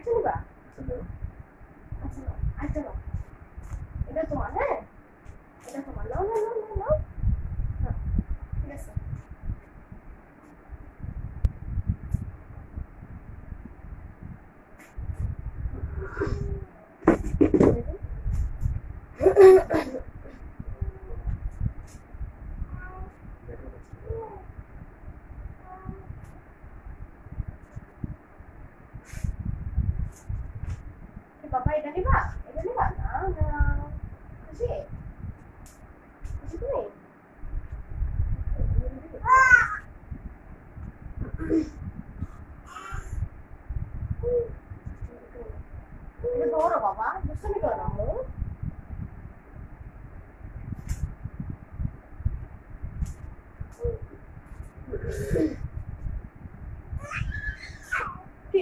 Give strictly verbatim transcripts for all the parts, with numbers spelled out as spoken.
আরেকটা নিবা? আচ্ছা নাও, আরেকটা নাও। এটা তোমার, হ্যাঁ এটা তোমার, নাও নাও নাও নাও নাও। হ্যাঁ ঠিক আছে। বাবা এটা নিবা? এটা নিবা? না না খুশি? খুশি তুমি? এটা বড় বাবা, দুষ্টামি করো না আম্মু। কি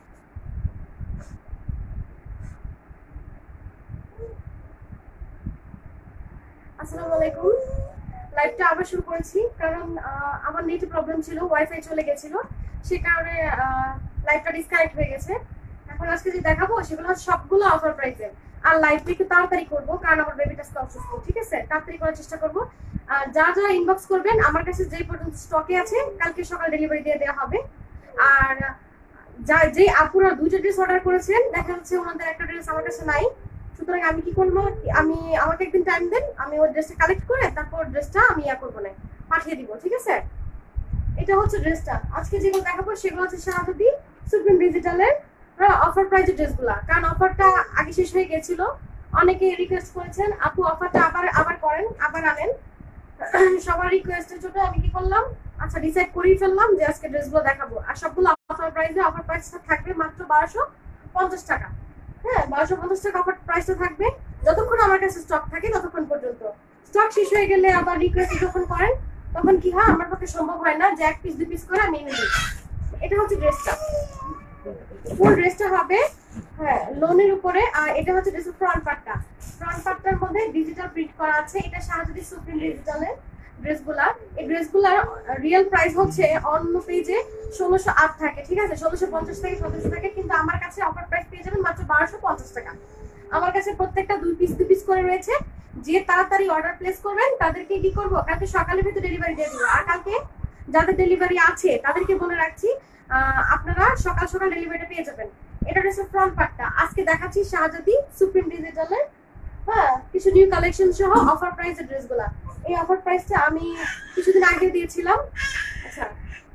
আসসালামু আলাইকুম। লাইভটা আবার শুরু করেছি কারণ আমার নেট প্রবলেম ছিল, ওয়াইফাই চলে গেছিল, সে কারণে লাইভটা ডিসকানেক্ট হয়ে গেছে। এখন আজকে যে দেখাবো সেগুলো সবগুলো অফার প্রাইসে। আর লাইভটা একটু তাড়াতাড়ি করবো কারণ আমার বেবিটা অসুস্থ, ঠিক আছে? তাড়াতাড়ি করার চেষ্টা করবো। যা যা ইনবক্স করবেন আমার কাছে যে পর্যন্ত স্টকে আছে কালকে সকাল ডেলিভারি দিয়ে দেওয়া হবে। আর যা যে আপুরা দুইটা ড্রেস অর্ডার করেছেন দেখা যাচ্ছে ওনাদের একটা ড্রেস আমার কাছে নাই, সুতরাং আমি কি করবো, আমি আমাকে একদিন টাইম দেন, আমি ওই ড্রেসটা কালেক্ট করে তারপর ড্রেসটা আমি ইয়া করবো না, পাঠিয়ে দিব, ঠিক আছে? এটা হচ্ছে ড্রেসটা। আজকে যেগুলো দেখাবো সেগুলো হচ্ছে শাহাদুতি সুপ্রিম ডিজিটালের অফার প্রাইজের ড্রেসগুলা, কারণ অফারটা আগে শেষ হয়ে গেছিল। অনেকে রিকোয়েস্ট করেছেন আপু অফারটা আবার আবার করেন, আবার আনেন। সবার রিকোয়েস্টের জন্য আমি কি করলাম, আচ্ছা ডিসাইড করেই ফেললাম যে আজকে ড্রেসগুলো দেখাবো। আর সবগুলো অফার প্রাইসে, অফার প্রাইসটা থাকবে মাত্র বারোশো পঞ্চাশ টাকা। হ্যাঁ বারোশো পঞ্চাশ টাকা অফার প্রাইসটা থাকবে যতক্ষণ আমার কাছে স্টক থাকে ততক্ষণ পর্যন্ত। স্টক শেষ হয়ে গেলে আবার রিকোয়েস্ট যখন করেন তখন কি হয়, আমার পক্ষে সম্ভব হয় না যে এক পিস দুই পিস করে আমি এনে দিই। এটা হচ্ছে ড্রেসটা, ফুল ড্রেসটা হবে হ্যাঁ লোনের উপরে। আর এটা হচ্ছে ড্রেসের ফ্রন্ট পার্টটা, ফ্রন্ট পার্টটার মধ্যে ডিজিটাল প্রিন্ট করা আছে। এটা শাহাদুতি সুপ্রিম ডিজিটালের ড্রেসগুলা। এই ড্রেসগুলার রিয়েল প্রাইস হচ্ছে অন্য পেজে ষোলোশো আট থাকে, ঠিক আছে? ষোলোশো পঞ্চাশ থেকে সতেরোশো থাকে, কিন্তু আমার কাছে অফার প্রাইস পেয়ে যাবেন মাত্র বারোশো পঞ্চাশ টাকা। আমার কাছে প্রত্যেকটা দুই পিস দুই পিস করে রয়েছে। যে তাড়াতাড়ি অর্ডার প্লেস করবেন তাদেরকে কি করবো, কালকে সকালের ভিতরে ডেলিভারি দিয়ে দিব। আর কালকে যাদের ডেলিভারি আছে তাদেরকে বলে রাখছি আপনারা সকাল সকাল ডেলিভারিটা পেয়ে যাবেন। এটা হচ্ছে ফ্রন্ট পার্টটা। আজকে দেখাচ্ছি শাহাদুতি সুপ্রিম ডিজিটালের হ্যাঁ কিছু নিউ কালেকশন সহ অফার প্রাইসের ড্রেসগুলা। এই অফার প্রাইসটা আমি কিছুদিন আগে দিয়েছিলাম। আচ্ছা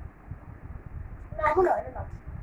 না না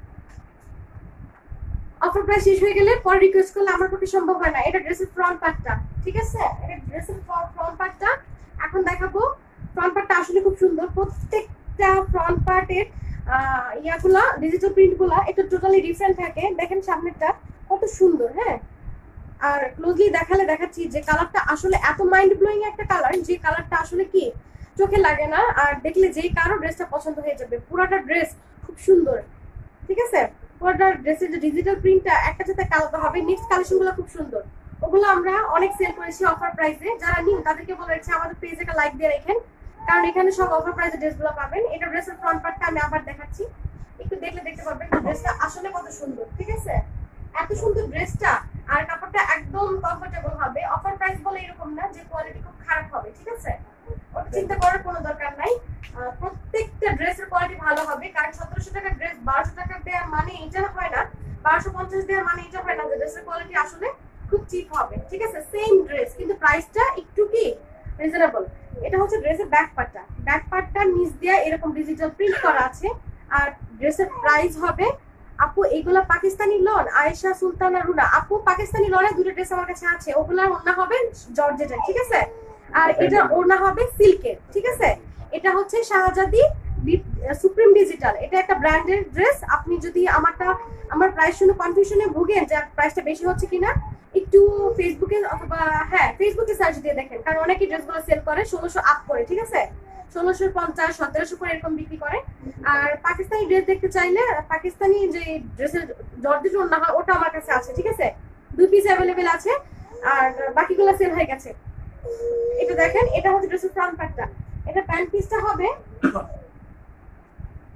অফার প্রাইস শেষ হয়ে গেলে পরে রিকোয়েস্ট করলে আমার পক্ষে সম্ভব হয় না। এটা ড্রেসের ফ্রন্ট পার্টটা, ঠিক আছে? এটা ড্রেসের ফ্রন্ট পার্টটা এখন দেখাবো। ফ্রন্ট পার্টটা আসলে খুব সুন্দর, প্রত্যেকটা ফ্রন্ট পার্টের ইয়াগুলা ডিজিটাল প্রিন্ট গুলা একটু টোটালি ডিফারেন্ট থাকে। দেখেন সামনেরটা কত সুন্দর, হ্যাঁ। আর ক্লোজলি দেখালে দেখাচ্ছি যে কালারটা আসলে এত মাইন্ড ব্লোয়িং একটা কালার, যে কালারটা আসলে কি চোখে লাগে না, আর দেখলে যেই কারো ড্রেসটা পছন্দ হয়ে যাবে। পুরোটা ড্রেস খুব সুন্দর, ঠিক আছে? পুরোটা ড্রেসের যে ডিজিটাল প্রিন্টটা একটা সাথে আলাদা হবে। নেক্সট কালেকশন গুলো খুব সুন্দর, ওগুলো আমরা অনেক সেল করেছি অফার প্রাইসে। যারা নিউ তাদেরকে বলে রাখছি আমাদের পেজে একটা লাইক দিয়ে রাখেন, কারণ এখানে সব অফার প্রাইসে ড্রেসগুলো পাবেন। এটা ড্রেসের ফ্রন্ট পার্টটা আমি আবার দেখাচ্ছি, একটু দেখলে দেখতে পাবেন ড্রেসটা আসলে কত সুন্দর, ঠিক আছে? এত সুন্দর ড্রেসটা, আর কাপড়টা একদম কমফোর্টেবল হবে। অফার প্রাইস বলে এরকম না যে কোয়ালিটি খুব খারাপ হবে, ঠিক আছে? ওটা চিন্তা করার কোনো দরকার নাই। প্রত্যেকটা ড্রেসের কোয়ালিটি ভালো হবে, কারণ সতেরোশো টাকার ড্রেস বারোশো টাকা দেওয়ার মানে এটা হয় না, বারোশো পঞ্চাশ দেওয়ার মানে এটা হয় না যে ড্রেসের কোয়ালিটি আসলে খুব চিপ হবে, ঠিক আছে? সেম ড্রেস কিন্তু প্রাইসটা একটু কি রিজনেবল। এটা হচ্ছে ড্রেসের ব্যাক পার্টটা, ব্যাক পার্টটা নিচ দিয়ে এরকম ডিজিটাল প্রিন্ট করা আছে। আর ড্রেসের প্রাইস হবে আপু এগুলা পাকিস্তানি লন, আয়েশা সুলতানা রুনা আপু পাকিস্তানি লনে দুটো ড্রেস আমার কাছে আছে, ওগুলার ওড়না হবে জর্জেটের, ঠিক আছে? আর এটা ওড়না হবে সিল্কের, ঠিক আছে? এটা হচ্ছে শাহজাদি সুপ্রিম ডিজিটাল, এটা একটা ব্র্যান্ডের ড্রেস। আপনি যদি আমারটা আমার প্রাইস শুনে কনফিউশনে ভুগেন যে প্রাইসটা বেশি হচ্ছে কিনা, একটু ফেসবুকে অথবা হ্যাঁ ফেসবুকে সার্চ দিয়ে দেখেন, কারণ অনেকেই ড্রেসগুলো সেল করে ষোলোশো আপ করে, ঠিক আছে? ষোলোশো পঞ্চাশ সতেরোশো করে এরকম বিক্রি করে। আর পাকিস্তানি ড্রেস দেখতে চাইলে পাকিস্তানি যে ড্রেসের জর্জেট ওড়না হয় ওটা আমার কাছে আছে, ঠিক আছে? দুই পিস অ্যাভেলেবেল আছে, আর বাকিগুলো সেল হয়ে গেছে। এটা দেখেন, এটা হচ্ছে ড্রেসের ফ্রন্ট পার্টটা। এটা প্যান্ট পিসটা হবে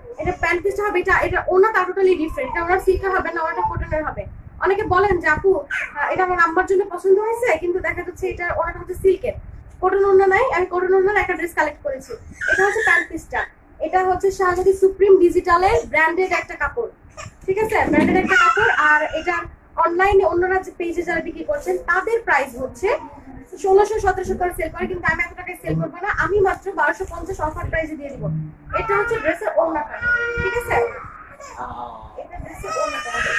এটা প্যান্ট পিসটা হবে, এটা এটা ওনাটা টোটালি ডিফারেন্ট। এটা ওনার সিল্কের হবে না, ওনাটা কটনের হবে। অনেকে বলেন যে আপু এটা আমার আম্মার জন্য পছন্দ হয়েছে, কিন্তু দেখা যাচ্ছে এটা ওনাটা হচ্ছে সিল্কের, কটন ওনা নাই। আমি কটন ওনার একটা ড্রেস কালেক্ট করেছি। এটা হচ্ছে প্যান্ট পিসটা, এটা হচ্ছে শাহজাদি সুপ্রিম ডিজিটালের ব্র্যান্ডেড একটা কাপড়, ঠিক আছে, ব্র্যান্ডেড একটা কাপড়। আর এটা অনলাইনে অন্যরা যে পেজে যারা বিক্রি করছেন তাদের প্রাইস হচ্ছে ষোলোশো সতেরোশো করে সেল করে, কিন্তু আমি এত টাকায় সেল করবো না, আমি মাত্র বারোশো পঞ্চাশ অফার প্রাইসে দিয়ে দিব। এটা হচ্ছে ড্রেসের ওড়নাটা, ঠিক আছে, এটা ড্রেসের ওড়নাটা হবে।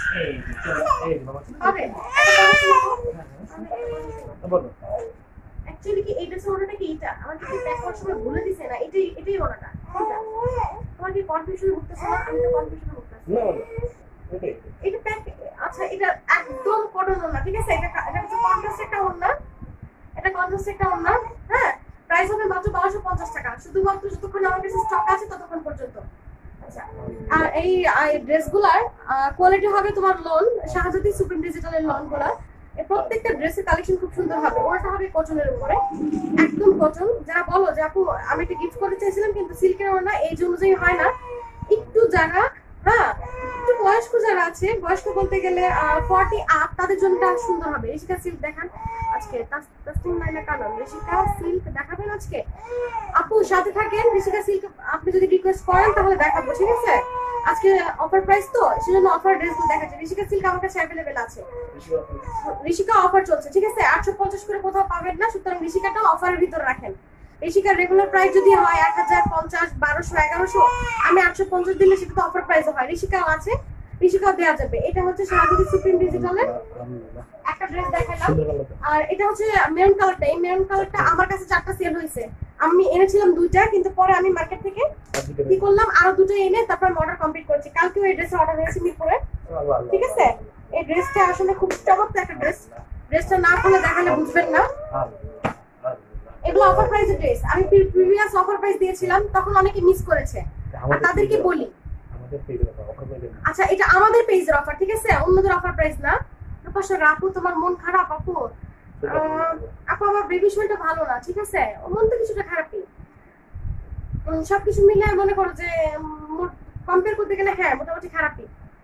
অ্যাকচুয়ালি কি এই ড্রেসের ওড়নাটা কি এটা আমাকে কি প্যাক করার সময় বলে দিছে না, এটাই এটাই ওড়নাটা। তোমার কি কনফিউশন হতেছে না? আমি তো কনফিউশন হতেছি না, এটা প্যাক। আচ্ছা এটা একদম কটন ওড়না, ঠিক আছে, এটা এটা হচ্ছে কন্ট্রাস্ট একটা ওড়না, এটা কন্ট্রাস্ট একটা ওড়না। হ্যাঁ, প্রাইস হবে মাত্র বারোশো পঞ্চাশ টাকা, শুধুমাত্র যতক্ষণ আমার কাছে স্টক আছে ততক্ষণ পর্যন্ত। আচ্ছা, আর এই ড্রেসগুলার কোয়ালিটি হবে তোমার লোন, শাহজাদি সুপ্রিম ডিজিটালের লোন গুলা। প্রত্যেকটা ড্রেসের কালেকশন খুব সুন্দর হবে। ওটা হবে কটনের উপরে, একদম কটন। যারা বলো যে আপু আমি একটা গিফট করতে চাইছিলাম কিন্তু সিল্কের ওড়না এজ অনুযায়ী হয় না, একটু যারা হ্যাঁ একটু বয়স্ক যারা আছে, বয়স্ক বলতে গেলে ফর্টি আপ, তাদের জন্য সুন্দর হবে। ঋষিকা সিল্ক দেখান আজকে, তাসনিম লাইলা কানন ঋষিকা সিল্ক দেখাবেন আজকে। আপু সাথে থাকেন, ঋষিকা সিল্ক আপনি যদি রিকোয়েস্ট করেন তাহলে দেখাবো, ঠিক আছে। আজকে অফার প্রাইস তো সেজন্য অফার ড্রেসগুলো দেখাচ্ছে। ঋষিকা সিল্ক আমার কাছে অ্যাভেলেবেল আছে, ঋষিকা অফার চলছে, ঠিক আছে, আটশো পঞ্চাশ করে কোথাও পাবেন না, সুতরাং ঋষিকাটা অফারের ভিতর রাখেন। ঋষিকার রেগুলার প্রাইস যদি হয় এক হাজার পঞ্চাশ বারোশো এগারোশো, আমি আটশো পঞ্চাশ দিলে সেটা তো অফার প্রাইস হয়। ঋষিকাও আছে, ঋষিকাও দেওয়া যাবে। এটা হচ্ছে শাহজাদি সুপ্রিম ডিজিটালের একটা ড্রেস দেখালাম। আর এটা হচ্ছে মেরুন কালারটা, এই মেরুন কালারটা আমার কাছে চারটা সেল হয়েছে, আমি এনেছিলাম দুইটা, কিন্তু পরে আমি মার্কেট থেকে কি করলাম আরো দুটো এনে তারপর অর্ডার কমপ্লিট করেছি। কালকেও এই ড্রেস অর্ডার হয়েছে মিরপুরে, ঠিক আছে। এই ড্রেসটা আসলে খুব চমৎকার একটা ড্রেস, ড্রেসটা না খুলে দেখালে বুঝবেন না। এগুলো অফার প্রাইসের ড্রেস, আমি প্রিভিয়াস অফার প্রাইস দিয়েছিলাম, তখন অনেকে মিস করেছে, আর তাদেরকে বলি আচ্ছা এটা আমাদের পেজের অফার, ঠিক আছে, অন্যদের অফার প্রাইস না। রূপাশা আপু তোমার মন খারাপ? আপু আপু আমার বেবি শরীরটা ভালো না, ঠিক আছে, মন তো কিছুটা খারাপই, সবকিছু মিলে মনে করো যে কম্পেয়ার করতে গেলে হ্যাঁ মোটামুটি খারাপই,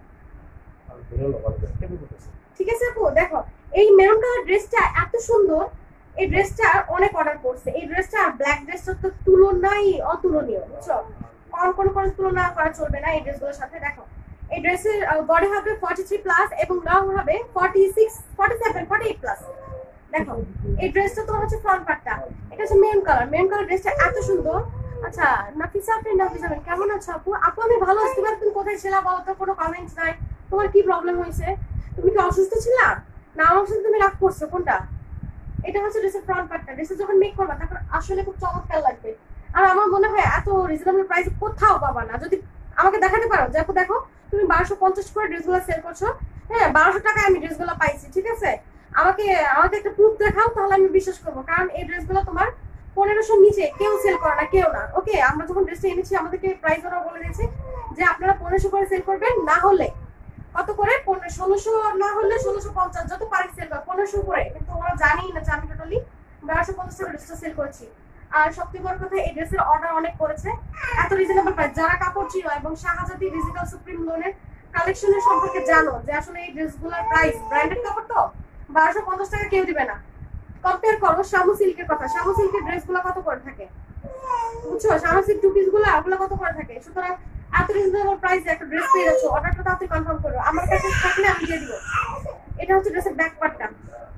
ঠিক আছে। আপু দেখো এই মেরুন কালার ড্রেসটা এত সুন্দর, এই ড্রেসটা অনেক অর্ডার করছে। এই ড্রেসটা আর ব্ল্যাক ড্রেসটার তো তুলনাই অতুলনীয়, বুঝছো, কোন কোন কোন তুলনা করা চলবে না এই ড্রেসগুলোর সাথে। দেখো এই ড্রেসের বডি হবে ফর্টি থ্রি প্লাস এবং লং হবে forty six forty seven forty eight plus. দেখো এই ড্রেসটা তোমার হচ্ছে ফ্রন্ট পার্টটা, এটা হচ্ছে মেরুন কালার, মেরুন কালার ড্রেসটা এত সুন্দর। আচ্ছা নাফিসা আপনি নাফিসা কেমন আছো? আপু আপু আমি ভালো আছি, তুমি কোথায় ছিলা বলো তো, কোনো কমেন্টস নাই, তোমার কি প্রবলেম হয়েছে, তুমি কি অসুস্থ ছিলা না আমার সাথে তুমি রাগ করছো কোনটা? এটা হচ্ছে ড্রেসের ফ্রন্ট পার্টটা, ড্রেসে যখন মেক করবা তখন আসলে খুব চমৎকার লাগবে। আর আমার মনে হয় এত রিজনেবল প্রাইসে কোথাও পাবা না, যদি আমাকে দেখাতে পারো দেখো দেখো তুমি বারোশো পঞ্চাশ করে ড্রেসগুলো সেল করছো, হ্যাঁ বারোশো টাকায় আমি ড্রেসগুলো পাইছি, ঠিক আছে, আমাকে আমাকে একটা প্রুফ দেখাও তাহলে আমি বিশ্বাস করবো, কারণ এই ড্রেসগুলো তোমার পনেরোশোর নিচে কেউ সেল করে না, কেউ না। ওকে আমরা যখন ড্রেসটা এনেছি আমাদেরকে প্রাইস ওরা বলে দিয়েছে যে আপনারা পনেরোশো করে সেল করবেন, না হলে কত করে ষোলোশো, না হলে ষোলোশো পঞ্চাশ, যত পারি সেল করে পনেরোশো করে, কিন্তু ওরা জানেই না যে আমি টোটালি বারোশো পঞ্চাশ টাকা ড্রেসটা সেল করছি। আর সবথেকে বড় কথা এই ড্রেসের অর্ডার অনেক করেছে, এত রিজনেবল প্রাইস। যারা কাপড় চিনো এবং শাহজাদি ডিজিটাল সুপ্রিম লোনের কালেকশনের সম্পর্কে জানো যে আসলে এই ড্রেসগুলোর প্রাইস ব্র্যান্ডেড কাপড় তো বারোশো পঞ্চাশ টাকা কেউ দিবে না। কম্পেয়ার করো শামু সিল্কের কথা, শামু সিল্কের ড্রেসগুলো কত করে থাকে বুঝছো, শামু সিল্ক টু পিস গুলো ওগুলো কত করে থাকে। সুতরাং এত রিজনেবল প্রাইসে একটা ড্রেস পেয়ে যাচ্ছ, অর্ডারটা তাড়াতাড়ি কনফার্ম করো, আমার কাছে থাকলে আমি দিয়ে দিব। এটা হচ্ছে ড্রেসের ব্যাক পার্টটা,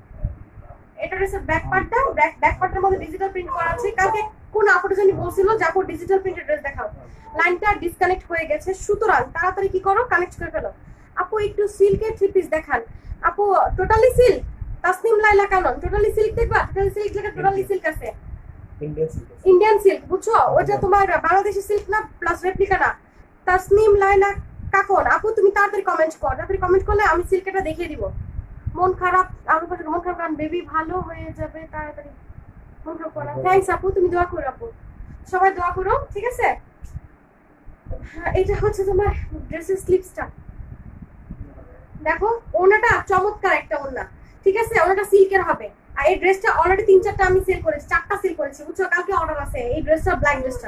এটা ড্রেসের ব্যাক পার্টটা, ব্যাক ব্যাক পার্টের মধ্যে ডিজিটাল প্রিন্ট করা আছে। কালকে কোন আপুটা জানি বলছিল যে আপু ডিজিটাল প্রিন্টের ড্রেস দেখাও, লাইনটা ডিসকানেক্ট হয়ে গেছে, সুতরাং তাড়াতাড়ি কি করো কানেক্ট করে ফেলো। আপু একটু সিল্কের থ্রি পিস দেখান, আপু totally silk, Tasnim Laila Kanan totally silk দেখবা, টোটালি সিল্ক যেটা টোটালি সিল্ক আছে ইন্ডিয়ান সিল্ক, বুঝছো, ওটা তোমার বাংলাদেশি সিল্ক না প্লাস রেপ্লিকা না। তাসনিম লাইলা কাকন আপু তুমি তাড়াতাড়ি কমেন্ট কর, তাড়াতাড়ি কমেন্ট করলে আমি সিল্কটা দেখিয়ে দিব। মন খারাপ আমার কাছে, মন খারাপ কারণ বেবি ভালো হয়ে যাবে তাড়াতাড়ি, মন খারাপ করো না। থ্যাঙ্কস আপু, তুমি দোয়া করো, আপু সবাই দোয়া করো, ঠিক আছে। এটা হচ্ছে তোমার ড্রেসের স্লিপসটা, দেখো ওনাটা চমৎকার একটা ওনা, ঠিক আছে, ওনাটা সিল্কের হবে। আর এই ড্রেসটা অলরেডি তিন চারটা আমি সেল করেছি, চারটা সেল করেছি বুঝছো, কালকে অর্ডার আছে এই ড্রেসটা, ব্ল্যাক ড্রেসটা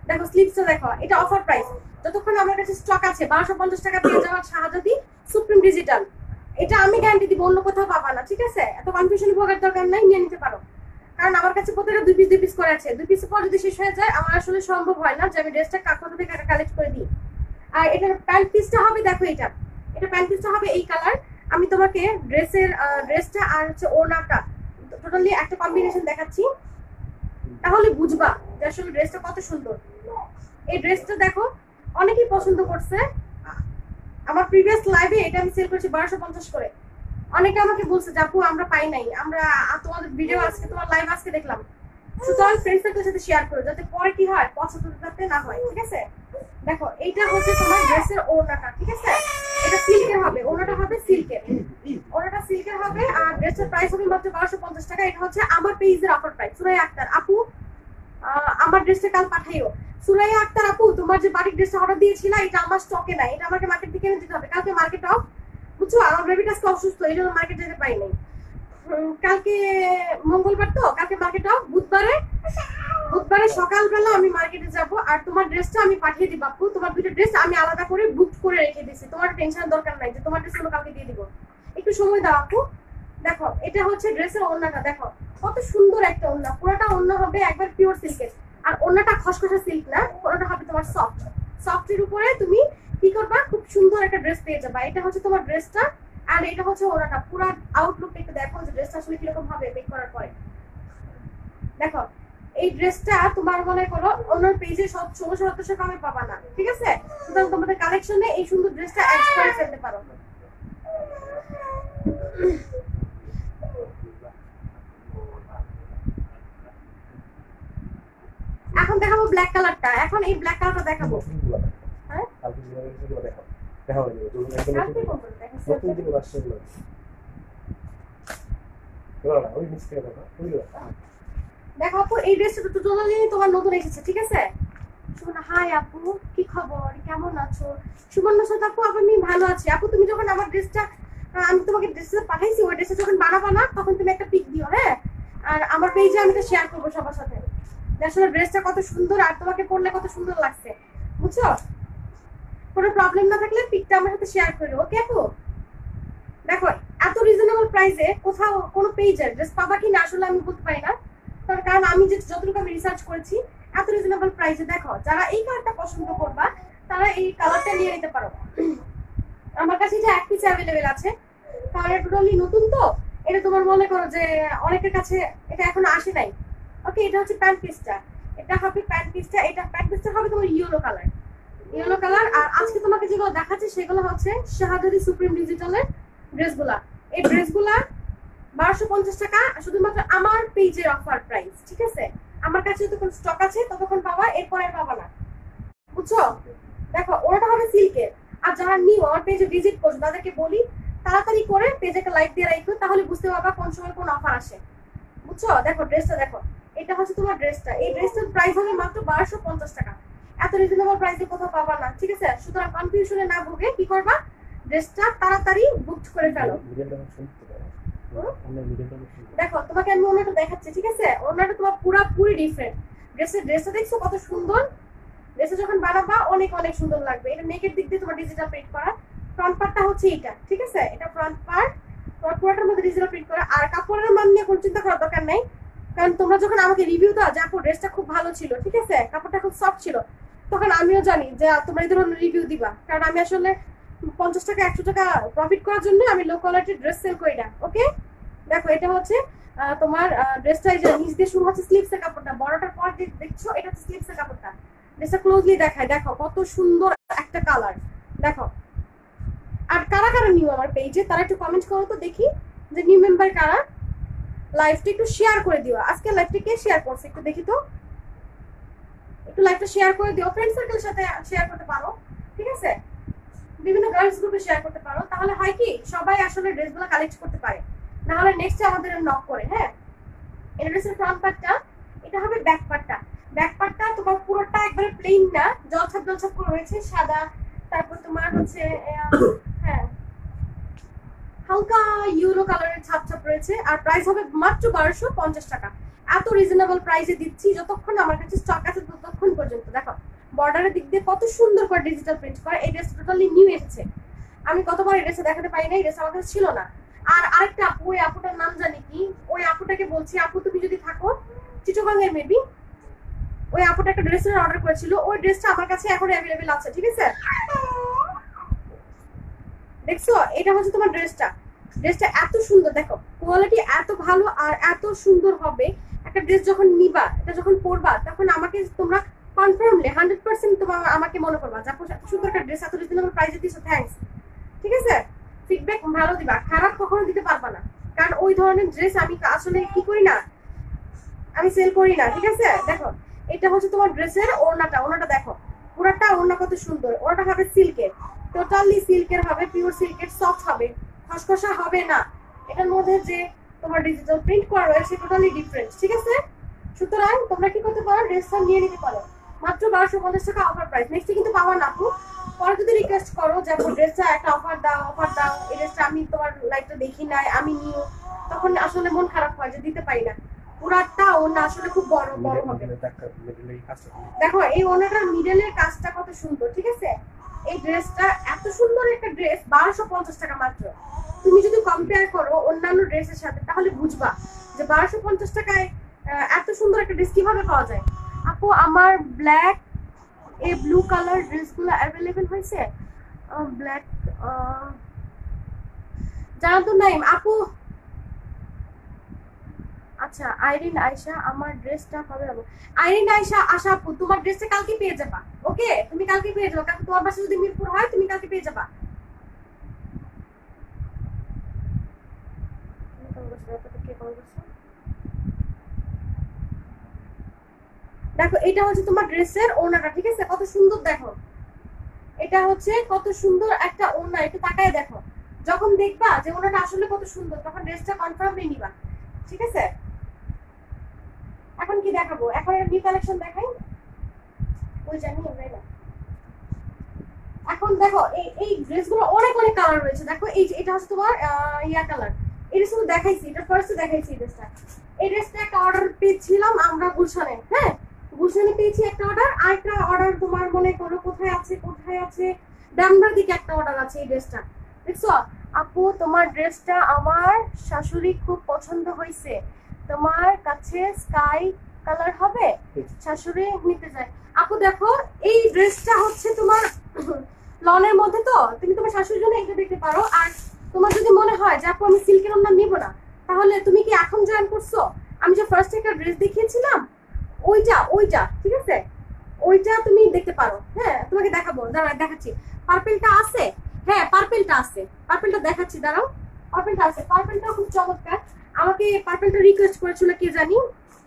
দেখো স্লিপসটা দেখো, এটা অফার প্রাইস, যতক্ষণ আমার কাছে স্টক আছে বারোশো পঞ্চাশ টাকা পেয়ে যাওয়ার শাহজাদি সুপ্রিম ডিজিটাল, এটা আমি গ্যারান্টি দিব, অন্য কোথাও পাবা না, ঠিক আছে? এত কনফিউশন ভোগার দরকার নাই, নিয়ে নিতে পারো। কারণ আমার কাছে প্রত্যেকটা দুই পিস দুই পিস করে আছে, দুই পিস পর যদি শেষ হয়ে যায় আমার আসলে সম্ভব হয় না যে আমি ড্রেসটা কোথা থেকে কালেক্ট করে দিই। আর এটার প্যান্ট পিসটা হবে, দেখো এটা এটা প্যান্ট পিসটা হবে এই কালার। আমি তোমাকে ড্রেসের ড্রেসটা আর হচ্ছে ওড়নাটা টোটালি একটা কম্বিনেশন দেখাচ্ছি, তাহলে বুঝবা যে আসলে ড্রেসটা কত সুন্দর। এই ড্রেসটা দেখো অনেকেই পছন্দ করছে, আমার প্রিভিয়াস লাইভে এটা আমি সেল করেছি বারোশো পঞ্চাশ করে। অনেকে আমাকে বলছে যে আপু আমরা পাই নাই, আমরা তোমাদের ভিডিও আজকে তোমার লাইভ আজকে দেখলাম, সুতরাং ফ্রেন্ড সার্কেলের সাথে শেয়ার করো যাতে পরে কি হয় পছন্দ যাতে না হয়, ঠিক আছে? দেখো এইটা হচ্ছে তোমার ড্রেসের ওড়নাটা, ঠিক আছে? এটা সিল্কের হবে, ওড়নাটা হবে সিল্কের, ওড়নাটা সিল্কের হবে। আর ড্রেসের প্রাইস হবে মাত্র বারোশো পঞ্চাশ টাকা। এটা হচ্ছে আমার পেজের অফার প্রাইস। সুরাইয়া আক্তার আপু আমার ড্রেসটা কাল পাঠাইও। সুরাইয়া আক্তার আপু তোমার যে বাড়ির ড্রেসটা অর্ডার দিয়েছিলা এটা আমার স্টকে নাই, এটা আমাকে মার্কেট থেকে এনে দিতে হবে, কালকে মার্কেট অফ, বুঝছো? আমার বেবিটা আজকে অসুস্থ, এই জন্য মার্কেট যেতে পারি নাই। কালকে মঙ্গলবার তো, কালকে মার্কেট অফ, বুধবারে বুধবারে সকালবেলা আমি মার্কেটে যাব। আর তোমার ড্রেসটা আমি পাঠিয়ে দিব আপু, তোমার দুটো ড্রেস আমি আলাদা করে বুক করে রেখে দিয়েছি, তোমার টেনশন দরকার নাই যে তোমার ড্রেসগুলো কালকে দিয়ে দিব, একটু সময় দাও আপু। দেখো এটা হচ্ছে ড্রেসের ওড়নাটা, দেখো কত সুন্দর একটা ওড়না, পুরোটা ওড়না হবে একবার পিওর সিল্কের। আর ওড়নাটা খসখসে সিল্ক না, ওড়নাটা হবে তোমার সফট, সফটের উপরে তুমি কি করবা খুব সুন্দর একটা ড্রেস পেয়ে যাবা। এটা হচ্ছে তোমার ড্রেসটা, আর এটা হচ্ছে ওড়নাটা। পুরো আউটলুকটা একটু দেখো যে ড্রেসটা আসলে কিরকম হবে মেক করার পরে। দেখো এই ড্রেসটা তোমার মনে করো অন্য পেজে সব ষোলোশো সতেরোশো কমে পাবা না, ঠিক আছে? সুতরাং তোমাদের কালেকশনে এই সুন্দর ড্রেসটা অ্যাড করে ফেলতে পারো। এখন দেখাবো ব্ল্যাক কালারটা, এখন এই ব্ল্যাক কালারটা দেখাবো। হ্যাঁ দেখাবো, দেখো আপু এই ড্রেসটা তো টোটালি তোমার নতুন এসেছে, ঠিক আছে? সুমনা হাই আপু, কি খবর, কেমন আছো? সুবর্ণ সাথে আপু আমি ভালো আছি। আপু তুমি যখন আমার ড্রেসটা আমি তোমাকে ড্রেসটা পাঠাইছি, ওই ড্রেসটা যখন বানাবো না তখন তুমি একটা পিক দিও, হ্যাঁ? আর আমার পেজে আমি তো শেয়ার করবো সবার সাথে আসলে ড্রেসটা কত সুন্দর আর তোমাকে পরলে কত সুন্দর লাগছে, বুঝছো? কোনো প্রবলেম না থাকলে পিকটা আমার সাথে শেয়ার করো, ওকে আপু? দেখো এত রিজনেবল প্রাইসে কোথাও কোনো পেজের ড্রেস পাবা কি না আসলে আমি বলতে পারি না, তার কারণ আমি যে যতটুকু আমি রিসার্চ করেছি এত রিজনেবল প্রাইসে। দেখো যারা এই কালারটা পছন্দ করবা তারা এই কালারটা নিয়ে নিতে পারো। আমার কাছে যে এক পিস অ্যাভেলেবেল আছে, কারণ টোটালি নতুন তো, এটা তোমার মনে করো যে অনেকের কাছে এটা এখনো আসে নাই। ওকে এটা হচ্ছে প্যান্ট পিসটা, এটা হবে প্যান্ট পিসটা, এটা প্যান্ট পিসটা হবে তোমার ইয়েলো কালার, ইয়েলো কালার। আর আজকে তোমাকে যেগুলো দেখাচ্ছে সেগুলো হচ্ছে শাহজাদি সুপ্রিম ডিজিটালের ড্রেসগুলা। এই ড্রেসগুলা বারোশো পঞ্চাশ টাকা শুধুমাত্র আমার পেজের অফার প্রাইস, ঠিক আছে? আমার কাছে যতক্ষণ স্টক আছে ততক্ষণ পাবা, এরপরে পাবা না, বুঝছো? দেখো ওটা হবে সিল্কের। আর যারা নিউ আমার পেজে ভিজিট করছো তাদেরকে বলি তাড়াতাড়ি করে পেজে একটা লাইক দিয়ে রাখো, তাহলে বুঝতে পারবা কোন সময় কোন অফার আসে, বুঝছো? দেখো ড্রেসটা দেখো, এটা হচ্ছে তোমার ড্রেসটা, এই ড্রেসটার প্রাইস হবে মাত্র বারোশো পঞ্চাশ টাকা। এত রিজনেবল প্রাইসে কোথাও পাবা না, ঠিক আছে? সুতরাং কনফিউশনে না ভুগে কি করবা, ড্রেসটা তাড়াতাড়ি বুক করে ফেলো। দেখো তোমাকে আমি ওনাটা দেখাচ্ছি, ঠিক আছে? ওনাটা তোমার পুরোপুরি ডিফারেন্ট। ড্রেসের ড্রেসটা দেখছো কত সুন্দর, ড্রেসটা যখন বানাবা অনেক অনেক সুন্দর লাগবে। এটা নেকের দিক দিয়ে তোমার ডিজিটাল প্রিন্ট করা, ফ্রন্ট পার্টটা হচ্ছে এটা, ঠিক আছে? এটা ফ্রন্ট পার্ট, তোমার পুরোটার মধ্যে ডিজিটাল প্রিন্ট করা। আর কাপড়ের মান নিয়ে কোনো চিন্তা করার দরকার নাই, কারণ তোমরা যখন আমাকে রিভিউ দাও যে আপু ড্রেসটা খুব ভালো ছিল, ঠিক আছে, কাপড়টা খুব সফট ছিল, তখন আমিও জানি যে তোমরা এই ধরনের রিভিউ দিবা। কারণ আমি আসলে পঞ্চাশ টাকা একশো টাকা প্রফিট করার জন্য আমি লো কোয়ালিটির ড্রেস সেল করি না, ওকে? দেখো এটা হচ্ছে তোমার ড্রেসটা, এই যে নিচ দিয়ে শুরু হচ্ছে স্লিভসের কাপড়টা, বড়টার পর দেখছো এটা হচ্ছে স্লিভসের কাপড়টা। ড্রেসটা ক্লোজলি দেখায়, দেখো কত সুন্দর একটা কালার, দেখো। আর কারা কারা নিউ আমার পেজে তারা একটু কমেন্ট করো তো দেখি, যে নিউ মেম্বার কারা। লাইভটা একটু শেয়ার করে দিও, আজকে লাইভটা কে শেয়ার করছে একটু দেখি তো, একটু লাইভটা শেয়ার করে দিও, ফ্রেন্ড সার্কেলের সাথে শেয়ার করতে পারো, ঠিক আছে? বিভিন্ন গার্লস গ্রুপে শেয়ার করতে পারো, তাহলে হয় কি সবাই আসলে ড্রেসগুলো কালেক্ট করতে পারে, না হলে নেক্সট আমাদের নক করে। হ্যাঁ এটা ড্রেসের ফ্রন্ট পার্টটা, এটা হবে ব্যাক পার্টটা। ব্যাক পার্টটা তোমার পুরোটা একবারে প্লেন না, জলছাপ জলছাপ করে রয়েছে সাদা, তারপর তোমার হচ্ছে হ্যাঁ হালকা ইউরো কালারের ছাপ ছাপ রয়েছে। আর প্রাইস হবে মাত্র বারোশো পঞ্চাশ টাকা। এত রিজনেবল প্রাইসে দিচ্ছি, যতক্ষণ আমার কাছে স্টক আছে ততক্ষণ পর্যন্ত। দেখো বর্ডারের দিক দিয়ে কত সুন্দর করে ডিজিটাল প্রিন্ট করা। এই ড্রেস টোটালি নিউ এসেছে, আমি কতবার এই ড্রেসে দেখাতে পারি না, এই ড্রেস আমার কাছে ছিল না। আর আরেকটা আপু, ওই আপুটার নাম জানি কি, ওই আপুটাকে বলছি আপু তুমি যদি থাকো চিটাগাংয়ের মেবি, ওই আপুটা একটা ড্রেসের অর্ডার করেছিল, ওই ড্রেসটা আমার কাছে এখন অ্যাভেলেবেল আছে, ঠিক আছে? দেখছো এটা হচ্ছে তোমার ড্রেসটা, ড্রেসটা এত সুন্দর, দেখো কোয়ালিটি এত ভালো আর এত সুন্দর হবে। একটা ড্রেস যখন নিবা, এটা যখন পরবা, তখন আমাকে তোমরা কনফার্মলি হান্ড্রেড পার্সেন্ট তোমার আমাকে মনে করবা যে এত সুন্দর একটা ড্রেস এত রিজনেবল প্রাইসে দিছো, থ্যাঙ্কস, ঠিক আছে? ফিডব্যাক ভালো দিবা, খারাপ কখনো দিতে পারবা না, কারণ ওই ধরনের ড্রেস আমি আসলে কি করি না, আমি সেল করি না, ঠিক আছে? দেখো এটা হচ্ছে তোমার ড্রেসের ওড়নাটা, ওড়নাটা দেখো পুরাটা ওড়না কত সুন্দর, ওড়নাটা হবে সিল্কের, টোটালি সিল্কের হবে, পিওর সিল্কের, সফট হবে, খসখসা হবে না। এটার মধ্যে যে তোমার ডিজিটাল প্রিন্ট করা রয়েছে টোটালি ডিফারেন্ট, ঠিক আছে? সুতরাং তোমরা কি করতে পারো, ড্রেসটা নিয়ে নিতে পারো মাত্র বারোশো পঞ্চাশ টাকা অফার প্রাইস। নেক্সট কিন্তু পাওয়া না আপু, পরে যদি রিকোয়েস্ট করো যে আপু ড্রেসটা একটা অফার দাও, অফার দাও, এই ড্রেসটা আমি তোমার লাইফটা দেখি নাই, আমি নিও, তখন আসলে মন খারাপ হয় যে দিতে পারি না। পুরাটা ওড়না আসলে খুব বড় বড় হবে। দেখো এই ওড়নাটার মিডলের কাজটা কত সুন্দর, ঠিক আছে? এই ড্রেসটা এত সুন্দর একটা ড্রেস, বারোশো পঞ্চাশ টাকা মাত্র। তুমি যদি কম্পেয়ার করো অন্যান্য ড্রেসের সাথে তাহলে বুঝবা যে বারোশো পঞ্চাশ টাকায় এত সুন্দর একটা ড্রেস কিভাবে পাওয়া যায়। আপু আমার ব্ল্যাক এই ব্লু কালার ড্রেসগুলো অ্যাভেলেবেল হয়েছে, ব্ল্যাক জানা তো নাই আপু। আচ্ছা আইরিন আয়শা, আমার ড্রেসটা কবে পাবো? আইরিন আয়শা আশা আপু তোমার ড্রেসটা কালকে পেয়ে যাবা, ওকে? তুমি কালকে পেয়ে যাবা, কারণ তোমার বাসা যদি মিরপুর হয় তুমি কালকে পেয়ে যাবা। দেখো এটা হচ্ছে তোমার ড্রেসের ওড়নাটা, ঠিক আছে? কত সুন্দর দেখো, এটা হচ্ছে কত সুন্দর একটা ওড়না, একটু তাকায় দেখো, যখন দেখবা যে ওড়নাটা আসলে কত সুন্দর তখন ড্রেসটা কনফার্মলি নিবা, ঠিক আছে? এখন কি দেখাবো, এখন একটা নিউ কালেকশন দেখাই, ওই জানি না। এখন দেখো এই এই ড্রেসগুলো অনেক অনেক কালার রয়েছে, দেখো এই যে এটা হচ্ছে তোমার ইয়া কালার, এটা শুধু দেখাইছি, এটা ফার্স্টে দেখাইছি এই ড্রেসটা। এই ড্রেসটা একটা অর্ডার পেয়েছিলাম আমরা গুলশানে, হ্যাঁ গুলশানে পেয়েছি একটা অর্ডার, আর একটা অর্ডার তোমার মনে করো কোথায় আছে কোথায় আছে ডামরার দিকে একটা অর্ডার আছে এই ড্রেসটা, দেখছো? আপু তোমার ড্রেসটা আমার শাশুড়ি খুব পছন্দ হয়েছে, তোমার কাছে স্কাই কালার হবে, শাশুড়ি নিতে চায়। আপু দেখো এই ড্রেসটা হচ্ছে তোমার লনের মধ্যে, তো তুমি তোমার শাশুড়ির জন্য এটা দেখতে পারো। আর তোমার যদি মনে হয় যে আপু আমি সিল্কের ওড়না নিব না, তাহলে তুমি কি এখন জয়েন করছো? আমি যে ফার্স্ট একটা ড্রেস দেখিয়েছিলাম ওইটা ওইটা ঠিক আছে, ওইটা তুমি দেখতে পারো। হ্যাঁ তোমাকে দেখাবো, দাঁড়া দেখাচ্ছি। পার্পেলটা আছে, হ্যাঁ পার্পেলটা আছে, পার্পেলটা দেখাচ্ছি, দাঁড়াও। পার্পেলটা আছে, পার্পেলটা খুব চমৎকার। আমাকে পার্পেলটা রিকোয়েস্ট করেছিল কে জানি,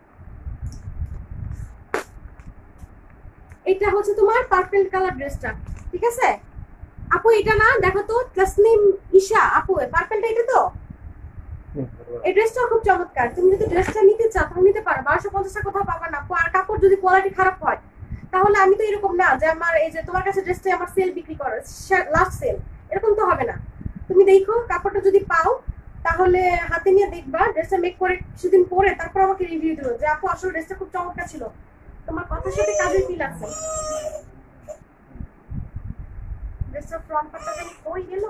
এটা হচ্ছে তোমার পার্পল কালার ড্রেসটা, ঠিক আছে? আপু এটা না, দেখো তো তাসনিম ঈশা আপু, পার্পলটা এটা তো, এই ড্রেসটা খুব চমৎকার। তুমি যদি ড্রেসটা নিতে চাও তাহলে নিতে পারো, বারোশো পঞ্চাশ টাকা কোথাও পাবা না। আর কাপড় যদি কোয়ালিটি খারাপ হয় তাহলে আমি তো এরকম না যে আমার এই যে তোমার কাছে ড্রেসটা আমার সেল বিক্রি করো, লাস্ট সেল, এরকম তো হবে না। তুমি দেখো কাপড়টা যদি পাও তাহলে হাতে নিয়ে দেখবা, ড্রেসটা মেক করে কিছুদিন পরে তারপর আমাকে রিভিউ দিও যে আপু আসলে ড্রেসটা খুব চমৎকার ছিল, তোমার কথার সাথে কাজের মিল আছে। ড্রেসটা ফ্রন্ট পার্টটা জানি কই গেল,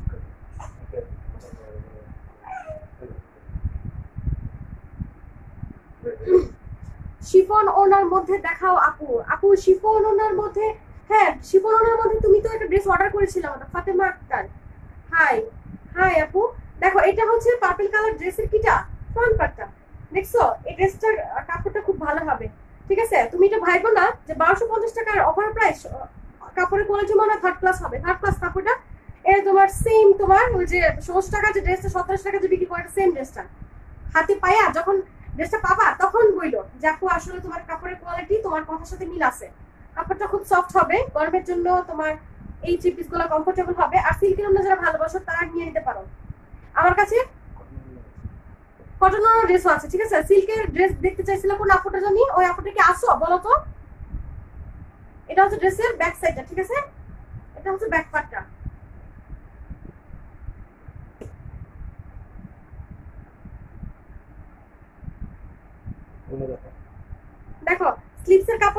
শিফন ওনার মধ্যে দেখাও আপু। আপু শিফন ওনার মধ্যে, হ্যাঁ শিফন ওনার মধ্যে তুমি তো একটা ড্রেস অর্ডার করেছিলে আমাদের ফাতেমা আক্তার। হাই হাই আপু, দেখো এটা হচ্ছে পার্পল কালার ড্রেসের কিটা ফ্রন্ট পার্টটা, দেখছো? এই ড্রেসটার কাপড়টা খুব ভালো হবে, ঠিক আছে? তুমি এটা ভাইবো না যে বারোশো পঞ্চাশ টাকার অফার প্রাইস, কাপড়ের কোয়ালিটি মনে হয় থার্ড ক্লাস হবে, থার্ড ক্লাস কাপড়টা। এ তোমার সেম তোমার ওই যে ষোলোশো টাকা যে ড্রেসটা সতেরোশো টাকা যে বিক্রি করে সেম ড্রেসটা হাতে পায়া যখন ড্রেসটা পাবা তখন বইলো যে আপু আসলে তোমার কাপড়ের কোয়ালিটি তোমার কথার সাথে মিল আছে, কাপড়টা খুব সফট হবে, গরমের জন্য তোমার এই থ্রি পিস গুলো কমফোর্টেবল হবে। আর সিল্কের ওড়না যারা ভালোবাসো তারা নিয়ে নিতে পারো, আমার কাছে কটন ড্রেসও আছে, ঠিক আছে? সিল্কের ড্রেস দেখতে চাইছিলাম কোন আপুটা জানি, ওই আপুটা কি আসো বলো তো? এটা হচ্ছে ড্রেসের ব্যাক সাইডটা, ঠিক আছে? এটা হচ্ছে ব্যাক পার্টটা।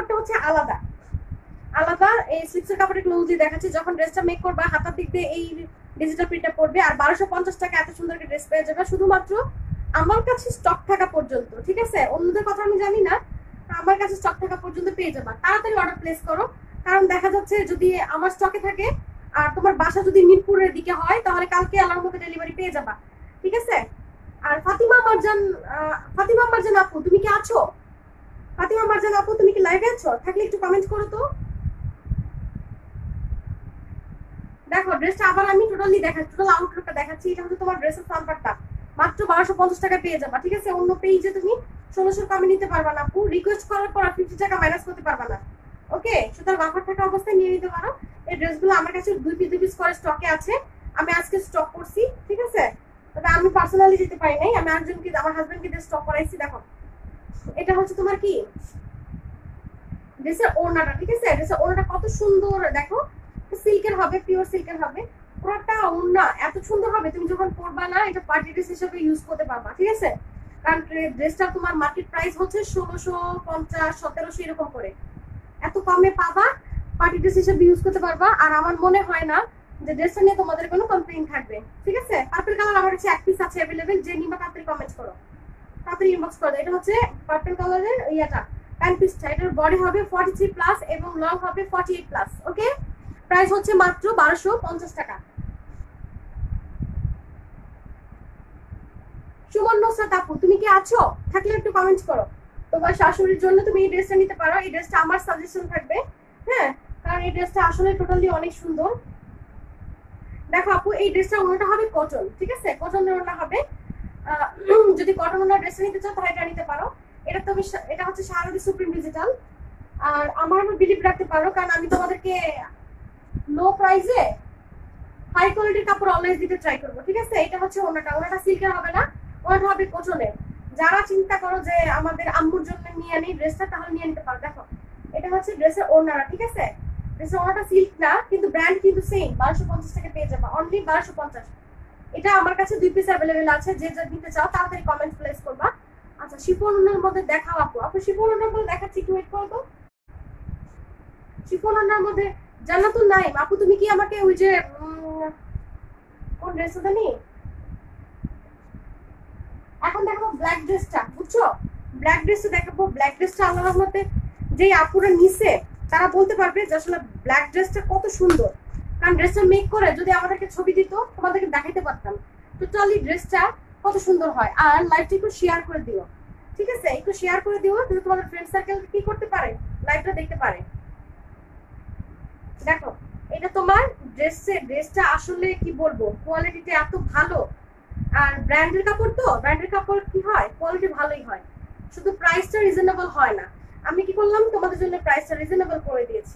কাপড়টা হচ্ছে আলাদা আলাদা। এই স্লিপসের কাপড় একটু লুজই দেখাচ্ছি। যখন ড্রেসটা মেক করবা হাতার দিক দিয়ে এই ডিজিটাল প্রিন্টটা পড়বে। আর বারোশো পঞ্চাশ টাকা এত সুন্দর একটা ড্রেস পেয়ে যাবে শুধুমাত্র আমার কাছে স্টক থাকা পর্যন্ত, ঠিক আছে? অন্যদের কথা আমি জানি না, আমার কাছে স্টক থাকা পর্যন্ত পেয়ে যাবা। তাড়াতাড়ি অর্ডার প্লেস করো, কারণ দেখা যাচ্ছে যদি আমার স্টকে থাকে আর তোমার বাসা যদি মিরপুরের দিকে হয় তাহলে কালকে আল্লাহর মধ্যে ডেলিভারি পেয়ে যাবা, ঠিক আছে? আর ফাতিমা মারজান, ফাতিমা মারজান আপু তুমি কি আছো? ফাতিমা মারজান আপু তুমি কি লাইভে আছো? থাকলে একটু কমেন্ট করো তো। দেখো ড্রেসটা আবার আমি টোটালি দেখাচ্ছি, টোটাল আউটলুকটা দেখাচ্ছি। এটা হচ্ছে তোমার ড্রেসের ফ্রন্ট পার্টটা, মাত্র বারোশো পঞ্চাশ টাকা পেয়ে যাবা, ঠিক আছে? অন্য পেজে তুমি ষোলোশো কমে নিতে পারবা না আপু, রিকোয়েস্ট করার পর ফিফটি টাকা মাইনাস করতে পারবা না, ওকে? সুতরাং অফার থাকা অবস্থায় নিয়ে নিতে পারো। এই ড্রেসগুলো আমার কাছে দুই পিস দুই পিস করে স্টকে আছে, আমি আজকে স্টক করছি, ঠিক আছে? তবে আমি পার্সোনালি যেতে পারি নাই, আমি একজনকে আমার হাজবেন্ডকে দিয়ে স্টক করাইছি। দেখো এটা হচ্ছে তোমার কি ড্রেসের ওড়নাটা, ঠিক আছে? ড্রেসের ওড়নাটা কত সুন্দর, দেখো সিল্কের হবে, পিওর সিল্কের হবে পুরোটা ওড়না, এত সুন্দর হবে। তুমি যখন পরবা না এটা পার্টি ড্রেস হিসেবে ইউজ করতে পারবা, ঠিক আছে? কারণ ড্রেসটা তোমার মার্কেট প্রাইস হচ্ছে ষোলোশো পঞ্চাশ সতেরোশো এরকম করে, এত কমে পাবা, পার্টি ড্রেস হিসেবে ইউজ করতে পারবা। আর আমার মনে হয় না যে ড্রেসটা নিয়ে তোমাদের কোনো কমপ্লেইন থাকবে, ঠিক আছে? পার্পল কালার আমার কাছে এক পিস আছে অ্যাভেলেবেল, যে নিবা তাড়াতাড়ি কমেন্ট করো, তাড়াতাড়ি ইনবক্স করো। এটা হচ্ছে পার্পল কালারের ইয়াটা প্যান্ট পিসটা, এটার বডি হবে ফর্টি থ্রি প্লাস এবং লং হবে forty eight plus, okay? Price হচ্ছে মাত্র বারোশো পঞ্চাশ টাকা। সুমন নুসরাত আপু তুমি কি আছো? থাকলে একটু কমেন্ট করো। তোমার শাশুড়ির জন্য তুমি এই ড্রেসটা নিতে পারো, এই ড্রেসটা আমার সাজেশন থাকবে, হ্যাঁ? কারণ এই ড্রেসটা আসলে টোটালি অনেক সুন্দর। দেখো আপু এই ড্রেসটা ওনাটা হবে কটন, ঠিক আছে? কটনের ওনা হবে। যদি কটন ওনার ড্রেসটা নিতে চাও তাহলে এটা নিতে পারো। এটা তুমি এটা হচ্ছে শাহানাদি সুপ্রিম ডিজিটাল। আর আমার বিলিভ রাখতে পারো, কারণ আমি তোমাদেরকে লো প্রাইসে হাই কোয়ালিটির কাপড় অলওয়েজ দিতে ট্রাই করবো, ঠিক আছে? এটা হচ্ছে ওনাটা, ওনাটা সিল্কের হবে না, ওনাটা হবে কটনের। যারা চিন্তা করো যে আমাদের আম্মুর জন্য নিয়ে আনি ড্রেসটা, তাহলে নিয়ে নিতে পারো। দেখো এটা হচ্ছে ড্রেসের ওনারা, ঠিক আছে? ড্রেসের ওনাটা সিল্ক না, কিন্তু ব্র্যান্ড কিন্তু সেম, বারোশো পঞ্চাশ টাকা পেয়ে যাবা, অনলি বারোশো পঞ্চাশ। এটা আমার কাছে দুই পিস অ্যাভেলেবেল আছে, যে যা নিতে চাও তাড়াতাড়ি কমেন্ট প্লেস করবা। আচ্ছা শিফন ওনার মধ্যে দেখাও আপু, আপু শিফন ওনার মধ্যে দেখাচ্ছি, একটু ওয়েট করো তো। শিফন ওনার মধ্যে জান্নাতুল নাইম আপু তুমি কি আমাকে ওই যে কোন ড্রেসটা জানি এখন দেখাবো ব্ল্যাক ড্রেসটা, বুঝছো? ব্ল্যাক ড্রেসটা দেখাবো। ব্ল্যাক ড্রেসটা আল্লাহর রহমতে যেই আপুরা নিছে তারা বলতে পারবে যে আসলে ব্ল্যাক ড্রেসটা কত সুন্দর। কারণ ড্রেসটা মেক করে যদি আমাদেরকে ছবি দিত তোমাদেরকে দেখাইতে পারতাম টোটালি ড্রেসটা কত সুন্দর হয়। আর লাইভটা একটু শেয়ার করে দিও, ঠিক আছে? একটু শেয়ার করে দিও যদি তোমাদের ফ্রেন্ড সার্কেল কি করতে পারে, লাইভটা দেখতে পারে। দেখো এটা তোমার ড্রেসের ড্রেসটা আসলে কি বলবো, কোয়ালিটিটা এত ভালো। আর ব্র্যান্ডের কাপড় তো, ব্র্যান্ডের কাপড় কি হয়, কোয়ালিটি ভালোই হয়, শুধু প্রাইসটা রিজনেবল হয় না। আমি কি করলাম তোমাদের জন্য প্রাইসটা রিজনেবল করে দিয়েছি।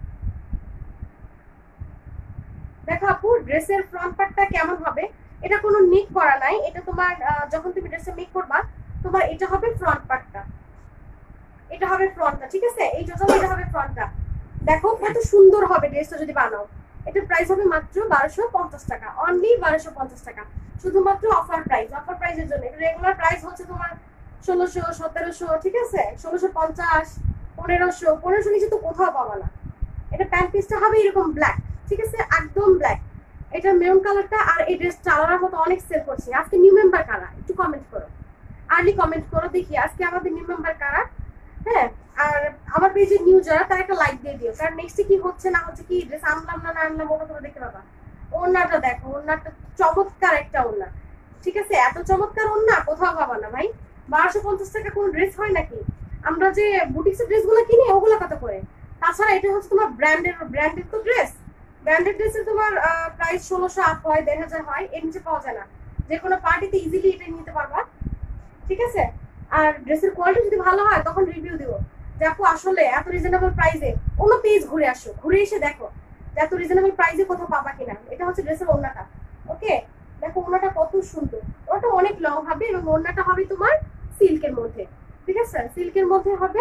দেখো আপু ড্রেসের ফ্রন্ট পার্টটা কেমন হবে, এটা কোনো নিক করা নাই, এটা তোমার যখন তুমি ড্রেসটা মেক করবা তোমার এটা হবে ফ্রন্ট পার্টটা, এটা হবে ফ্রন্টটা, ঠিক আছে? এই টোটাল এটা হবে ফ্রন্টটা। দেখো কত সুন্দর হবে ড্রেসটা যদি বানাও। এটার প্রাইস হবে মাত্র বারোশো পঞ্চাশ টাকা, অনলি বারোশো পঞ্চাশ টাকা, শুধুমাত্র অফার প্রাইস। অফার প্রাইসের জন্য রেগুলার প্রাইস হচ্ছে তোমার ষোলোশো সতেরোশো, ঠিক আছে? ষোলোশো পঞ্চাশ, পনেরোশো, পনেরোশো নিচে তো কোথাও পাবা না। এটা প্যান্ট পিসটা হবে এরকম ব্ল্যাক, ঠিক আছে? একদম ব্ল্যাক। এটা মেরুন কালারটা। আর এই ড্রেসটা আলাদার মতো অনেক সেল করছে। আজকে নিউ মেম্বার কারা একটু কমেন্ট করো, আর্লি কমেন্ট করো দেখি আজকে আমাদের নিউ মেম্বার কারা, হ্যাঁ? আর আমার পেজে নিউ যারা তারা একটা লাইক দিয়ে দিও, কারণ নেক্সটে কি হচ্ছে না হচ্ছে, কি ড্রেস আনলাম না না আনলাম ওটা তোমরা দেখতে পাবা। ওড়নাটা দেখো, ওড়নাটা চমৎকার একটা ওড়না, ঠিক আছে? এত চমৎকার ওড়না কোথাও পাবা না ভাই। বারোশো পঞ্চাশ টাকা কোন ড্রেস হয় নাকি? আমরা যে বুটিক্সের ড্রেসগুলো কিনি ওগুলো কত করে? তাছাড়া এটা হচ্ছে তোমার ব্র্যান্ডের, ব্র্যান্ডের তো ড্রেস, ব্র্যান্ডেড ড্রেসে তোমার প্রাইস ষোলোশো আপ হয়, দেড় হাজার হয়, এর নিচে পাওয়া যায় না। যে কোনো পার্টিতে ইজিলি এটা নিতে পারবা, ঠিক আছে? আর ড্রেসের কোয়ালিটি যদি ভালো হয় তখন রিভিউ দিব যে আপু আসলে এত রিজনেবল প্রাইসে, অন্য পেজ ঘুরে আসো, ঘুরে এসে দেখো যে এত রিজনেবল প্রাইসে কোথাও পাবা কিনা। এটা হচ্ছে ড্রেসের ওড়নাটা, ওকে? দেখো ওড়নাটা কত সুন্দর, ওটা অনেক লং হবে এবং ওড়নাটা হবে তোমার সিল্কের মধ্যে, ঠিক আছে? সিল্কের মধ্যে হবে।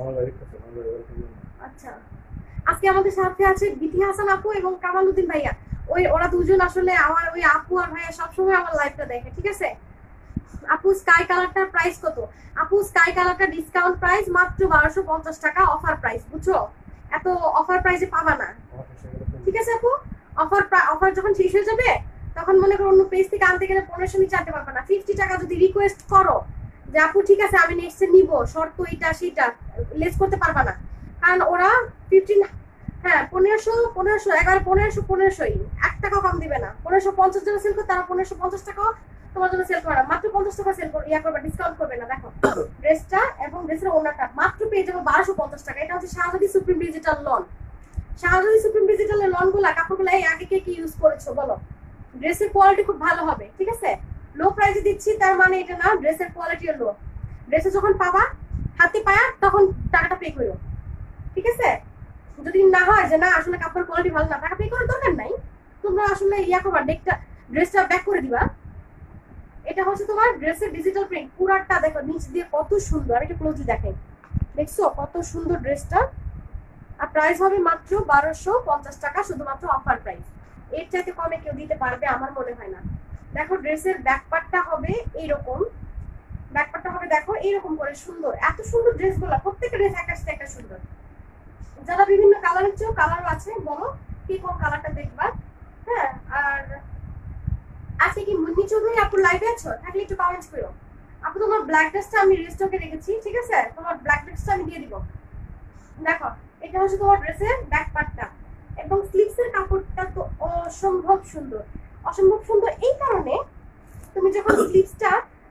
আচ্ছা আজকে আমাদের সাথে আছে বিথি হাসান আপু এবং কামালউদ্দিন ভাইয়া। ওই ওরা দুজন আসলে আমার ওই আপু আর ভাইয়া সবসময় আমার লাইভটা দেখে, ঠিক আছে? আপু স্কাই কালারটার প্রাইস কত? আপু স্কাই কালারটা ডিসকাউন্ট প্রাইস মাত্র বারোশো পঞ্চাশ টাকা, অফার প্রাইস, বুঝছো? এত অফার প্রাইসে পাবা না, ঠিক আছে আপু? অফার অফার যখন শেষ হয়ে যাবে তখন মনে করো অন্য পেজ থেকে আনতে গেলে পনেরোশো নিচে আনতে পারবে না। ফিফটি টাকা যদি রিকোয়েস্ট করো যে আপু ঠিক আছে আমি নেক্সটে নিব, শর্ত এটা সেটা, লেস করতে পারবা না, কারণ ওরা ফিফটিন, হ্যাঁ পনেরোশো পনেরোশো এগারো পনেরোশো পনেরোশোই, এক টাকা কম দিবে না। পনেরোশো পঞ্চাশ টাকা সেল করে তারা পনেরোশো পঞ্চাশ টাকাও তোমার জন্য সেল করে না, মাত্র পঞ্চাশ টাকা সেল করে ইয়া করবে, ডিসকাউন্ট করবে না। দেখো ড্রেসটা এবং ড্রেসের ওনারটা মাত্র পেয়ে যাবো বারোশো পঞ্চাশ টাকা। এটা হচ্ছে Shahzadi supreme digital lawn. Shahzadi supreme ডিজিটালের লন গুলা কাপড়গুলো এই আগে কে কি ইউজ করেছো বলো? ড্রেসের কোয়ালিটি খুব ভালো হবে, ঠিক আছে? লো প্রাইসে দিচ্ছি তার মানে এটা না ড্রেসের কোয়ালিটি লো। ড্রেসে যখন পাবা হাতে পায়া তখন টাকাটা পে করো, ঠিক আছে? যদি না হয় যে না আসলে কাপড়ের কোয়ালিটি ভালো না, টাকা পে করার দরকার নাই, তোমরা আসলে ইয়া করবা, ডেকটা ড্রেসটা ব্যাক করে দিবা। এটা হচ্ছে তোমার ড্রেসের ডিজিটাল প্রিন্ট, পুরাটা দেখো নিচ দিয়ে কত সুন্দর, এটা ক্লোজলি দেখেন, দেখছো কত সুন্দর ড্রেসটা। আর প্রাইস হবে মাত্র বারোশো পঞ্চাশ টাকা, শুধুমাত্র অফার প্রাইস। এর চাইতে কমে কেউ দিতে পারবে আমার মনে হয় না। দেখো ড্রেসের ব্যাকপার্টটা হবে এইরকম, ব্যাকপার্টটা হবে দেখো এইরকম করে সুন্দর, এত সুন্দর ড্রেসগুলো, প্রত্যেকটা ড্রেস একটা সাথে একটা সুন্দর। যারা বিভিন্ন কালারের চেয়েও কালারও আছে, বলো কি কোন কালারটা দেখবা? হ্যাঁ, আর আজকে কি মুন্নি চৌধুরী আপু লাইভে আছো? থাকলে একটু কমেন্টস করো। আপু তোমার ব্ল্যাক ড্রেসটা আমি রিস্টকে রেখেছি, ঠিক আছে? তোমার ব্ল্যাক ড্রেসটা আমি দিয়ে দিব। দেখো এটা হচ্ছে তোমার ড্রেসের ব্যাক পার্টটা, এবং স্লিভসের কাপড়টা তো অসম্ভব সুন্দর, অসম্ভব সুন্দর এই কারণে তুমি যখন স্লিভসটা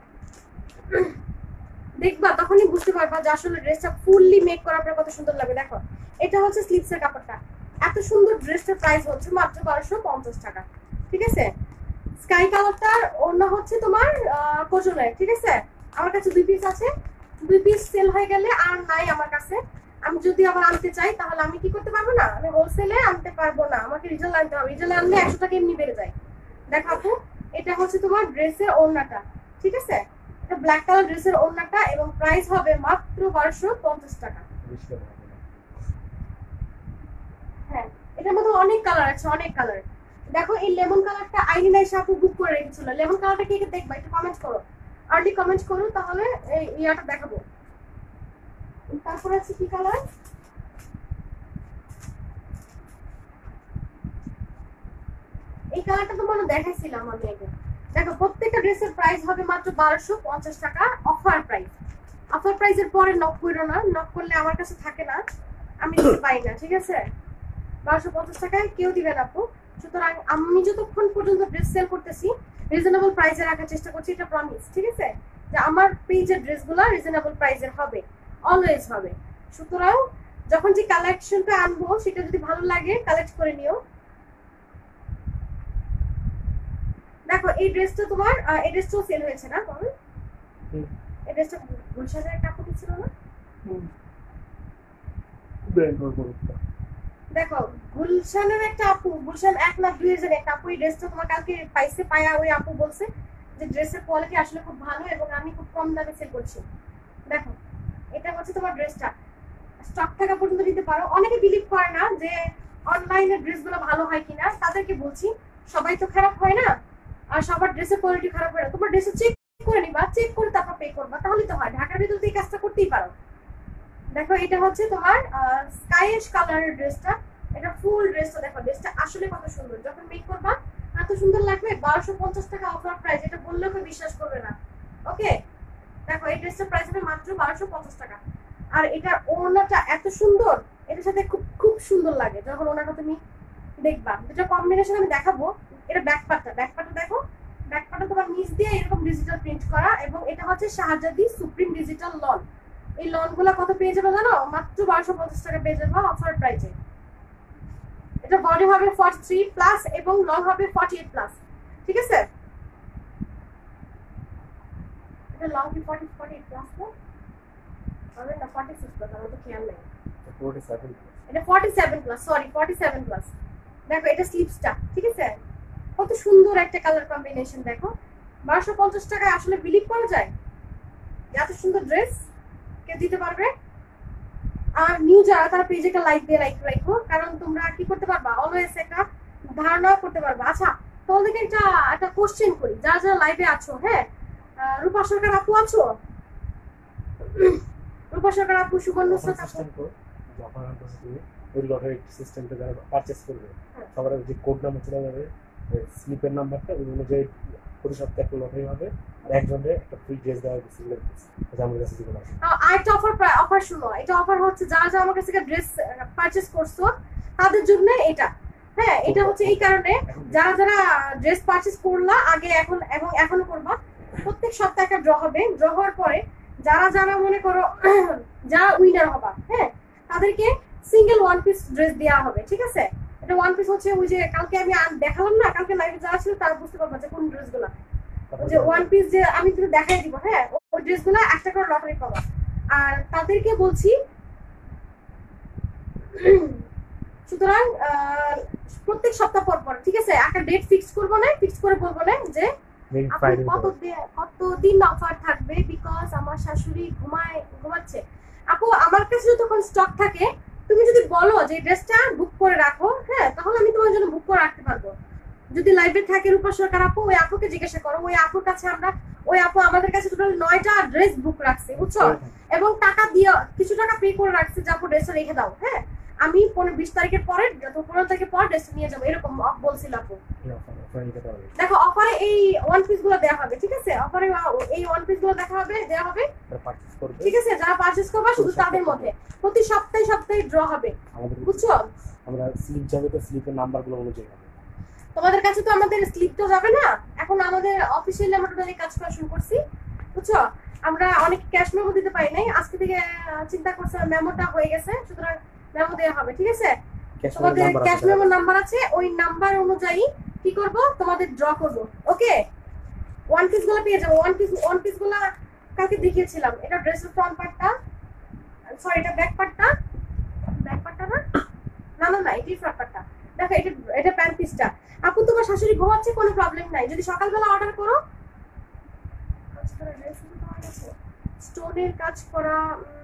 দেখবা তখনই বুঝতে পারবা যে আসলে ড্রেসটা ফুললি মেক করার পর কত সুন্দর লাগে। দেখো এটা হচ্ছে স্লিভসের কাপড়টা, এত সুন্দর ড্রেসটার প্রাইস হচ্ছে মাত্র বারোশো পঞ্চাশ টাকা, ঠিক আছে? স্কাই কালারটার অন্য হচ্ছে তোমার কোজনের, ঠিক আছে? আমার কাছে দুই পিস আছে, দুই পিস সেল হয়ে গেলে আর নাই আমার কাছে। আমি যদি আবার আনতে চাই তাহলে আমি কি করতে পারবো না, আমি হোলসেলে আনতে পারবো না, আমাকে রিটেল আনতে হবে। রিটেল আনলে একশো টাকা এমনি বেড়ে যায়। দেখাবো এটা হচ্ছে তোমার ড্রেসের ওড়নাটা, ঠিক আছে? এটা ব্ল্যাক কালার ড্রেসের ওড়নাটা, এবং প্রাইস হবে মাত্র বারোশো পঞ্চাশ টাকা। হ্যাঁ এটার মধ্যে অনেক কালার আছে, অনেক কালার। দেখো এই লেমন কালারটা আইরিনা আপু বুক করে রেখেছিল, লেমন কালারটা কে কে দেখবা একটু কমেন্ট করো, আর্লি কমেন্ট করো, তাহলে এই ইয়াটা দেখাবো। তারপর আছে কি কালার, এই কালারটা তো মনে দেখাইছিলাম আমি আগে। দেখো প্রত্যেকটা ড্রেসের প্রাইস হবে মাত্র বারোশো পঞ্চাশ টাকা, অফার প্রাইস। অফার প্রাইসের পরে নক করো না, নক করলে আমার কাছে থাকে না, আমি পাই না, ঠিক আছে? বারোশো পঞ্চাশ টাকায় কেউ দিবে না আপু। সুতরাং আমি যতক্ষণ পর্যন্ত ড্রেস সেল করতেছি রিজনেবল প্রাইসে রাখার চেষ্টা করছি, এটা প্রমিস, ঠিক আছে? যে আমার পেজের ড্রেসগুলো রিজনেবল প্রাইসের হবে, অলওয়েজ হবে। সুতরাং যখন যে কালেকশনটা আনবো সেটা যদি ভালো লাগে কালেক্ট করে নিও। দেখো এই ড্রেসটা তোমার, এই ড্রেসটাও সেল হয়েছে না বল? এই ড্রেসটা গুলশানের একটা আপু ছিল না? দেখো গুলশানের একটা আপু, গুলশান এক না দুই হাজার একটা আপু এই ড্রেসটা তোমার কালকে পাইছে, পায়া ওই আপু বলছে যে ড্রেসের কোয়ালিটি আসলে খুব ভালো এবং আমি খুব কম দামে সেল করছি। দেখো এটা হচ্ছে তোমার ড্রেসটা, স্টক থাকা পর্যন্ত নিতে পারো। অনেকে বিলিভ করে না যে অনলাইনে ড্রেসগুলো ভালো হয় কিনা, তাদেরকে বলছি সবাই তো খারাপ হয় না, আর সবার ড্রেসের কোয়ালিটি খারাপ হয় না। তোমার ড্রেসে চেক করে নিবা, চেক করে তারপর পে করবা, তাহলে তো হয়। ঢাকার ভিতরে এই কাজটা করতেই পারো। দেখো এটা হচ্ছে তোমার স্কাইশ কালারের ড্রেসটা, এটা ফুল ড্রেসটা দেখো, ড্রেসটা আসলে কত সুন্দর, যখন মেক করবা এত সুন্দর লাগবে। বারোশো পঞ্চাশ টাকা অফার প্রাইস, এটা বললেও কেউ বিশ্বাস করবে না। ওকে দেখো এই ড্রেসটার প্রাইস হবে মাত্র বারোশো পঞ্চাশ টাকা। আর এটার ওড়নাটা এত সুন্দর, এটার সাথে খুব খুব সুন্দর লাগে যখন ওড়নাটা তুমি দেখবা। দুটো কম্বিনেশন আমি দেখাবো। এটা ব্যাক পার্টটা, ব্যাক পার্টটা দেখো, ব্যাক পার্টটা তোমার নিচ দিয়ে এরকম ডিজিটাল প্রিন্ট করা, এবং এটা হচ্ছে শাহজাদি সুপ্রিম ডিজিটাল লন। এই লন গুলা কত পেয়ে যাবে জানো? মাত্র বারোশো পঞ্চাশ টাকা পেয়ে যাবে অফার প্রাইসে। এটা বডি হবে ফর্টি থ্রি প্লাস এবং লং হবে ফর্টি এইট প্লাস, ঠিক আছে? এটা লং কি ফর্টি ফর্টি এইট প্লাস না? হবে না ফর্টি সিক্স প্লাস, আমার তো খেয়াল নেই। ফর্টি সেভেন এটা forty seven plus, sorry forty seven plus. দেখো এটা স্লিভসটা, ঠিক আছে? কত সুন্দর একটা কালার কম্বিনেশন। দেখো বারোশো পঞ্চাশ টাকায় আসলে বিলিভ করা যায় এত সুন্দর ড্রেস কে দিতে পারবে? আর নিউ যারা তারা পেজে একটা লাইক দিয়ে লাইক রাখো, কারণ তোমরা কি করতে পারবা, অলওয়েজ একটা ধারণা করতে পারবা। আচ্ছা তোমাদেরকে একটা একটা কোশ্চেন করি, যারা যারা লাইভে আছো, হ্যাঁ রূপা সরকার আপু আছো? রূপা সরকার আপু, সুবর্ণ নুসরাত আপু, যখন তুমি ওই লটারি সিস্টেমটা যারা পারচেজ করবে সবার যে কোড নাম্বার চলে যাবে, স্লিপের নাম্বারটা ওই অনুযায়ী প্রতি সপ্তাহে একটা লটারি হবে আর একজনের একটা ফ্রি ড্রেস দেওয়া হবে সিঙ্গেল ড্রেস। এটা আমার কাছে যেগুলো আছে আরেকটা অফার, অফার শুনো, এটা অফার হচ্ছে যারা যারা আমার কাছ থেকে ড্রেস পারচেজ করছো তাদের জন্য এটা। হ্যাঁ, এটা হচ্ছে এই কারণে যারা যারা ড্রেস পারচেজ করলা আগে, এখন এবং এখনো করবা, প্রত্যেক সপ্তাহে একটা ড্র হবে। ড্র হওয়ার পরে যারা যারা মনে করো যারা উইনার হবা, হ্যাঁ, তাদেরকে সিঙ্গেল ওয়ান পিস ড্রেস দেওয়া হবে, ঠিক আছে? এটা ওয়ান পিস হচ্ছে ওই যে কালকে আমি দেখালাম না, কালকে লাইভে যারা ছিল তারা বুঝতে পারবা যে কোন ড্রেসগুলো, যে ওয়ান পিস যে আমি তুমি দেখাই দিব। হ্যাঁ, ওই ড্রেসগুলো একটা করে লটারি পাবা। আর তাদেরকে বলছি, সুতরাং প্রত্যেক সপ্তাহ পর পর, ঠিক আছে, একটা ডেট ফিক্স করবো না, ফিক্স করে বলবো না যে কত কতদিন অফার থাকবে, বিকজ আমার শাশুড়ি ঘুমায় ঘুমাচ্ছে। আপু আমার কাছে যতক্ষণ স্টক থাকে তুমি যদি বলো যে ড্রেসটা বুক করে রাখো, হ্যাঁ, তাহলে আমি তোমার জন্য বুক করে রাখতে পারবো। যদি লাইভে থাকে রূপা সরকার আপু, ওই আপুকে জিজ্ঞাসা করো, ওই আপুর কাছে আমরা, ওই আপু আমাদের কাছে টোটাল নয়টা ড্রেস বুক রাখছে, বুঝছো? এবং টাকা দিয়ে কিছু টাকা পে করে রাখছে যে আপু ড্রেসটা রেখে দাও, হ্যাঁ, আমি পনেরো বিশ তারিখের পরে পনেরো তারিখের পর ড্রেসটা নিয়ে যাবো, এরকম বলছিল আপু। দেখো অফারে এই ওয়ান পিস গুলো দেওয়া হবে, ঠিক আছে? অফারে এই ওয়ান পিস গুলো দেখা হবে, দেওয়া হবে, ঠিক আছে? যারা পারচেজ করবে শুধু তাদের মধ্যে প্রতি সপ্তাহে সপ্তাহে ড্র হবে, বুঝছো? আমরা স্লিপ যাবে তো স্লিপের নাম্বারগুলো অনুযায়ী হবে। তোমাদের কাছে তো আমাদের স্লিপ তো যাবে না, এখন আমাদের অফিসিয়ালি আমরা টোটালি কাজ করা শুরু করছি, বুঝছো? আমরা অনেক ক্যাশ মেমো দিতে পারি নাই, আজকে থেকে চিন্তা করছে মেমোটা হয়ে গেছে, সুতরাং মেমো দেওয়া হবে, ঠিক আছে? তোমাদের ক্যাশ মেমো নাম্বার আছে, ওই নাম্বার অনুযায়ী কি করব, তোমাদের ড্র করব, ওকে? ওয়ান পিস গুলো পেয়ে যাবো। ওয়ান পিস ওয়ান পিস গুলো কালকে দেখিয়েছিলাম। এটা ড্রেসের ফ্রন্ট পার্টটা, সরি এটা ব্যাক পার্টটা, ব্যাক পার্টটা না না না না এটাই ফ্রন্ট পার্টটা। দেখো এটা এটা প্যান্ট পিসটা। আপু তোমার শাশুড়ি ঘুমাচ্ছে, কোনো প্রবলেম নাই, যদি সকালবেলা অর্ডার করো। স্টোনের কাজ করা,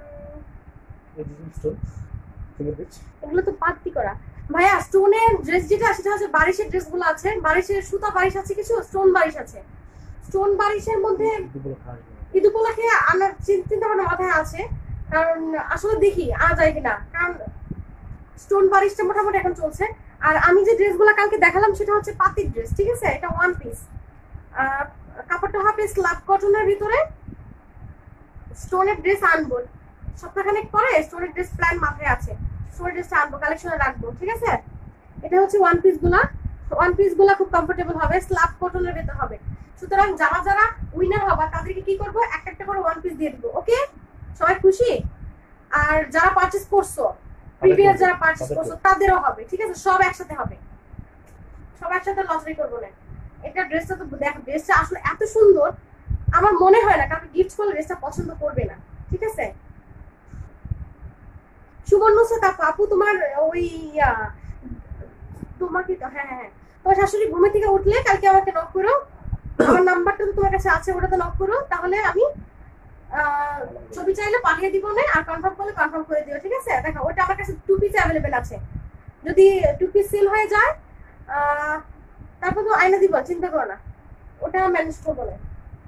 এগুলো তো পাত্তি করা ভাইয়া। স্টোনের ড্রেস যেটা সেটা হচ্ছে বারিশের ড্রেসগুলো আছে, বারিশের সুতা বারিশ আছে, কিছু স্টোন বারিশ আছে। স্টোন বারিশের মধ্যে ঈদ উপলক্ষে আনার চিন্তা ভাবনা মাথায় আছে, কারণ আসলে দেখি আনা যায় কিনা, কারণ স্টোন বারিশটা মোটামুটি এখন চলছে। আর আমি যে ড্রেসগুলো কালকে দেখালাম সেটা হচ্ছে পাতির ড্রেস, ঠিক আছে? এটা ওয়ান পিস, কাপড়টা হবে স্ল্যাব কটনের ভিতরে। স্টোনের ড্রেস আনবো সপ্তাহখানেক পরে, স্টোনের ড্রেস প্ল্যান মাথায় আছে, স্টোনের ড্রেসটা আনবো, কালেকশনে রাখবো, ঠিক আছে? এটা হচ্ছে ওয়ান পিস গুলা, ওয়ান পিস গুলা খুব কমফোর্টেবল হবে, স্ল্যাব কটনের ভেতর হবে। সুতরাং যারা যারা উইনার হবে তাদেরকে কি করবো, একটা একটা করে ওয়ান পিস দিয়ে দিবো, ওকে? সবাই খুশি? আর যারা পারচেজ করছো, প্রিভিয়াস যারা পারচেজ করছো তাদেরও হবে, ঠিক আছে? সব একসাথে হবে, সব একসাথে লটারি করবো না। এটা ড্রেসটা তো দেখো, ড্রেসটা আসলে এত সুন্দর, আমার মনে হয় না কাউকে গিফট করলে ড্রেসটা পছন্দ করবে না, ঠিক আছে? সুবর্ণ নুসরাত আপু, আপু তোমার ওই তোমার কি, হ্যাঁ হ্যাঁ তোমার শাশুড়ি ঘুমে থেকে উঠলে কালকে আমাকে নক করো, আমার নাম্বারটা তো তোমার কাছে আছে, ওটাতে নক করো, তাহলে আমি ছবি চাইলে পাঠিয়ে দিব না, আর কনফার্ম করলে কনফার্ম করে দিও, ঠিক আছে? দেখো ওটা আমার কাছে টু পিস অ্যাভেলেবেল আছে, যদি টু পিস সেল হয়ে যায় তারপর তো আইনা দিব, চিন্তা করো না, ওটা ম্যানেজ করবো না।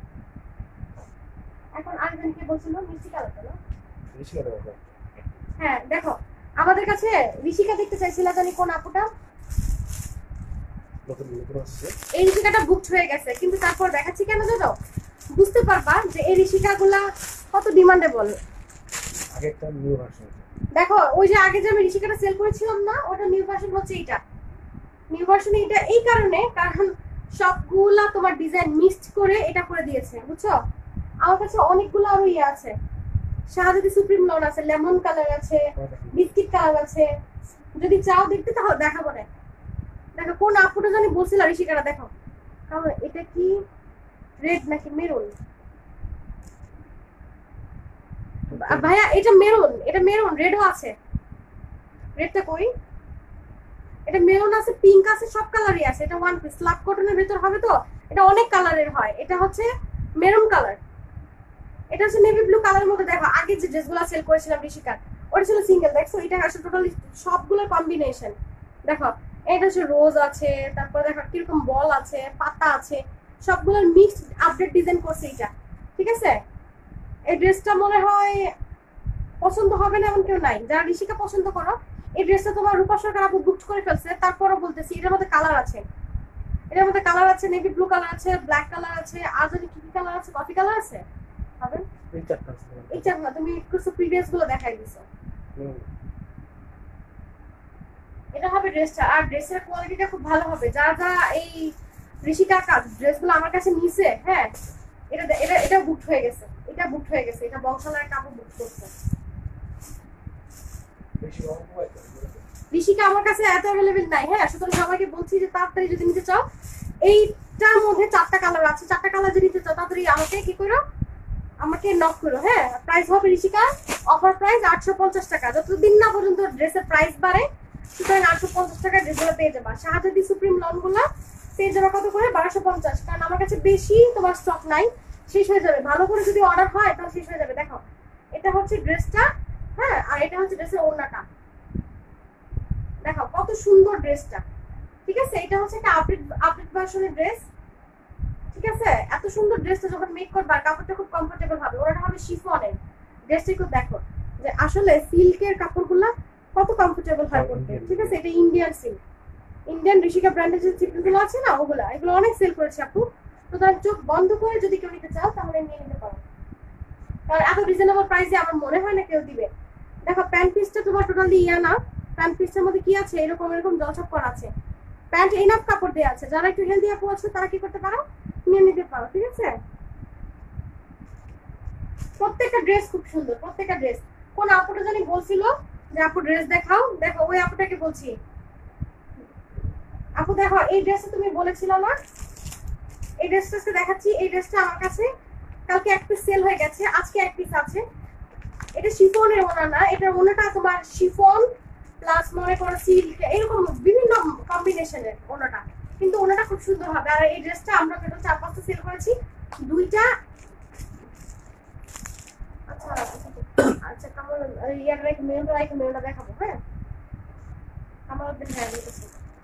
এখন আরেকজন কে বলছিল মিষ্টি কালারটা না, হ্যাঁ দেখো আমাদের কাছে ঋষিকা দেখতে চাইছিলা, জানি কোন আপুটা, এই ঋষিকাটা বুকড হয়ে গেছে, কিন্তু তারপর দেখাচ্ছি কেন জানো, বুঝতে পারবা যে এই ঋষিকাগুলা কত ডিমান্ডেবল। আগেরটা নিউ ভার্সন, দেখো ওই যে আগে যে আমি ঋষিকাটা সেল করেছিলাম না, ওটা নিউ ভার্সন হচ্ছে এইটা। নিউ ভার্সন এটা এই কারণে, কারণ সবগুলা তোমার ডিজাইন মিক্সড করে এটা করে দিয়েছে, বুঝছো? আমার কাছে অনেকগুলো আরো ইয়ে আছে, শাহজাদি সুপ্রিম লন আছে, লেমন কালার আছে, বিস্কিট কালার আছে, যদি চাও দেখতে তাহলে দেখাবো না। দেখো কোন আপুটা জানি বলছিল ঋষিকাটা, দেখো কারণ এটা কি রেড নাকি মেরুন, ভাইয়া এটা মেরুন, এটা মেরুন, রেডও আছে, রেডটা কই, এটা মেরুন আছে, পিঙ্ক আছে, সব কালারই আছে। এটা ওয়ান পিস স্ল্যাব কটনের ভিতর হবে, তো এটা অনেক কালারের হয়। এটা হচ্ছে মেরুন কালার, এটা হচ্ছে নেভি ব্লু কালারের মধ্যে। দেখো আগে যে ড্রেসগুলো সেল করেছিলাম ঋষিকার, ওটা ছিল সিঙ্গেল, দেখছো এটা আসলে টোটালি সবগুলোর কম্বিনেশন। দেখো এটা হচ্ছে রোজ আছে, তারপর দেখো কিরকম বল আছে, পাতা আছে, সবগুলোর মিক্সড আপডেট ডিজাইন করছে এটা, ঠিক আছে? এই ড্রেসটা মনে হয় পছন্দ হবে না এমন কেউ নাই। যারা ঋষিকা পছন্দ করো, এই ড্রেসটা তোমার রূপা সরকার আপু বুক করে ফেলছে। তারপরও বলতেছি এটার মধ্যে কালার আছে, এটার মধ্যে কালার আছে, নেভি ব্লু কালার আছে, ব্ল্যাক কালার আছে, আর যদি কি কি কালার আছে, কফি কালার আছে, হবে এই চারটা আছে। এই চার না, তুমি একটু প্রিভিয়াস গুলো দেখাই দিছো। হুম। এটা হবে ড্রেসটা, আর ড্রেসের কোয়ালিটিটা খুব ভালো হবে। যারা যারা এই ঋষিকা ড্রেসগুলো আমার কাছে নিছে, হ্যাঁ এটা এটা এটা বুক হয়ে গেছে, এটা বুক হয়ে গেছে, এটা বংশালের কাপড় বুক করছে। বেশি রং হয় তো। ঋষিকা আমার কাছে এত অ্যাভেলেবেল নাই, হ্যাঁ সুতরাং সবাইকে বলছি যে তাড়াতাড়ি যদি নিতে চাও, এইটার মধ্যে চারটা কালার আছে, চারটা কালার যদি নিতে চাও তাড়াতাড়ি আমাকে কি করো, আমাকে নক করো। হ্যাঁ প্রাইস হবে ঋষিকা অফার প্রাইস আটশো পঞ্চাশ টাকা। যতদিন না পর্যন্ত ড্রেসের প্রাইস বাড়ে, সুতরাং আটশো পঞ্চাশ টাকা ড্রেসগুলো পেয়ে যাবা। শাহজাদি সুপ্রিম লনগুলো পেয়ে যাবা কত করে, বারোশো পঞ্চাশ। কারণ আমার কাছে বেশি তোমার স্টক নাই, শেষ হয়ে যাবে। ভালো করে যদি অর্ডার হয় তাহলে শেষ হয়ে যাবে। দেখো এটা হচ্ছে ড্রেসটা, হ্যাঁ আর এটা হচ্ছে ড্রেসের ওড়নাটা। দেখো কত সুন্দর ড্রেসটা, ঠিক আছে? এটা হচ্ছে একটা আপডেট আপডেট ভার্সনের ড্রেস, ঠিক আছে? এত সুন্দর ড্রেসটা যখন মেক করবা কাপড়টা খুব কমফোর্টেবল হবে। ওটা হবে শিফনের। ড্রেসটা একটু দেখো যে আসলে সিল্কের কাপড়গুলো কত কমফোর্টেবল হয় পরতে, ঠিক আছে? এটা ইন্ডিয়ান সিল্ক, ইন্ডিয়ান ঋষিকা ব্র্যান্ডের যে সিল্কগুলো আছে না ওগুলা, এগুলো অনেক সেল করেছে আপু। তো তার চোখ বন্ধ করে যদি কেউ নিতে চাও তাহলে নিয়ে নিতে পারো, কারণ এত রিজনেবল প্রাইসে আমার মনে হয় না কেউ দিবে। দেখো প্যান্ট পিসটা তোমার টোটালি ইয়া না, প্যান্ট পিসটার মধ্যে কি আছে, এরকম এরকম জলছপ করা আছে। প্যান্ট এনাফ কাপড় দেওয়া আছে। যারা একটু হেলদি আপু আছে তারা কি করতে পারো, নিয়ে নিতে পারো, ঠিক আছে? প্রত্যেকটা ড্রেস খুব সুন্দর, প্রত্যেকটা ড্রেস। কোন আপুটা জানি বলছিল যে আপু ড্রেস দেখাও, দেখো ওই আপুটাকে বলছি। আপু দেখো এই ড্রেসটা তুমি বলেছিল না, এই ড্রেসটা দেখাচ্ছি। এই ড্রেসটা আমার কাছে কালকে এক পিস সেল হয়ে গেছে, আজকে এক পিস আছে। এটা শিফনের ওনা না, এটা ওনাটা তোমার শিফন প্লাস মনে করো সিল্ক, এরকম বিভিন্ন কম্বিনেশনের ওনাটা, কিন্তু ওনাটা খুব সুন্দর হবে। আর এই ড্রেসটা আমরা টোটাল চার পাঁচটা সেল করেছি, দুইটা। আচ্ছা আচ্ছা কামাল ইয়ার রাইক মেলটা রাইক মেলটা দেখাবো, হ্যাঁ কামাল দিন হ্যাঁ দিতেছি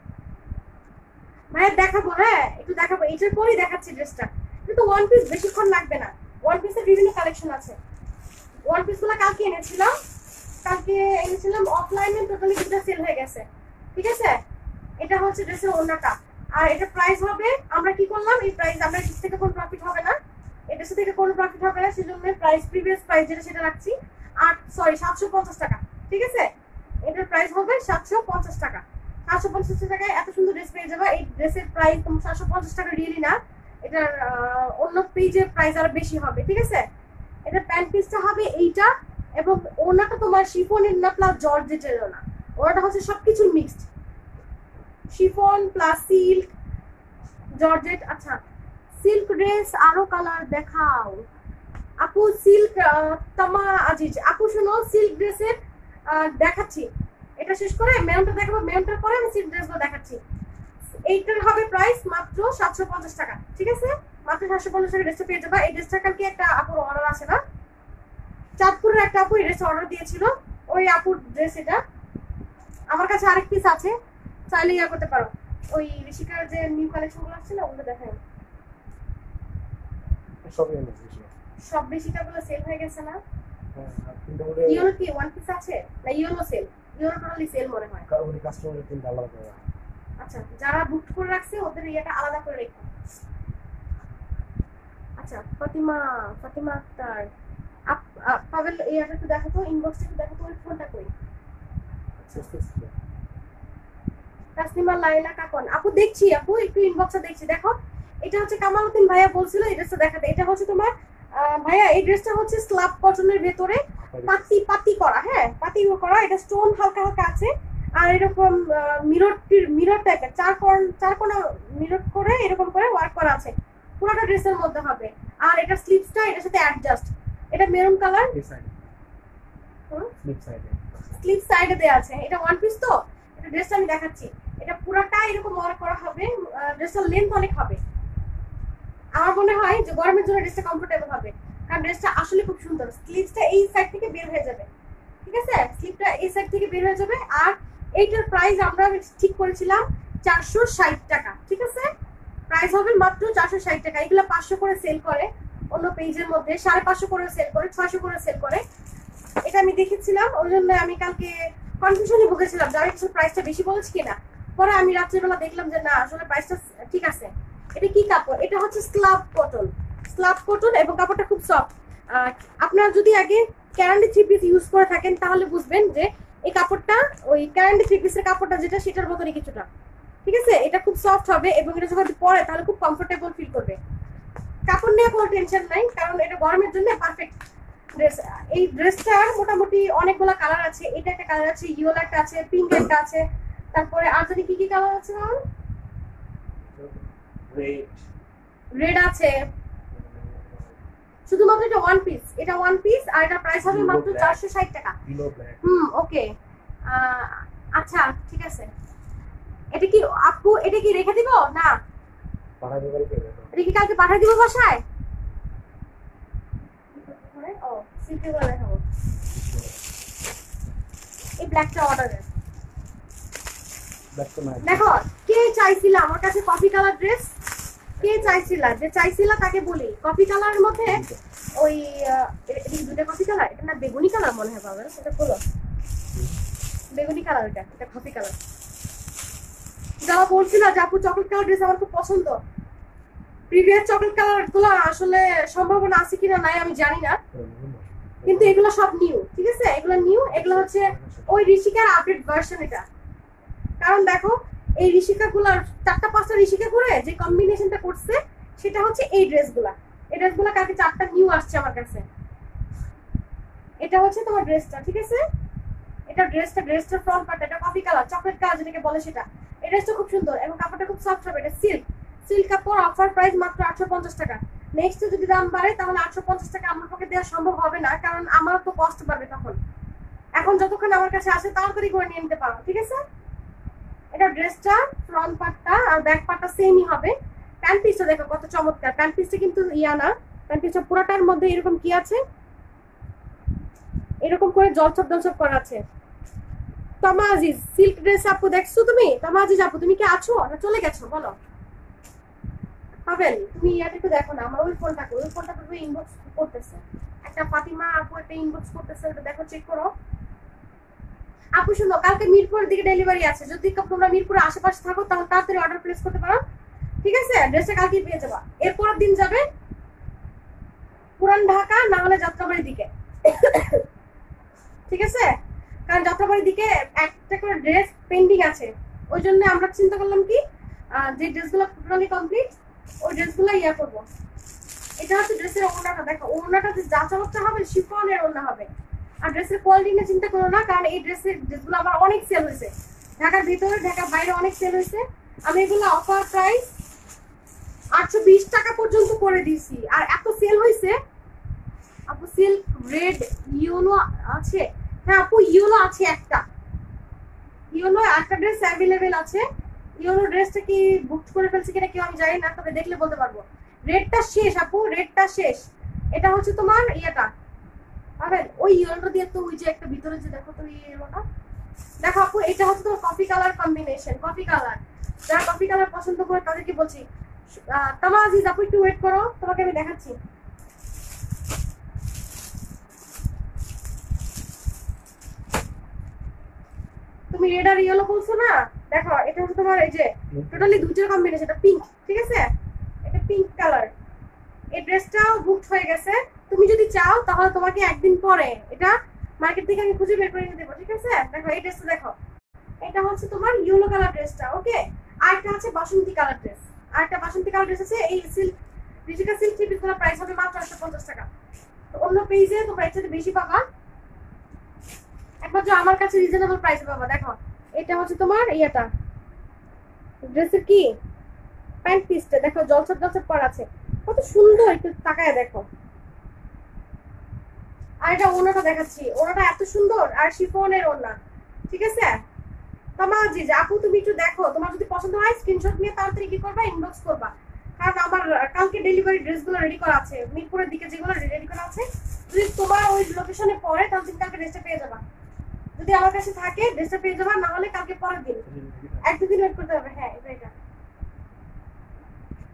ভাই দেখাবো, হ্যাঁ একটু দেখাবো। এটার পরেই দেখাচ্ছি ড্রেসটা। কিন্তু ওয়ান পিস বেশিক্ষণ লাগবে না, ওয়ান পিসের বিভিন্ন কালেকশন আছে। ওয়ান পিস গুলো কালকে এনেছিলাম, কালকে এনেছিলাম অফলাইনে, টোটালি দুটো সেল হয়ে গেছে, ঠিক আছে? এটা হচ্ছে ড্রেসের ওড়নাটা, আর এটা প্রাইস হবে, আমরা কি করলাম এই প্রাইস, আমরা এর থেকে কোনো প্রফিট হবে না, এই ড্রেস থেকে কোনো প্রফিট হবে না, সেজন্য প্রাইস প্রিভিয়াস প্রাইস যেটা সেটা রাখছি আট সরি সাতশো পঞ্চাশ টাকা, ঠিক আছে? এটার প্রাইস হবে সাতশো পঞ্চাশ টাকা। সাতশো পঞ্চাশ টাকায় এত সুন্দর ড্রেস পেয়ে যাবে। এই ড্রেসের প্রাইস তোমার সাতশো পঞ্চাশ টাকা রিয়েলি না, এটার অন্য পেজের প্রাইস আরো বেশি হবে, ঠিক আছে? এটা প্যান্ট পিসটা হবে এইটা, এবং ওনাটা তোমার শিফনের না প্লাস জর্জেটের না, ওনাটা হচ্ছে সবকিছু mixed, chiffon plus silk georgette. আচ্ছা সিল্ক ড্রেস আরো কালার দেখাও আপু। সিল্ক তামা আজিজ আপু শোনো, সিল্ক ড্রেসের দেখাচ্ছি, এটা শেষ করে মেরুনটা দেখাবো, মেরুনটার পরে আমি সিল্ক ড্রেসগুলো দেখাচ্ছি। এইটার হবে প্রাইস মাত্র সাতশো পঞ্চাশ টাকা, ঠিক আছে? মাত্র সাতশো পঞ্চাশ টাকা ড্রেসটা পেয়ে যাবা। এই ড্রেসটা কালকে একটা আপুর অর্ডার আছে না, চাঁদপুরের একটা আপু এই ড্রেস অর্ডার দিয়েছিল, ওই আপুর ড্রেস এটা। আমার কাছে আরেক পিস আছে, চাইলে ইয়া করতে পারো। ওই ঋষিকার যে নিউ কালেকশন গুলো আসছে না ওগুলো দেখাই, সবই এনেছি বেশি। সব বেশিটা গুলো সেল হয়ে গেছে না? হ্যাঁ আর তিনটা করে ইয়েলো কি ওয়ান পিস আছে না? Yellow sale, yellow totally sale মনে হয়। ওই কাস্টমারের তিনটা আলাদা করে। আচ্ছা যারা বুক করে রাখছে ওদের ইয়েটা আলাদা করে রেখো। আচ্ছা ফাতিমা, ফাতিমা আক্তার পাবেল ইয়াটা একটু দেখো তো, ইনবক্সটা একটু দেখো তো, ওই ফোনটা কই? তাসনিমা লাইলা কাকন আপু দেখছি, আপু একটু ইনবক্সটা দেখছি। দেখো এটা হচ্ছে কামালউদ্দিন ভাইয়া বলছিল এই ড্রেসটা দেখাতে। এটা হচ্ছে তোমার ভাইয়া এই ড্রেসটা হচ্ছে স্ল্যাব কটনের ভেতরে পাতি পাতি করা, হ্যাঁ পাতি করা, এটা স্টোন হালকা হালকা আছে, আর এরকম মিরর মিরর টাইপের চার কোণ চার কোণা মিরর করে এরকম করে ওয়ার্ক করা আছে, পুরোটা ড্রেসের মধ্যে হবে। আর এটা স্লিভসটা এটার সাথে অ্যাডজাস্ট, এটা মেরুন কালার, স্লিভ সাইডে দেওয়া আছে। এটা ওয়ান পিস তো, এটা ড্রেসটা আমি দেখাচ্ছি, এটা পুরোটা এরকম ওয়ার্ক করা হবে। ড্রেসটার লেন্থ অনেক হবে, আমার মনে হয় যে গরমের জন্য ড্রেসটা কমফোর্টেবল হবে, কারণ ড্রেসটা আসলে খুব সুন্দর। স্লিভসটা এই সাইড থেকে বের হয়ে যাবে, ঠিক আছে? স্লিভটা এই সাইড থেকে বের হয়ে যাবে। আর এইটার প্রাইস আমরা ঠিক করেছিলাম চারশো ষাট টাকা, ঠিক আছে? প্রাইস হবে মাত্র চারশো ষাট টাকা। এগুলো পাঁচশো করে সেল করে অন্য পেজের মধ্যে, সাড়ে পাঁচশো করে সেল করে, ছয়শো করে সেল করে। এটা আমি দেখেছিলাম, ওই জন্য আমি কালকে কনফিউশনে ভুগেছিলাম যে আমি কিছু প্রাইসটা বেশি বলেছি কিনা। পরে আমি রাত্রিবেলা দেখলাম যে না, আসলে প্রাইসটা ঠিক আছে। এটা কি কাপড়? এটা হচ্ছে স্লাব কটন, স্লাব কটন এবং কাপড়টা খুব সফট। আপনারা যদি আগে ক্যারান্ডি থ্রি পিস ইউজ করে থাকেন তাহলে বুঝবেন যে এই কাপড়টা ওই ক্যারান্ডি থ্রি পিসের কাপড়টা যেটা সেটার মতনই কিছুটা, ঠিক আছে। এটা খুব সফট হবে এবং এটা যখন পরে তাহলে খুব কমফোর্টেবল ফিল করবে। কাপড় নিয়ে কোনো টেনশন নাই, কারণ এটা গরমের জন্য পারফেক্ট ড্রেস। এই ড্রেসটার মোটামুটি অনেকগুলো কালার আছে। এটা একটা কালার আছে, ইয়েলো একটা আছে, পিঙ্ক একটা আছে, তারপরে আর জানি কি কি কালার আছে, রেড আছে। শুধুমাত্র এটা ওয়ান পিস, এটা ওয়ান পিস আর এটা প্রাইস হবে মাত্র চারশো ষাট টাকা। হুম ওকে, আচ্ছা ঠিক আছে। এটা কি আপু, এটা কি রেখে দিব না এটা কি কালকে পাঠিয়ে দিব বাসায়? ও সিম্পল করে দেখাবো। এই ব্ল্যাকটা অর্ডার দেন। দেখো কে চাইছিল আমার কাছে কফি কালার ড্রেস, কে চাইছিল, যে চাইছিল তাকে বলি। কফি কালারের মধ্যে ওই দুটো কফি কালার, এটা না বেগুনি কালার মনে হয় পাবে, এটা বলো বেগুনি কালার, এটা এটা কফি কালার। যারা বলছিল যে আপু চকলেট কালার ড্রেস আমার খুব পছন্দ, প্রিভিয়াস চকলেট কালার গুলো আসলে সম্ভাবনা আছে কিনা নাই আমি জানি না, কিন্তু এগুলো সব নিউ, ঠিক আছে। এগুলো নিউ, এগুলো হচ্ছে ওই ঋষিকার আপডেট ভার্সন এটা। কারণ দেখো এই ঋষিকা গুলার চারটা পাঁচটা ঋষিকা করে যে কম্বিনেশনটা করছে সেটা হচ্ছে এই ড্রেসগুলা। এই ড্রেসগুলা কালকে চারটা নিউ আসছে আমার কাছে। এটা হচ্ছে তোমার ড্রেসটা, ঠিক আছে। এটা ড্রেসটা ড্রেসটার ফ্রন্ট পার্ট, এটা কফি কালার, চকলেট কালার যেটাকে বলে সেটা। এই ড্রেসটা খুব সুন্দর এবং কাপড়টা খুব সফট হবে। এটা সিল্ক, সিল্ক কাপড়। অফার প্রাইস মাত্র আটশো পঞ্চাশ টাকা। নেক্সট যদি দাম বাড়ে তাহলে আটশো পঞ্চাশ টাকা আমার পক্ষে দেওয়া সম্ভব হবে না, কারণ আমার তো কষ্ট পাবে তখন। এখন যতক্ষণ আমার কাছে আসে তাড়াতাড়ি করে নিয়ে নিতে পারো, ঠিক আছে। এটা ড্রেসটা ফ্রন্ট পার্টটা আর ব্যাক পার্টটা সেমই হবে। প্যান্ট পিসটা দেখো কত চমৎকার। প্যান্ট পিসটা কিন্তু ইয়া না, প্যান্ট পিসটা পুরোটার মধ্যে এরকম কি আছে, এরকম করে জলছপ জলছপ করা আছে। তমা আজিজ সিল্ক ড্রেস আপু দেখছো তুমি? তমা আজিজ আপু তুমি কি আছো না চলে গেছো বলো? পাবেন তুমি ইয়াটা একটু দেখো না, আমার ওই ফোনটাকে, ওই ফোনটাকে তুমি ইনবক্স করতেছে একটা ফাতিমা আপু, একটা ইনবক্স করতেছে, ওটা দেখো চেক করো। আপু শুনো, কালকে মিরপুরের দিকে ডেলিভারি আছে, যদি তোমরা মিরপুরের আশেপাশে থাকো তাহলে তাড়াতাড়ি অর্ডার প্লেস করতে পারো, ঠিক আছে। ড্রেসটা কালকে পেয়ে যাবা। এরপরের দিন যাবে পুরান ঢাকা না হলে যাত্রাবাড়ির দিকে, ঠিক আছে। কারণ যাত্রাবাড়ির দিকে একটা করে ড্রেস পেন্ডিং আছে, ওই জন্য আমরা চিন্তা করলাম কি যে ড্রেসগুলো টোটালি কমপ্লিট ওই ড্রেসগুলো ইয়া করবো। এটা হচ্ছে ড্রেসের ওড়নাটা, দেখো ওড়নাটা যে যা চমৎকার হবে শিফনের ওড়না হবে। আর ড্রেসের কোয়ালিটি নিয়ে চিন্তা করো না, কারণ এই ড্রেসের ড্রেসগুলো আমার অনেক সেল হয়েছে, ঢাকার ভিতরে ঢাকার বাইরে অনেক সেল হয়েছে। আমি এগুলো অফার প্রাইস আটশো বিশ টাকা পর্যন্ত করে দিয়েছি, আর এত সেল হয়েছে। আপু সিল্ক রেড ইয়েলো আছে? হ্যাঁ আপু ইয়েলো আছে একটা, ইয়েলো একটা ড্রেস অ্যাভেলেবেল আছে। ইয়েলো ড্রেসটা কি বুক করে ফেলছে কিনা কেউ আমি জানি না, তবে দেখলে বলতে পারবো। রেডটা শেষ আপু, রেডটা শেষ। এটা হচ্ছে তোমার ইয়েটা পাবেন ওই ইয়েলোটা দিয়ে, তো ওই যে একটা ভিতরে যে দেখো তো ইয়েলোটা দেখো আপু, এটা হচ্ছে তোমার coffee colour combination, coffee colour. যারা কফি কালার পছন্দ করে তাদেরকে বলছি। তামা আজিজ আপু একটু ওয়েট করো, তোমাকে আমি দেখাচ্ছি। তুমি রেড আর ইয়েলো বলছো না, দেখো এটা হচ্ছে তোমার এই যে টোটালি দুইটার কম্বিনেশন। এটা পিঙ্ক, ঠিক আছে, এটা পিঙ্ক কালার। এই ড্রেসটাও বুকড হয়ে গেছে। তুমি যদি চাও তাহলে তোমাকে একদিন পরে এটা মার্কেট থেকে আমি খুঁজে বের করে এনে দেবো, ঠিক আছে। দেখো এই ড্রেসটা দেখো, এটা হচ্ছে তোমার ইয়েলো কালার ড্রেসটা, ওকে। আর একটা আছে বাসন্তী কালার ড্রেস, আর একটা বাসন্তী কালার ড্রেস আছে। এই silk Rishika silk three piece গুলোর প্রাইস হবে মাত্র আটশো পঞ্চাশ টাকা। তো অন্য পেজে তোমরা এর চেয়ে বেশি পাবা, একমাত্র আমার কাছে রিজনেবল প্রাইসে পাবা। দেখো এটা হচ্ছে তোমার ইয়েটা ড্রেসের কি প্যান্ট পিসটা দেখো জলছপ জলছপ করা আছে, কত সুন্দর, একটু তাকায় দেখো। আর এটা ওনাটা দেখাচ্ছি, ওনাটা এত সুন্দর, আর শিফনের ওনা, ঠিক আছে। তোমার জি আপু তুমি একটু দেখো, তোমার যদি পছন্দ হয় স্ক্রিনশট নিয়ে তাড়াতাড়ি কি করবা, ইনবক্স করবা। কারণ আমার কালকে ডেলিভারি ড্রেসগুলো রেডি করা আছে, মিরপুরের দিকে যেগুলো রেডি করা আছে, যদি তোমার ওই লোকেশনে পড়ে তাহলে তুমি কালকে ড্রেসটা পেয়ে যাবা। যদি আমার কাছে থাকে ড্রেসটা পেয়ে যাবা, না হলে কালকে পরের দিন, এক দুদিন ওয়েট করতে হবে। হ্যাঁ এটা এটা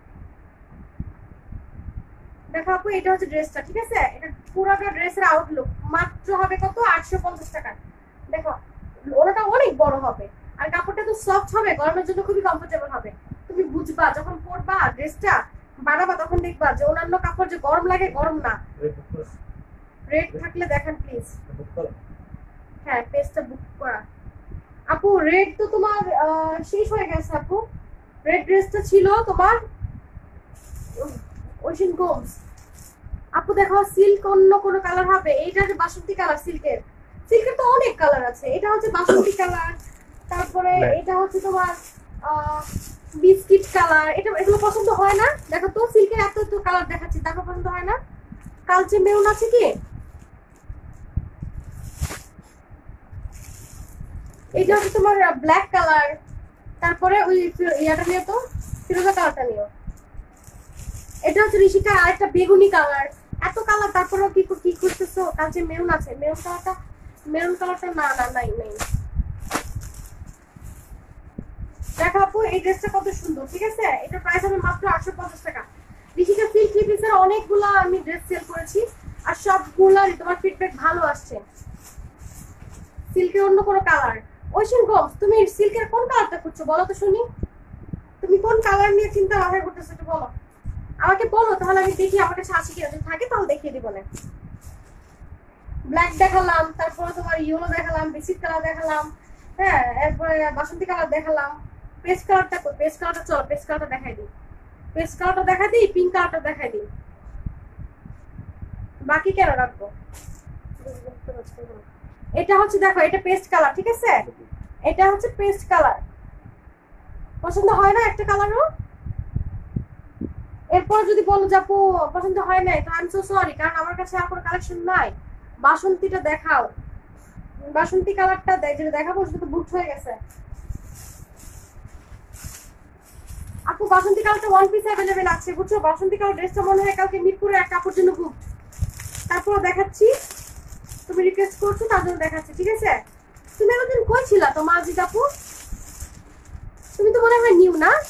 দেখো আপু এটা হচ্ছে ড্রেসটা, ঠিক আছে? এটা পুরোটা ড্রেসের আউটলুক, মাত্র হবে কত, আটশো পঞ্চাশ টাকা। দেখো ওটা অনেক বড় হবে আর কাপড়টা তো সফট হবে, গরমের জন্য খুবই কমফোর্টেবল হবে। তুমি বুঝবা যখন পরবা ড্রেসটা বানাবা তখন দেখবা যে অন্যান্য কাপড় যে গরম লাগে, গরম না। রেড থাকলে দেখান প্লিজ। হ্যাঁ পেজটা বুক করা। আপু রেড তো তোমার শেষ হয়ে গেছে আপু। রেড ড্রেসটা ছিল তোমার ওশিন গোমস। আপু দেখো সিল্ক অন্য কোনো কালার হবে, এইটা যে বাসন্তী কালার সিল্কের। সিল্কের তো অনেক কালার আছে, এটা হচ্ছে বাসন্তী কালার, তারপরে এটা হচ্ছে তোমার বিস্কিট কালার। এটা এগুলো পছন্দ হয় না? দেখো তো সিল্কের এত এত কালার দেখাচ্ছি, দেখো পছন্দ হয় না? কালচে মেরুন আছে কি? এইটা হচ্ছে তোমার ব্ল্যাক কালার, তারপরে ওই ইয়াটা নিয়ে তো ফিরোজা কালারটা নিও। এটা হচ্ছে ঋষিকা আরেকটা বেগুনি কালার। এত কালার তারপরেও কি কি করতেছো? কালচে মেরুন আছে, মেরুন কালারটা মেরুন কালারটা না না নাই নাই। দেখো আপু এই ড্রেসটা কত সুন্দর, ঠিক আছে? এটা প্রাইস হবে মাত্র আটশো পঞ্চাশ টাকা। ঋষিকা সিল্ক থ্রি পিসের অনেকগুলো আমি ড্রেস সেল করেছি আর সবগুলোরই তোমার ফিডব্যাক ভালো আসছে। সিল্কের অন্য কোনো কালার, ওশিন গোমস। তুমি সিল্কের কোন কালারটা খুঁজছো বলো তো শুনি? তুমি কোন কালার নিয়ে চিন্তা ভাবনা করতেছো একটু বলো আমাকে, বলো তাহলে আমি দেখি আমার কাছে আছে কিনা। যদি থাকে তাহলে দেখিয়ে দিব। না ব্ল্যাক দেখালাম, তারপরে তোমার ইয়েলো দেখালাম, বিস্কিট কালার দেখালাম, হ্যাঁ এরপরে বাসন্তী কালার দেখালাম। পেস্ট কালারটা কই? পেস্ট কালারটা চলো পেস্ট কালারটা দেখাই দিই। পেস্ট কালারটা দেখাই দিই, পিঙ্ক কালারটা দেখাই দিই। বাকি কেন রাখবো? এটা হচ্ছে দেখো এটা পেস্ট কালার, ঠিক আছে? এটা হচ্ছে পেস্ট কালার। পছন্দ হয় না একটা কালারও? এরপর যদি বলো যে আপু পছন্দ হয় নাই, তো আই এম সো সরি, কারণ আমার কাছে আর কোনো কালেকশন নাই। বাসন্তীটা দেখাও, বাসন্তী কালারটা যেটা দেখাবো সেটা তো বুক হয়ে গেছে। আপু বাসন্তী কালারটা ওয়ান পিস অ্যাভেলেবেল আছে, বুঝছো? বাসন্তী কালার ড্রেসটা মনে হয় কালকে মিরপুরে এক কাপড় জন্য বুক। তারপর দেখাচ্ছি, তুমি রিকোয়েস্ট করছো তার জন্য দেখাচ্ছি, ঠিক আছে? তুমি এতদিন কই ছিলা তো মাজিদ আপু? তুমি তো মনে হয় নিউ না?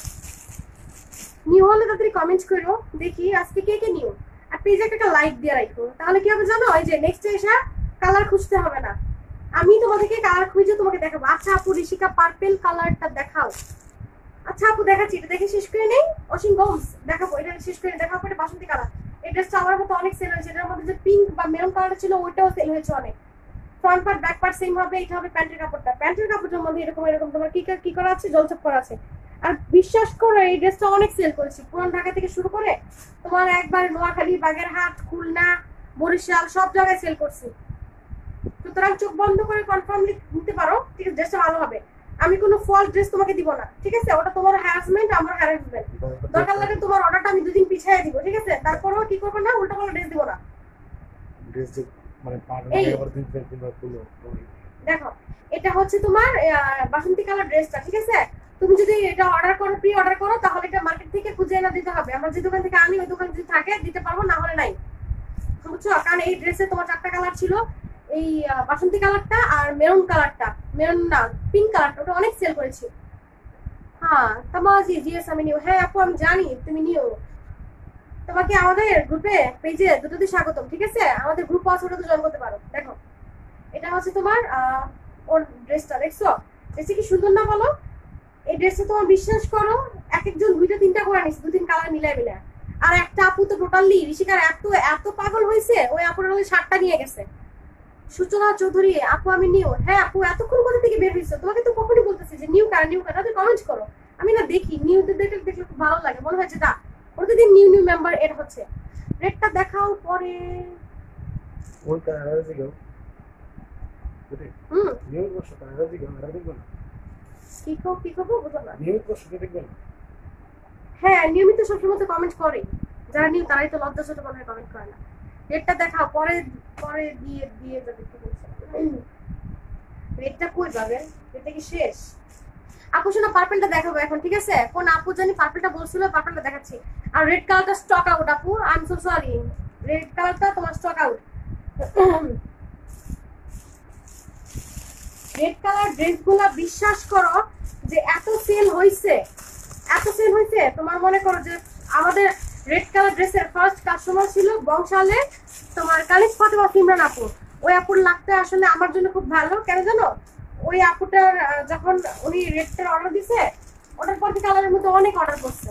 নিউ হলে তাড়াতাড়ি কমেন্ট করো দেখি আজকে কে কে নিউ। আর পেজে একটা লাইক দিয়ে রাখো, তাহলে কি হবে জানো? ওই যে নেক্সট এসে কালার খুঁজতে হবে না, আমি তোমাদেরকে কালার খুঁজে তোমাকে দেখাবো। আচ্ছা আপু ঋষিকা পার্পল কালারটা দেখাও। আচ্ছা আপু দেখাচ্ছি, এটা দেখে শেষ করে নেই। ওশিন গোমস দেখাবো, এটা শেষ করে দেখাবো। এটা বাসন্তী কালার। এই ড্রেসটা আমার মতো অনেক সেল হয়েছে। এটার মধ্যে যে পিঙ্ক বা মেরুন কালার ছিল ওইটাও সেল হয়েছে অনেক। Front part back part same হবে। এটা হবে প্যান্টের কাপড়টা। প্যান্টের কাপড়টার মধ্যে এরকম এরকম তোমার কি কি করা আছে, জলছপ করা আছে। আর বিশ্বাস করো এই ড্রেসটা অনেক সেল করেছি, পুরান ঢাকা থেকে শুরু করে তোমার একবার নোয়াখালী, বাগেরহাট, খুলনা, বরিশাল সব জায়গায় সেল করছি। সুতরাং চোখ বন্ধ করে কনফার্মলি নিতে পারো, ঠিক আছে? ড্রেসটা ভালো হবে। আমি কোনো ফল ড্রেস তোমাকে দিব না, ঠিক আছে? ওটা তোমার হ্যারাসমেন্ট, আমার হ্যারাসমেন্ট। দরকার লাগে তোমার অর্ডারটা আমি দুদিন পিছিয়ে দিব, ঠিক আছে? তারপরেও কি করবো না, উল্টা পাল্টা ড্রেস দিব না। ড্রেস মানে পার্টি আবার দিন দিন দিন পুরো। দেখো এটা হচ্ছে তোমার বাসন্তী কালার ড্রেসটা, ঠিক আছে? তুমি যদি এটা অর্ডার করো, প্রি অর্ডার করো, তাহলে এটা মার্কেট থেকে খুঁজে এনে দিতে হবে। আমরা যে দোকান থেকে আনি ওই দোকান যদি থাকে দিতে পারবো, না হলে নাই, বুঝছো? কারণ এই ড্রেসে তোমার চারটা কালার ছিল, এই বাসন্তী কালারটা আর মেরুন কালারটা, মেরুন না পিঙ্ক কালারটা, ওটা অনেক সেল করেছি। হ্যাঁ তামাজি জিএস আমি নিউ। হ্যাঁ আপু আমি জানি তুমি নিউ। তোমাকে আমাদের গ্রুপে পেজে দুটোতে স্বাগতম, ঠিক আছে? আমাদের গ্রুপ আছে, ওটাতে জয়েন করতে পারো। দেখো এটা হচ্ছে তোমার ওর ড্রেসটা, দেখছো ড্রেসটা কি সুন্দর না বলো? এই ড্রেসটা তোমার বিশ্বাস করো এক একজন দুইটা তিনটা করে নিচ্ছে, দু তিন কালার মিলাই মিলাই। আর একটা আপু তো টোটালি ঋষিকার এত এত পাগল হয়েছে, ওই আপুর হলে শার্টটা নিয়ে গেছে। সূচনা চৌধুরী আপু আমি নিউ। হ্যাঁ আপু এতক্ষণ কোথা থেকে বের হয়েছে? তোমাকে তো কখনই বলতেছি যে নিউ কার নিউ কার, তাদের কমেন্ট করো। আমি না দেখি নিউতে দেখলে দেখলে খুব ভালো লাগে, মনে হয় যে না প্রতিদিন নিউ নিউ মেম্বার এড হচ্ছে। রেটটা দেখাও পরে। ওই কালার দিলো হুম নিউ করছ কালার দিলো আর দেখো কি কো কি করবো বুঝো না। নিউ করছ দেখো। হ্যাঁ নিয়মিত সবসময় তো কমেন্ট করে, যারা নিউ তারাই তো লজ্জা ছোট মনে কমেন্ট করে না। রেটটা দেখাও পরে, পরে দিয়ে দিয়ে যাবে। কি বলছো রেটটা কই যাবে? এটা কি শেষ? আপু শোনো পার্পলটা দেখাবো এখন, ঠিক আছে? কোন আপু জানি পার্পলটা বলছিল, পার্পলটা দেখাচ্ছি। আর রেড কালারটা স্টক আউট আপু, I am so sorry. Red কালারটা তোমার স্টক আউট। রেড কালার ড্রেসগুলো বিশ্বাস করো যে এত সেল হইছে, এত সেল হইছে, তোমার মনে করো যে আমাদের রেড কালার ড্রেসের ফার্স্ট কাস্টমার ছিল বংশালে তোমার কালিক ফাতেমা সিমরান আপু। ওই আপুর লাগতে আসলে আমার জন্য খুব ভালো, কেন জানো? ওই আপুটার আহ, যখন উনি রেডটার অর্ডার দিছে, ওটার পর থেকে কালারের মধ্যে অনেক অর্ডার করছে।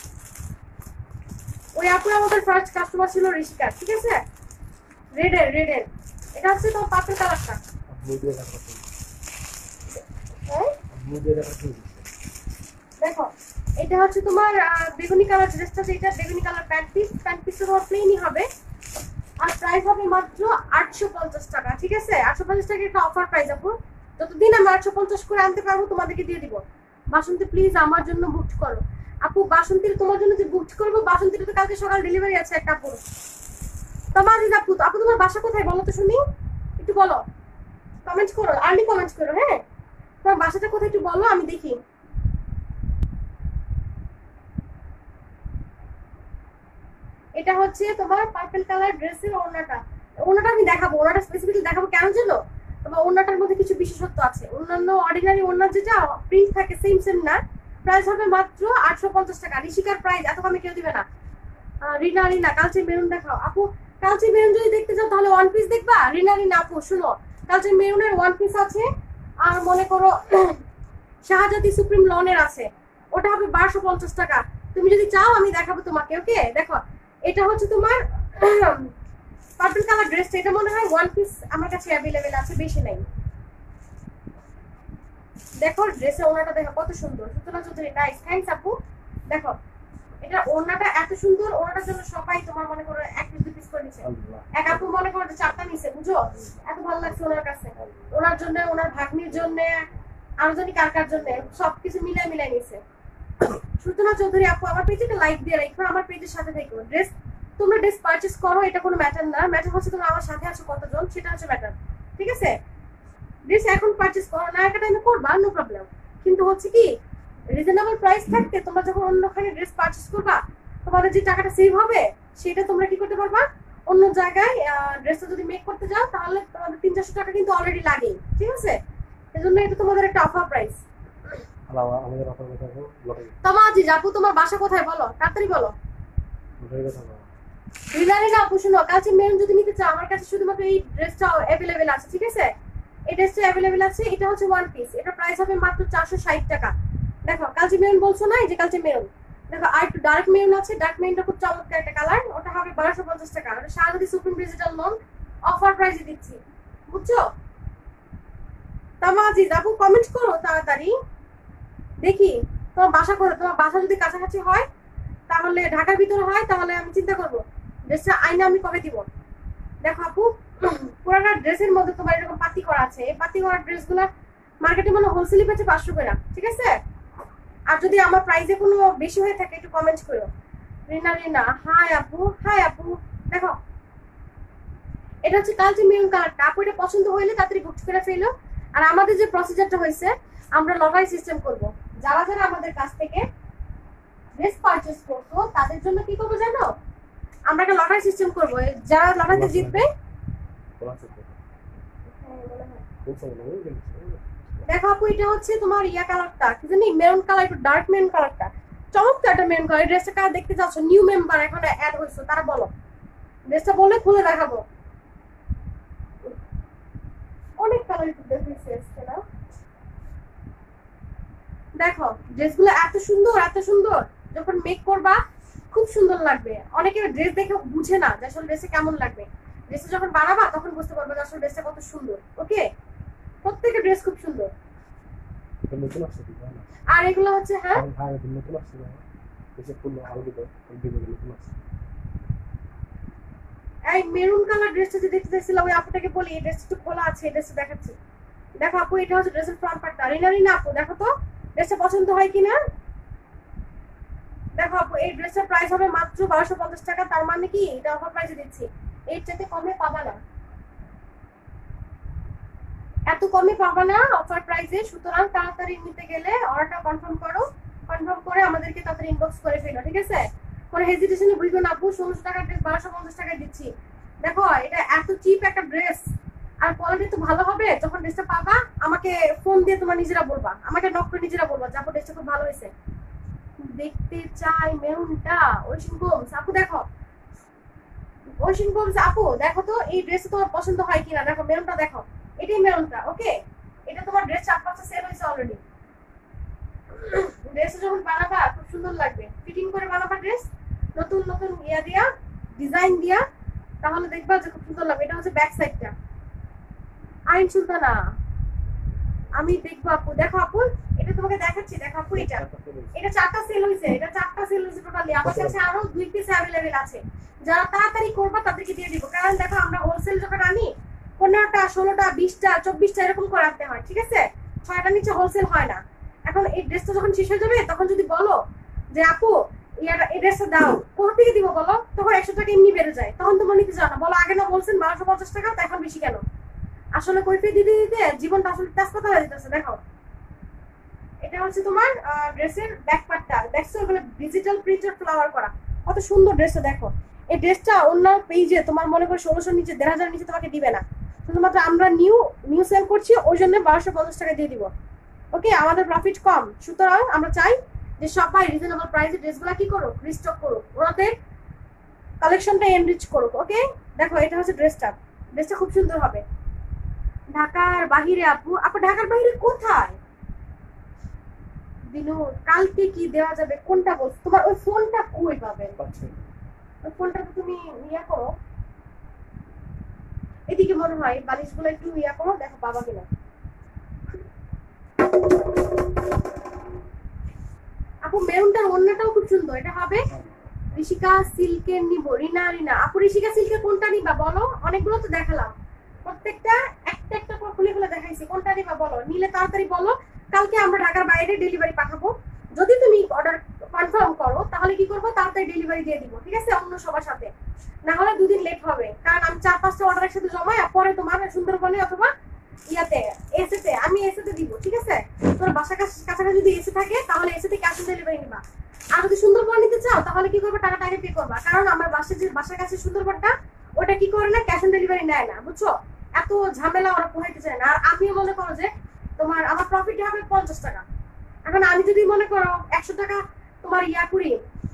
ওই আপুর আমাদের ফার্স্ট কাস্টমার ছিল ঋষিকা, ঠিক আছে? রেডের রেডের এটা হচ্ছে তোমার পার্পল কালারটা। ব্লু দিয়ে দেখা করতে হ্যাঁ ব্লু দিয়ে দেখা করতে দেখো, এটা হচ্ছে তোমার আহ, বেগুনি কালার ড্রেসটা, যেটা বেগুনি কালার প্যান্ট পিস, প্যান্ট পিসটা তোমার প্লেনই হবে। আর প্রাইস হবে মাত্র আটশো পঞ্চাশ টাকা, ঠিক আছে? আটশো পঞ্চাশ টাকা একটা অফার প্রাইস আপু। যতদিন আমি আটশো পঞ্চাশ করে আনতে পারবো তোমাদেরকে দিয়ে দিব। বাসন্তী প্লিজ আমার জন্য বুক করো আপু। বাসন্তীর তোমার জন্য যে বুক করবো, বাসন্তীর তো কালকে সকাল ডেলিভারি আছে একটা আপু। তোমার আপু, আপু তোমার বাসা কোথায় বলো তো শুনি, একটু বলো, কমেন্ট করো, আর্লি কমেন্ট করো। হ্যাঁ, তোমার বাসাটা কোথায় একটু বলো, আমি দেখি। এটা হচ্ছে তোমার পার্পল কালার ড্রেসের ওড়নাটা। ওড়নাটা আমি দেখাবো, ওড়নাটা স্পেসিফিক্যালি দেখাবো কেন জানো? তোমার ওড়নাটার মধ্যে কিছু বিশেষত্ব আছে। অন্যান্য অর্ডিনারি ওড়না যেটা প্রিন্ট থাকে সেম সেম না। প্রাইস হবে মাত্র আটশো পঞ্চাশ টাকা। ঋষিকার প্রাইস এত কমে কেউ দিবে না। রিনা রিনা কালচে মেরুন দেখাও আপু। কালচে মেরুন যদি দেখতে চাও তাহলে ওয়ান পিস দেখবা। রিনা রিনা আপু শুনো, কালচে মেরুনের ওয়ান পিস আছে, আর মনে করো শাহজাদি সুপ্রিম লনের আছে, ওটা হবে বারোশো পঞ্চাশ টাকা। তুমি যদি চাও আমি দেখাবো তোমাকে, ওকে? দেখো, এটা হচ্ছে তোমার পার্পল কালার ড্রেসটা, এটা মনে হয় ওয়ান পিস আমার কাছে অ্যাভেলেবেল আছে, বেশি নাই। দেখো ড্রেসের ওড়নাটা দেখো কত সুন্দর। সুতরাং চৌধুরী নাইস, থ্যাঙ্কস আপু। দেখো এটা ওড়নাটা এত সুন্দর, ওড়নাটার জন্য সবাই তোমার মনে করো এক পিস দুই পিস করে নিছে। এক আপু মনে করো যে চারটা নিছে, বুঝো? এত ভালো লাগছে ওনার কাছে। ওনার জন্য, ওনার ভাগ্নির জন্য, আরো জানি কার কার জন্য, সবকিছু মিলাই মিলাই নিছে। সুতরাং চৌধুরী আপু আমার পেজে লাইক দিয়ে রাখো, আমার পেজের সাথে থেকো। ড্রেস তোমরা ড্রেস পারচেজ করো, এটা কোনো ম্যাটার না। ম্যাটার হচ্ছে তোমরা আমার সাথে আছো কতজন, সেটা হচ্ছে ম্যাটার, ঠিক আছে? ড্রেস এখন পারচেজ করো না, একটা টাইমে করবা, নো প্রবলেম। কিন্তু হচ্ছে কি, রিজনেবল প্রাইস থাকতে তোমরা যখন অন্যখানে ড্রেস পারচেজ করবা, তোমাদের যে টাকাটা সেভ হবে সেটা তোমরা কি করতে পারবা, অন্য জায়গায় ড্রেসটা যদি মেক করতে যাও তাহলে তোমাদের তিন চারশো টাকা কিন্তু অলরেডি লাগেই, ঠিক আছে? এজন্য এটা তোমাদের একটা অফার প্রাইস। আমাদের অফার কথা বলো, লটারি তোমার জি আপু তোমার বাসা কোথায় বলো, তাড়াতাড়ি বলো। লটারি কথা বলো। রিলারি না আপু শুনো, কালচে মেরুন যদি নিতে চাও আমার কাছে শুধুমাত্র এই ড্রেসটা অ্যাভেলেবেল আছে, ঠিক আছে? এই ড্রেসটা অ্যাভেলেবেল আছে, এটা হচ্ছে ওয়ান পিস, এটা প্রাইস হবে মাত্র চারশো ষাট টাকা। দেখো কালচে মেরুন বলছো না, এই যে কালচে মেরুন। দেখো আর একটু ডার্ক মেরুন আছে, ডার্ক মেরুনটা খুব চমৎকার একটা কালার, ওটা হবে বারোশো পঞ্চাশ টাকা। ওটা শাহজাদি সুপ্রিম ডিজিটাল লোন অফার প্রাইসে দিচ্ছি, বুঝছো? তামাজি আপু কমেন্ট করো তাড়াতাড়ি, দেখি তোমার বাসা করে। তোমার বাসা যদি কাছাকাছি হয়, তাহলে ঢাকার ভিতরে হয়, তাহলে আমি চিন্তা করবো ড্রেসটা আইনা আমি কবে দিব। দেখো আপু, পুরাটা ড্রেসের মধ্যে তোমার এরকম পাতি করা আছে। এই পাতি করা ড্রেসগুলো মার্কেটে মানে হোলসেলই পেয়েছে পাঁচশো করে, ঠিক আছে? আর যদি আমার প্রাইসে কোনো বেশি হয়ে থাকে একটু কমেন্ট করো। রিনা রিনা হাই আপু, হাই আপু। দেখো এটা হচ্ছে কালচে মেরুন কালারটা। আপু এটা পছন্দ হইলে তাড়াতাড়ি বুক করে ফেলো। আর আমাদের যে প্রসিজারটা হয়েছে, আমরা লটারি সিস্টেম করব। যারা যারা আমাদের কাছ থেকে ড্রেস পারচেজ করতো তাদের জন্য কি করবো জানো? আমরা একটা লটারি সিস্টেম করবো, যারা লটারিতে জিতবে। দেখো আপু এটা হচ্ছে তোমার ইয়া কালারটা, কি জানি মেরুন কালার, একটু ডার্ক মেরুন কালারটা, চমৎকার একটা মেরুন কালার। ড্রেসটা কারা দেখতে যাচ্ছ, নিউ মেম্বার এখন অ্যাড হয়েছে, তারা বলো। ড্রেসটা বলে খুলে দেখাবো। অনেক কালার দেখতেছে না? দেখো ড্রেসগুলো এত সুন্দর, এত সুন্দর, যখন মেক করবা খুব সুন্দর লাগবে। অনেকে ড্রেস দেখে বুঝে না যে আসলে ড্রেসে কেমন লাগবে, ড্রেসটা যখন বানাবা তখন বুঝতে পারবে যে আসলে ড্রেসটা কত সুন্দর। ওকে, প্রত্যেকটা ড্রেস খুব সুন্দর। আর এগুলো হচ্ছে হ্যাঁ এই মেরুন কালার ড্রেসটা যে দেখতে চাইছিলাম, ওই আপুটাকে বলি এই ড্রেসটা একটু খোলা আছে, এই ড্রেসটা দেখাচ্ছি। দেখো আপু এটা হচ্ছে ড্রেসের ফ্রন্ট পার্টটা। রিনা রিনা আপু দেখো তো ড্রেসটা পছন্দ হয় কিনা। দেখো আপু এই ড্রেসটার প্রাইস হবে মাত্র বারোশো পঞ্চাশ টাকা। তার মানে কি এটা অফার প্রাইসে দিচ্ছি, এর চাইতে কমে পাবা না, এত কমে পাবা না অফার প্রাইসে। সুতরাং তাড়াতাড়ি নিতে গেলে অর্ডারটা কনফার্ম করো, কনফার্ম করে আমাদেরকে তাড়াতাড়ি ইনবক্স করে ফেলো, ঠিক আছে? কোনো হেজিটেশনে বুঝবে না আপু, ষোলোশো টাকার ড্রেস বারোশো পঞ্চাশ টাকায় দিচ্ছি। দেখো এটা এত চিপ একটা ড্রেস, আর কোয়ালিটি তো ভালো হবে। যখন ড্রেসটা পাবা আমাকে ফোন দিয়ে তোমার নিজেরা বলবা, আমাকে নক করে নিজেরা বলবা যে আপু ড্রেসটা খুব ভালো হয়েছে, দেখতে চাই মেরুনটা। ওশিন গোমস আপু দেখো, ওশিন গোমস আপু দেখো তো এই ড্রেস তোমার পছন্দ হয় কিনা। দেখো মেরুনটা দেখো, এটাই মেরুনটা। ওকে, এটা তোমার ড্রেস চার পাঁচটা সেল হয়েছে অলরেডি। ড্রেস যখন বানাবা খুব সুন্দর লাগবে, ফিটিং করে বানাবা ড্রেস, নতুন নতুন ইয়া দিয়া ডিজাইন দিয়া, তাহলে দেখবা যে খুব সুন্দর লাগবে। এটা হচ্ছে ব্যাক সাইডটা। আইন সুলতানা আমি দেখবো আপু। দেখো আপু এটা তোমাকে দেখাচ্ছি, দেখো আপু এটা এটা চারটা সেল হয়েছে, এটা চারটা সেল হয়েছে টোটালি। আমার কাছে আরো দুই পিস অ্যাভেলেবেল আছে, যারা তাড়াতাড়ি করবা তাদেরকে দিয়ে দিব। কারণ দেখো আমরা হোলসেল যখন আনি পনেরোটা ষোলোটা বিশটা চব্বিশটা এরকম করে আনতে হয়, ঠিক আছে? ছয়টার নিচে হোলসেল হয় না। এখন এই ড্রেসটা যখন শেষ হয়ে যাবে তখন যদি বলো যে আপু ইয়াটা এই ড্রেসটা দাও, কোথা থেকে দিব বলো, তখন একশো টাকা এমনি বেড়ে যায়, তখন তোমার নিতে চাও না। বলো আগে না বলছেন বারোশো পঞ্চাশ টাকা, তো এখন বেশি কেন? আসলে কৈফিয়ত দিতে দিতে জীবনটা আসলে তেজপাতা হয়ে যেতেছে। দেখো এটা হচ্ছে তোমার ড্রেসের ব্যাক পার্টটা, দেখছো এগুলো ডিজিটাল প্রিন্টেড ফ্লাওয়ার করা, কত সুন্দর ড্রেসটা। দেখো এই ড্রেসটা অন্য পেজে তোমার মনে করো ষোলোশোর নিচে দেড় হাজারের নিচে তোমাকে দিবে না, শুধুমাত্র আমরা নিউ নিউ সেল করছি ওই জন্য বারোশো পঞ্চাশ টাকা দিয়ে দিব। ওকে, আমাদের প্রফিট কম, সুতরাং আমরা চাই যে সবাই রিজনেবল প্রাইসে ড্রেসগুলো কি করুক, রিস্টক করুক, ওনাদের কালেকশনটা এনরিচ করুক। ওকে দেখো এটা হচ্ছে ড্রেসটা, ড্রেসটা খুব সুন্দর হবে। ঢাকার বাহিরে আপু, আপু ঢাকার বাহিরে কোথায়? দিনু কালকে কি দেওয়া যাবে, কোনটা বলছো? তোমার ওই ফোনটা কই পাবেন? ওই ফোনটা তো তুমি ইয়া করো, এদিকে মনে হয় বালিশগুলো একটু ইয়া করো, দেখো পাবা কিনা। আপু মেরুনটার ওড়নাটাও খুব সুন্দর, এটা হবে ঋষিকা সিল্কের নিবো। রিনা রিনা আপু ঋষিকা সিল্কের কোনটা নিবা বলো? অনেকগুলো তো দেখালাম, প্রত্যেকটা একটা একটা করে খুলে খুলে দেখাইছি, কোনটা নিবা বলো? নিলে তাড়াতাড়ি বলো, কালকে আমরা ঢাকার বাইরে ডেলিভারি পাঠাবো। যদি তুমি অর্ডার কনফার্ম করো তাহলে কি করবো, তাড়াতাড়ি ডেলিভারি দিয়ে দিব, ঠিক আছে? অন্য সবার সাথে, না হলে দুদিন লেট হবে, কারণ আমি চার পাঁচটা অর্ডার একসাথে জমাই, পরে তোমার সুন্দরবনে অথবা ইয়াতে এসেতে আমি এসেতে দিব, ঠিক আছে? তোর বাসা কাছাকাছি যদি এসে থাকে তাহলে এসেতে ক্যাশ অন ডেলিভারি নিবা। আর যদি সুন্দরবন নিতে চাও তাহলে কি করবে, টাকাটা আগে পে করবা, কারণ আমার বাসা যে বাসার কাছে সুন্দরবনটা ওটা কি করে না, ক্যাশ অন ডেলিভারি নেয় না, বুঝছো? এত ঝামেলা ওরা পোহাইতে চায় না। আর আমিও মনে করো যে তোমার আমার প্রফিট হবে পঞ্চাশ টাকা, এখন আমি যদি মনে করো একশো টাকা তোমার ইয়া করি,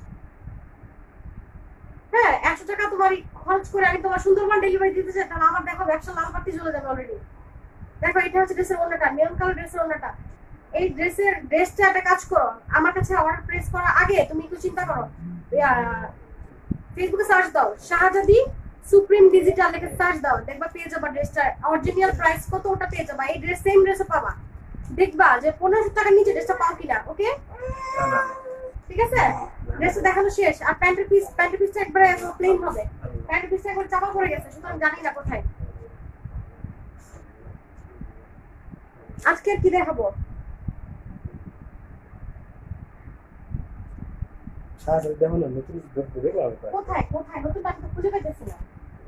হ্যাঁ একশো টাকা তোমার খরচ করে আমি তোমার সুন্দরবন ডেলিভারি দিতে চাই, তাহলে আমার দেখো ব্যবসা লাল বাতি জ্বলে যাবে অলরেডি। দেখো এটা হচ্ছে ড্রেসের ওড়নাটা, মেরুন কালার ড্রেসের ওড়নাটা। এই ড্রেসের ড্রেসটা একটা কাজ করো, আমার কাছে অর্ডার প্লেস করার আগে তুমি একটু চিন্তা করো, ফেসবুকে সার্চ দাও শাহজাদি সুপ্রিম ডিজিটাল লিখে সার্চ দাও, দেখবা পেয়ে যাবা ড্রেসটা অরিজিনাল প্রাইস কত, ওটা পেয়ে যাবা। এই ড্রেস সেম ড্রেসও পাবা, দেখবা যে পনেরোশো টাকার নিচে ড্রেসটা পাও কিনা। ওকে ঠিক আছে, ড্রেসটা দেখানো শেষ। আর প্যান্টের পিস, প্যান্টের পিসটা একবারে প্লেন হবে, প্যান্টের পিসটা একবার চাপা পড়ে গেছে, সুতরাং জানি না কোথায়। আজকে আর কি দেখাবো? কোথায় কোথায় নতুন টাকা খুঁজে পাইতেছি না।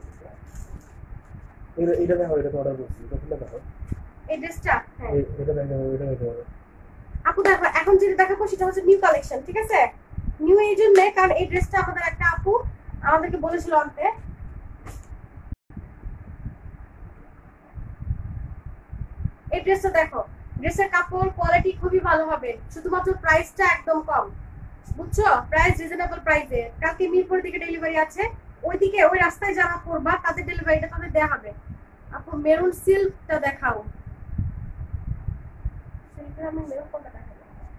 এটা দেখো, এটা তো অর্ডার করছি, এটা খুলে দেখো এই ড্রেসটা। হ্যাঁ এটা দেখো, এটা দেখো আপু। দেখো এখন যেটা দেখাবো সেটা হচ্ছে নিউ কালেকশন, ঠিক আছে? নিউ এই জন্য কারণ এই ড্রেসটা আমাদের একটা আপু আমাদেরকে বলেছিল আনতে। এই ড্রেসটা দেখো, ড্রেসের কাপড় কোয়ালিটি খুবই ভালো হবে, শুধুমাত্র প্রাইসটা একদম কম, বুঝছো? প্রাইস রিজনেবল প্রাইসে। কালকে মিরপুর দিকে ডেলিভারি আছে, ওইদিকে ওই রাস্তায় যারা করবা তাদের ডেলিভারিটা তাদের দেয়া হবে। আপু মেরুন সিল্কটা দেখাও, সিল্কের আমি মেরুন কোনটা দেখাবো?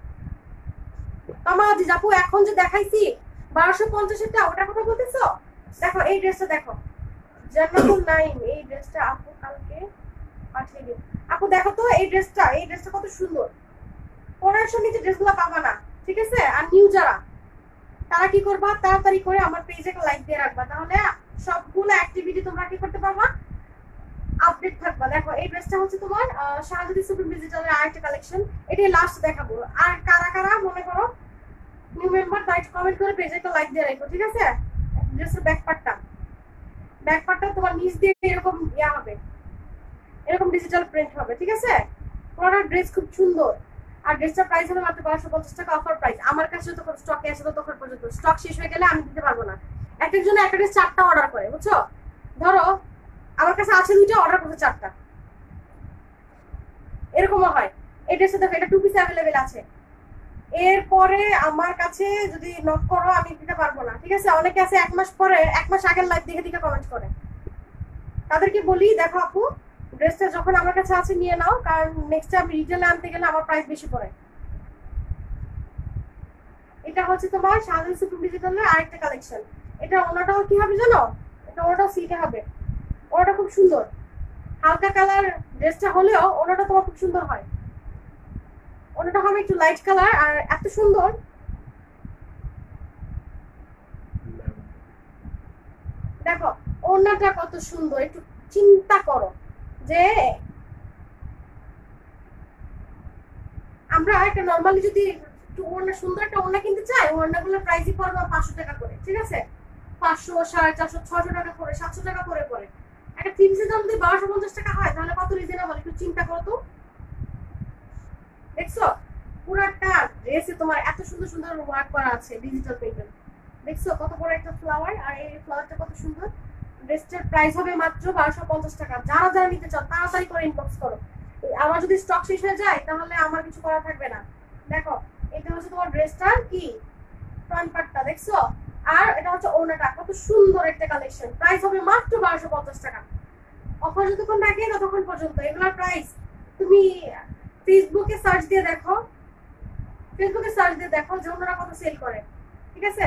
তোমার আপু এখন যে দেখাইছি বারোশো পঞ্চাশেরটা, ওটা কথা বলতেছো? দেখো এই ড্রেসটা দেখো, জান্নাতুল নাইম, এই ড্রেসটা আপু কালকে পাঠিয়ে দিই। আপু দেখো তো এই ড্রেসটা, এই ড্রেসটা কত সুন্দর। পনেরোশো নিচে ড্রেসগুলো পাবা না, ঠিক আছে? আর নিউ যারা তারা কি করবা, তাড়াতাড়ি করে আমার পেজে একটা লাইক দিয়ে রাখবা, তাহলে সবগুলো অ্যাক্টিভিটি তোমরা কি করতে পারবা, আপডেট থাকবা। দেখো এই ড্রেসটা হচ্ছে তোমার শাহজাদি সুপ্রিম ডিজিটালের আরেকটা কালেকশন, এটাই লাস্ট দেখাবো। আর কারা কারা মনে করো নিউ মেম্বার তাই কমেন্ট করে পেজে একটা লাইক দিয়ে রাখো, ঠিক আছে? ড্রেসের ব্যাক পার্টটা, ব্যাক পার্টটা তোমার নিচ দিয়ে এরকম ইয়া হবে, এরকম ডিজিটাল প্রিন্ট হবে, ঠিক আছে? পুরো ড্রেস খুব সুন্দর। আর ড্রেসটার প্রাইস হলো মাত্র বারোশো পঞ্চাশ টাকা, অফার প্রাইস। আমার কাছে যতক্ষণ স্টকে আছে ততক্ষণ পর্যন্ত, স্টক শেষ হয়ে গেলে আমি দিতে পারবো না। এক একজন একটা ড্রেস চারটা অর্ডার করে, বুঝছো? ধরো আমার কাছে আছে দুইটা, অর্ডার করছে চারটা, এরকমও হয়। এই ড্রেসটা দেখো, এটা টু পিস অ্যাভেলেবেল আছে, এরপরে আমার কাছে যদি নক করো আমি দিতে পারবো না, ঠিক আছে? অনেকে আছে এক মাস পরে, এক মাস আগের লাইভ দেখে দেখে কমেন্ট করে, তাদেরকে বলি দেখো আপু ড্রেসটা যখন আমার কাছে আছে নিয়ে নাও, কারণ নেক্সট আমি রিটেলে আনতে গেলে আমার প্রাইস বেশি পড়ে। এটা হচ্ছে তোমার শাহজাহান সুপ্রিম ডিজিটালের আরেকটা কালেকশন। এটা ওনাটাও কি হবে জানো? এটা ওনাটাও সিল্কে হবে, ওনাটা খুব সুন্দর, হালকা কালার ড্রেসটা হলেও ওনাটা তোমার খুব সুন্দর হয়। ওনাটা হবে একটু লাইট কালার আর এত সুন্দর। দেখো ওনাটা কত সুন্দর, একটু চিন্তা করো যে আমরা একটা নর্মালি যদি একটু ওড়না সুন্দর একটা ওড়না কিনতে চাই, ওড়নাগুলোর প্রাইসই পড়বে পাঁচশো টাকা করে, ঠিক আছে? পাঁচশো, সাড়ে চারশো, ছশো টাকা করে, সাতশো টাকা করে পড়ে। একটা থ্রি পিসের দাম যদি বারোশো পঞ্চাশ টাকা হয় তাহলে কত রিজনেবল, একটু চিন্তা করো তো। দেখছো পুরাটা ড্রেসে তোমার এত সুন্দর সুন্দর ওয়ার্ক করা আছে ডিজিটাল প্রিন্টের। দেখছো কত বড় একটা ফ্লাওয়ার, আর এই ফ্লাওয়ারটা কত সুন্দর। ড্রেসটার প্রাইস হবে মাত্র বারোশো পঞ্চাশ টাকা। যারা যারা নিতে চাও তাড়াতাড়ি করে ইনবক্স করো, আমার যদি স্টক শেষ হয়ে যায় তাহলে আমার কিছু করা থাকবে না। দেখো এটা হচ্ছে তোমার ড্রেসটার কি ফ্রন্ট পার্টটা, দেখছো? আর এটা হচ্ছে ওড়নাটা, কত সুন্দর একটা কালেকশন। প্রাইস হবে মাত্র বারোশো পঞ্চাশ টাকা। অফার যতক্ষণ থাকে ততক্ষণ পর্যন্ত। এগুলোর প্রাইস তুমি ফেসবুকে সার্চ দিয়ে দেখো, ফেসবুকে সার্চ দিয়ে দেখো যে ওনারা কত সেল করে, ঠিক আছে?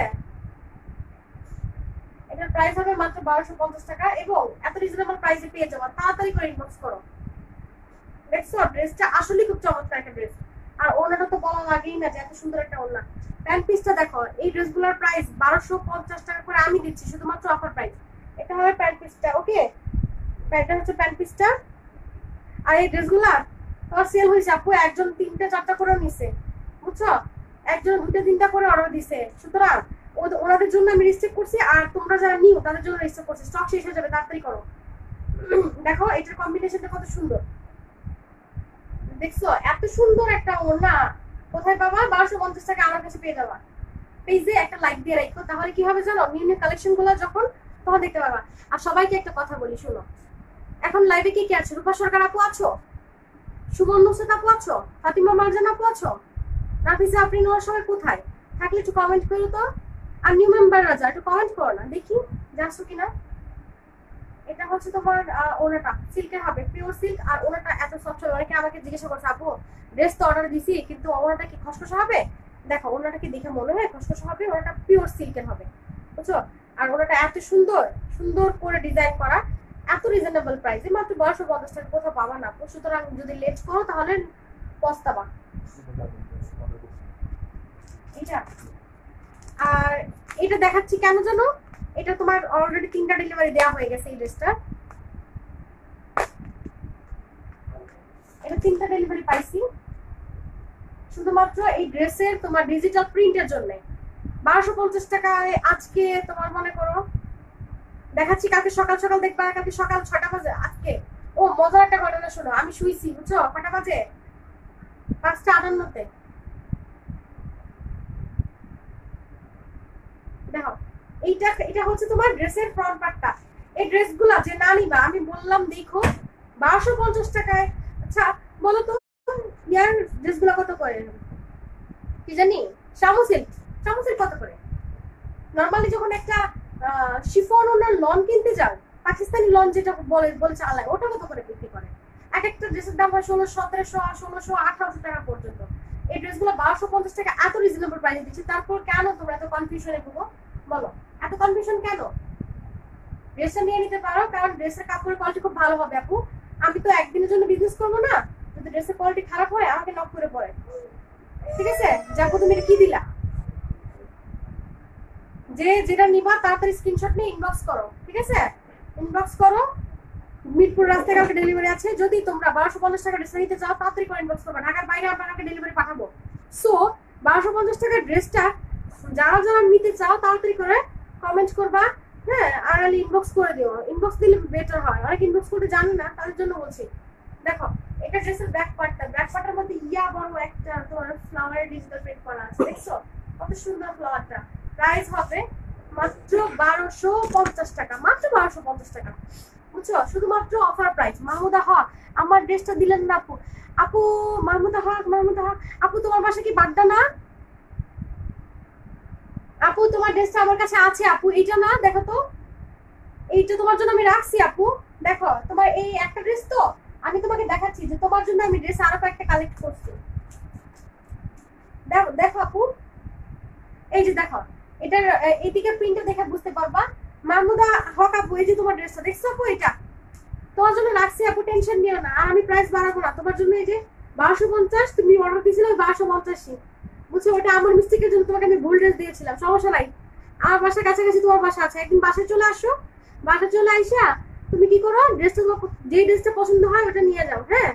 এটার প্রাইস হবে মাত্র বারোশো পঞ্চাশ টাকা এবং এত রিজনেবল প্রাইসে পেয়ে যাবো। তাড়াতাড়ি করে ইনবক্স করো। দেখছো ড্রেসটা আসলে খুব চমৎকার একটা ড্রেস, আর ওনাটা তো বলা লাগেই না যে এত সুন্দর একটা ওনা। প্যান্ট পিসটা দেখো, এই ড্রেসগুলোর প্রাইস বারোশো পঞ্চাশ টাকা করে আমি দিচ্ছি শুধুমাত্র অফার প্রাইস। এটা হবে প্যান্ট পিসটা, ওকে? প্যান্টটা হচ্ছে প্যান্ট পিসটা। আর এই ড্রেসগুলা তোমার সেল হয়েছে আপু, একজন তিনটা চারটা করে নিছে, বুঝছো? একজন দুইটা তিনটা করে অর্ডার দিছে, সুতরাং ওনাদের জন্য আমি রিস্ট্রিক্ট করছি, আর তোমরা যারা নিও তাদের জন্য রিস্ট্রিক্ট করছি। স্টক শেষ হয়ে যাবে, তাড়াতাড়ি করো। দেখো এটার কম্বিনেশনটা কত সুন্দর, দেখছো? এত সুন্দর একটা ওড়না কোথায় পাবা? বারোশো পঞ্চাশ টাকা আমার কাছে পেয়ে যাবা। পেজে একটা লাইক দিয়ে রাখো, তাহলে কি হবে জানো? নিউ নিউ কালেকশন গুলো যখন তখন দেখতে পাবা। আর সবাইকে একটা কথা বলি, শুনো, এখন লাইভে কে কে আছে? রূপা সরকার আপু আছো, সুমন নুসরাত আপু আছো, ফাতিমা মারজান আপু আছো, নাফিসা আফরিন, ওরা সবাই কোথায়? থাকলে একটু কমেন্ট করো তো। আর নিউ মেম্বাররা যা একটু কমেন্ট করো না, দেখি যাচ্ছ কিনা। এটা হচ্ছে তোমার ওনাটা সিল্কের হবে, পিওর সিল্ক। আর ওনাটা এত সফট হবে, অনেকে আমাকে জিজ্ঞাসা করছে আপু ড্রেস তো অর্ডার দিছি কিন্তু ওনাটা কি খসখসা হবে? দেখো ওনাটা কি দেখে মনে হয় খসখসা হবে? ওনাটা পিওর সিল্কের হবে, বুঝছো? আর ওনাটা এত সুন্দর সুন্দর করে ডিজাইন করা, এত রিজনেবল প্রাইসে মাত্র বারোশো পঞ্চাশ টাকা, কোথাও পাবা না। সুতরাং যদি লেট করো তাহলে পস্তাবা। এটা আর এটা দেখাচ্ছি কেন জানো? এটা তোমার অলরেডি তিনটা ডেলিভারি দেওয়া হয়ে গেছে এই ড্রেসটা। এটা তিনটা ডেলিভারি পাইছি শুধুমাত্র এই ড্রেসের তোমার ডিজিটাল প্রিন্টের জন্য। বারোশো পঞ্চাশ টাকায় আজকে তোমার মনে করো দেখাচ্ছি, কালকে সকাল সকাল দেখবা, কালকে সকাল ছটা বাজে। আজকে ও মজার একটা ঘটনা শোনো, আমি শুইছি বুঝছো কটা বাজে? পাঁচটা আটান্নতে। দেখো এইটা এটা হচ্ছে তোমার ড্রেসের ফ্রন্ট পার্টটা। এই ড্রেসগুলা যে না নিবা আমি বললাম দেখো বারোশো পঞ্চাশ টাকায়। আচ্ছা বলো তো ইয়ার ড্রেসগুলো কত করে? কি জানি শামু সিল্ক, শামু সিল্ক কত করে? নর্মালি যখন একটা শিফন ওনার লন কিনতে যাও, পাকিস্তানি লন যেটা বলে বলে চালায়, ওটা কত করে বিক্রি করে? এক একটা ড্রেসের দাম হয় ষোলো সতেরোশো ষোলোশো আঠারোশো টাকা পর্যন্ত। এই ড্রেসগুলো বারোশো পঞ্চাশ টাকা এত রিজনেবল প্রাইসে দিচ্ছি, তারপর কেন তোমরা এত কনফিউশনে ভুগো? বলো এত কনফিউশন কেন? ড্রেসটা নিয়ে নিতে পারো, কারণ ড্রেসের কাপড়ের কোয়ালিটি খুব ভালো হবে আপু। আমি তো একদিনের জন্য বিজনেস করবো না, যদি ড্রেসের কোয়ালিটি খারাপ হয় আমাকে নক করে পড়ে, ঠিক আছে? যাবো তুমি এটা কি দিলা? যে যেটা নিবা তাড়াতাড়ি স্ক্রিনশট নিয়ে ইনবক্স করো, ঠিক আছে? ইনবক্স করো। মিরপুর রাস্তায় কালকে ডেলিভারি আছে। যদি তোমরা বারোশো পঞ্চাশ টাকা ড্রেস নিতে চাও তাড়াতাড়ি করে ইনবক্স করবা, ঢাকার বাইরে আমরা কালকে ডেলিভারি পাঠাবো। সো বারোশো পঞ্চাশ টাকার ড্রেসটা যারা যারা নিতে চাও তাড়াতাড়ি করে কমেন্ট করবা, হ্যাঁ? আর ইনবক্স করে দিও, ইনবক্স দিলে বেটার হয়। অনেক ইনবক্স করতে জানি না, তাদের জন্য বলছি। দেখো এটা ড্রেসের ব্যাক পার্টটা, ব্যাক পার্টের মধ্যে ইয়া বড় একটা তোমার ফ্লাওয়ারের ডিজিটাল প্রিন্ট করা আছে, দেখছো কত সুন্দর ফ্লাওয়ারটা। প্রাইস হবে মাত্র বারোশো পঞ্চাশ টাকা, মাত্র বারোশো পঞ্চাশ টাকা, বুঝছো? শুধুমাত্র অফার প্রাইস। মাহমুদা হক আমার ড্রেসটা দিলেন না আপু। আপু মাহমুদা হক, মাহমুদা হক আপু তোমার বাসা কি বাড্ডা না? আপু তোমার ড্রেসটা আমার কাছে আছে আপু, এইটা না দেখো তো, এইটা তোমার জন্য আমি রাখছি আপু। দেখো তোমার এই একটা ড্রেস তো, আমি তোমাকে দেখাচ্ছি যে তোমার জন্য আমি ড্রেস আরো কয়েকটা কালেক্ট করছি। দেখো দেখো আপু, এই যে দেখো, এটার এইদিকে প্রিন্টটা দেখে বুঝতে পারবা। মাহমুদা হক আপু, এই যে তোমার ড্রেসটা দেখছো আপু, এটা তোমার জন্য রাখছি আপু, টেনশন নিও না। আর আমি প্রাইস বাড়াবো না তোমার জন্য। এই যে বারোশো পঞ্চাশ তুমি অর্ডার দিয়েছিলে, বারোশো পঞ্চাশই বুঝছো, ওটা আমার মিস্টেকের জন্য তোমাকে আমি ভুল ড্রেস দিয়েছিলাম, সমস্যা নাই। আমার বাসার কাছাকাছি তোমার বাসা আছে, একদিন বাসায় চলে আসো, বাসায় চলে আইসা তুমি কি করো, ড্রেসটা যে ড্রেসটা পছন্দ হয় ওটা নিয়ে যাও। হ্যাঁ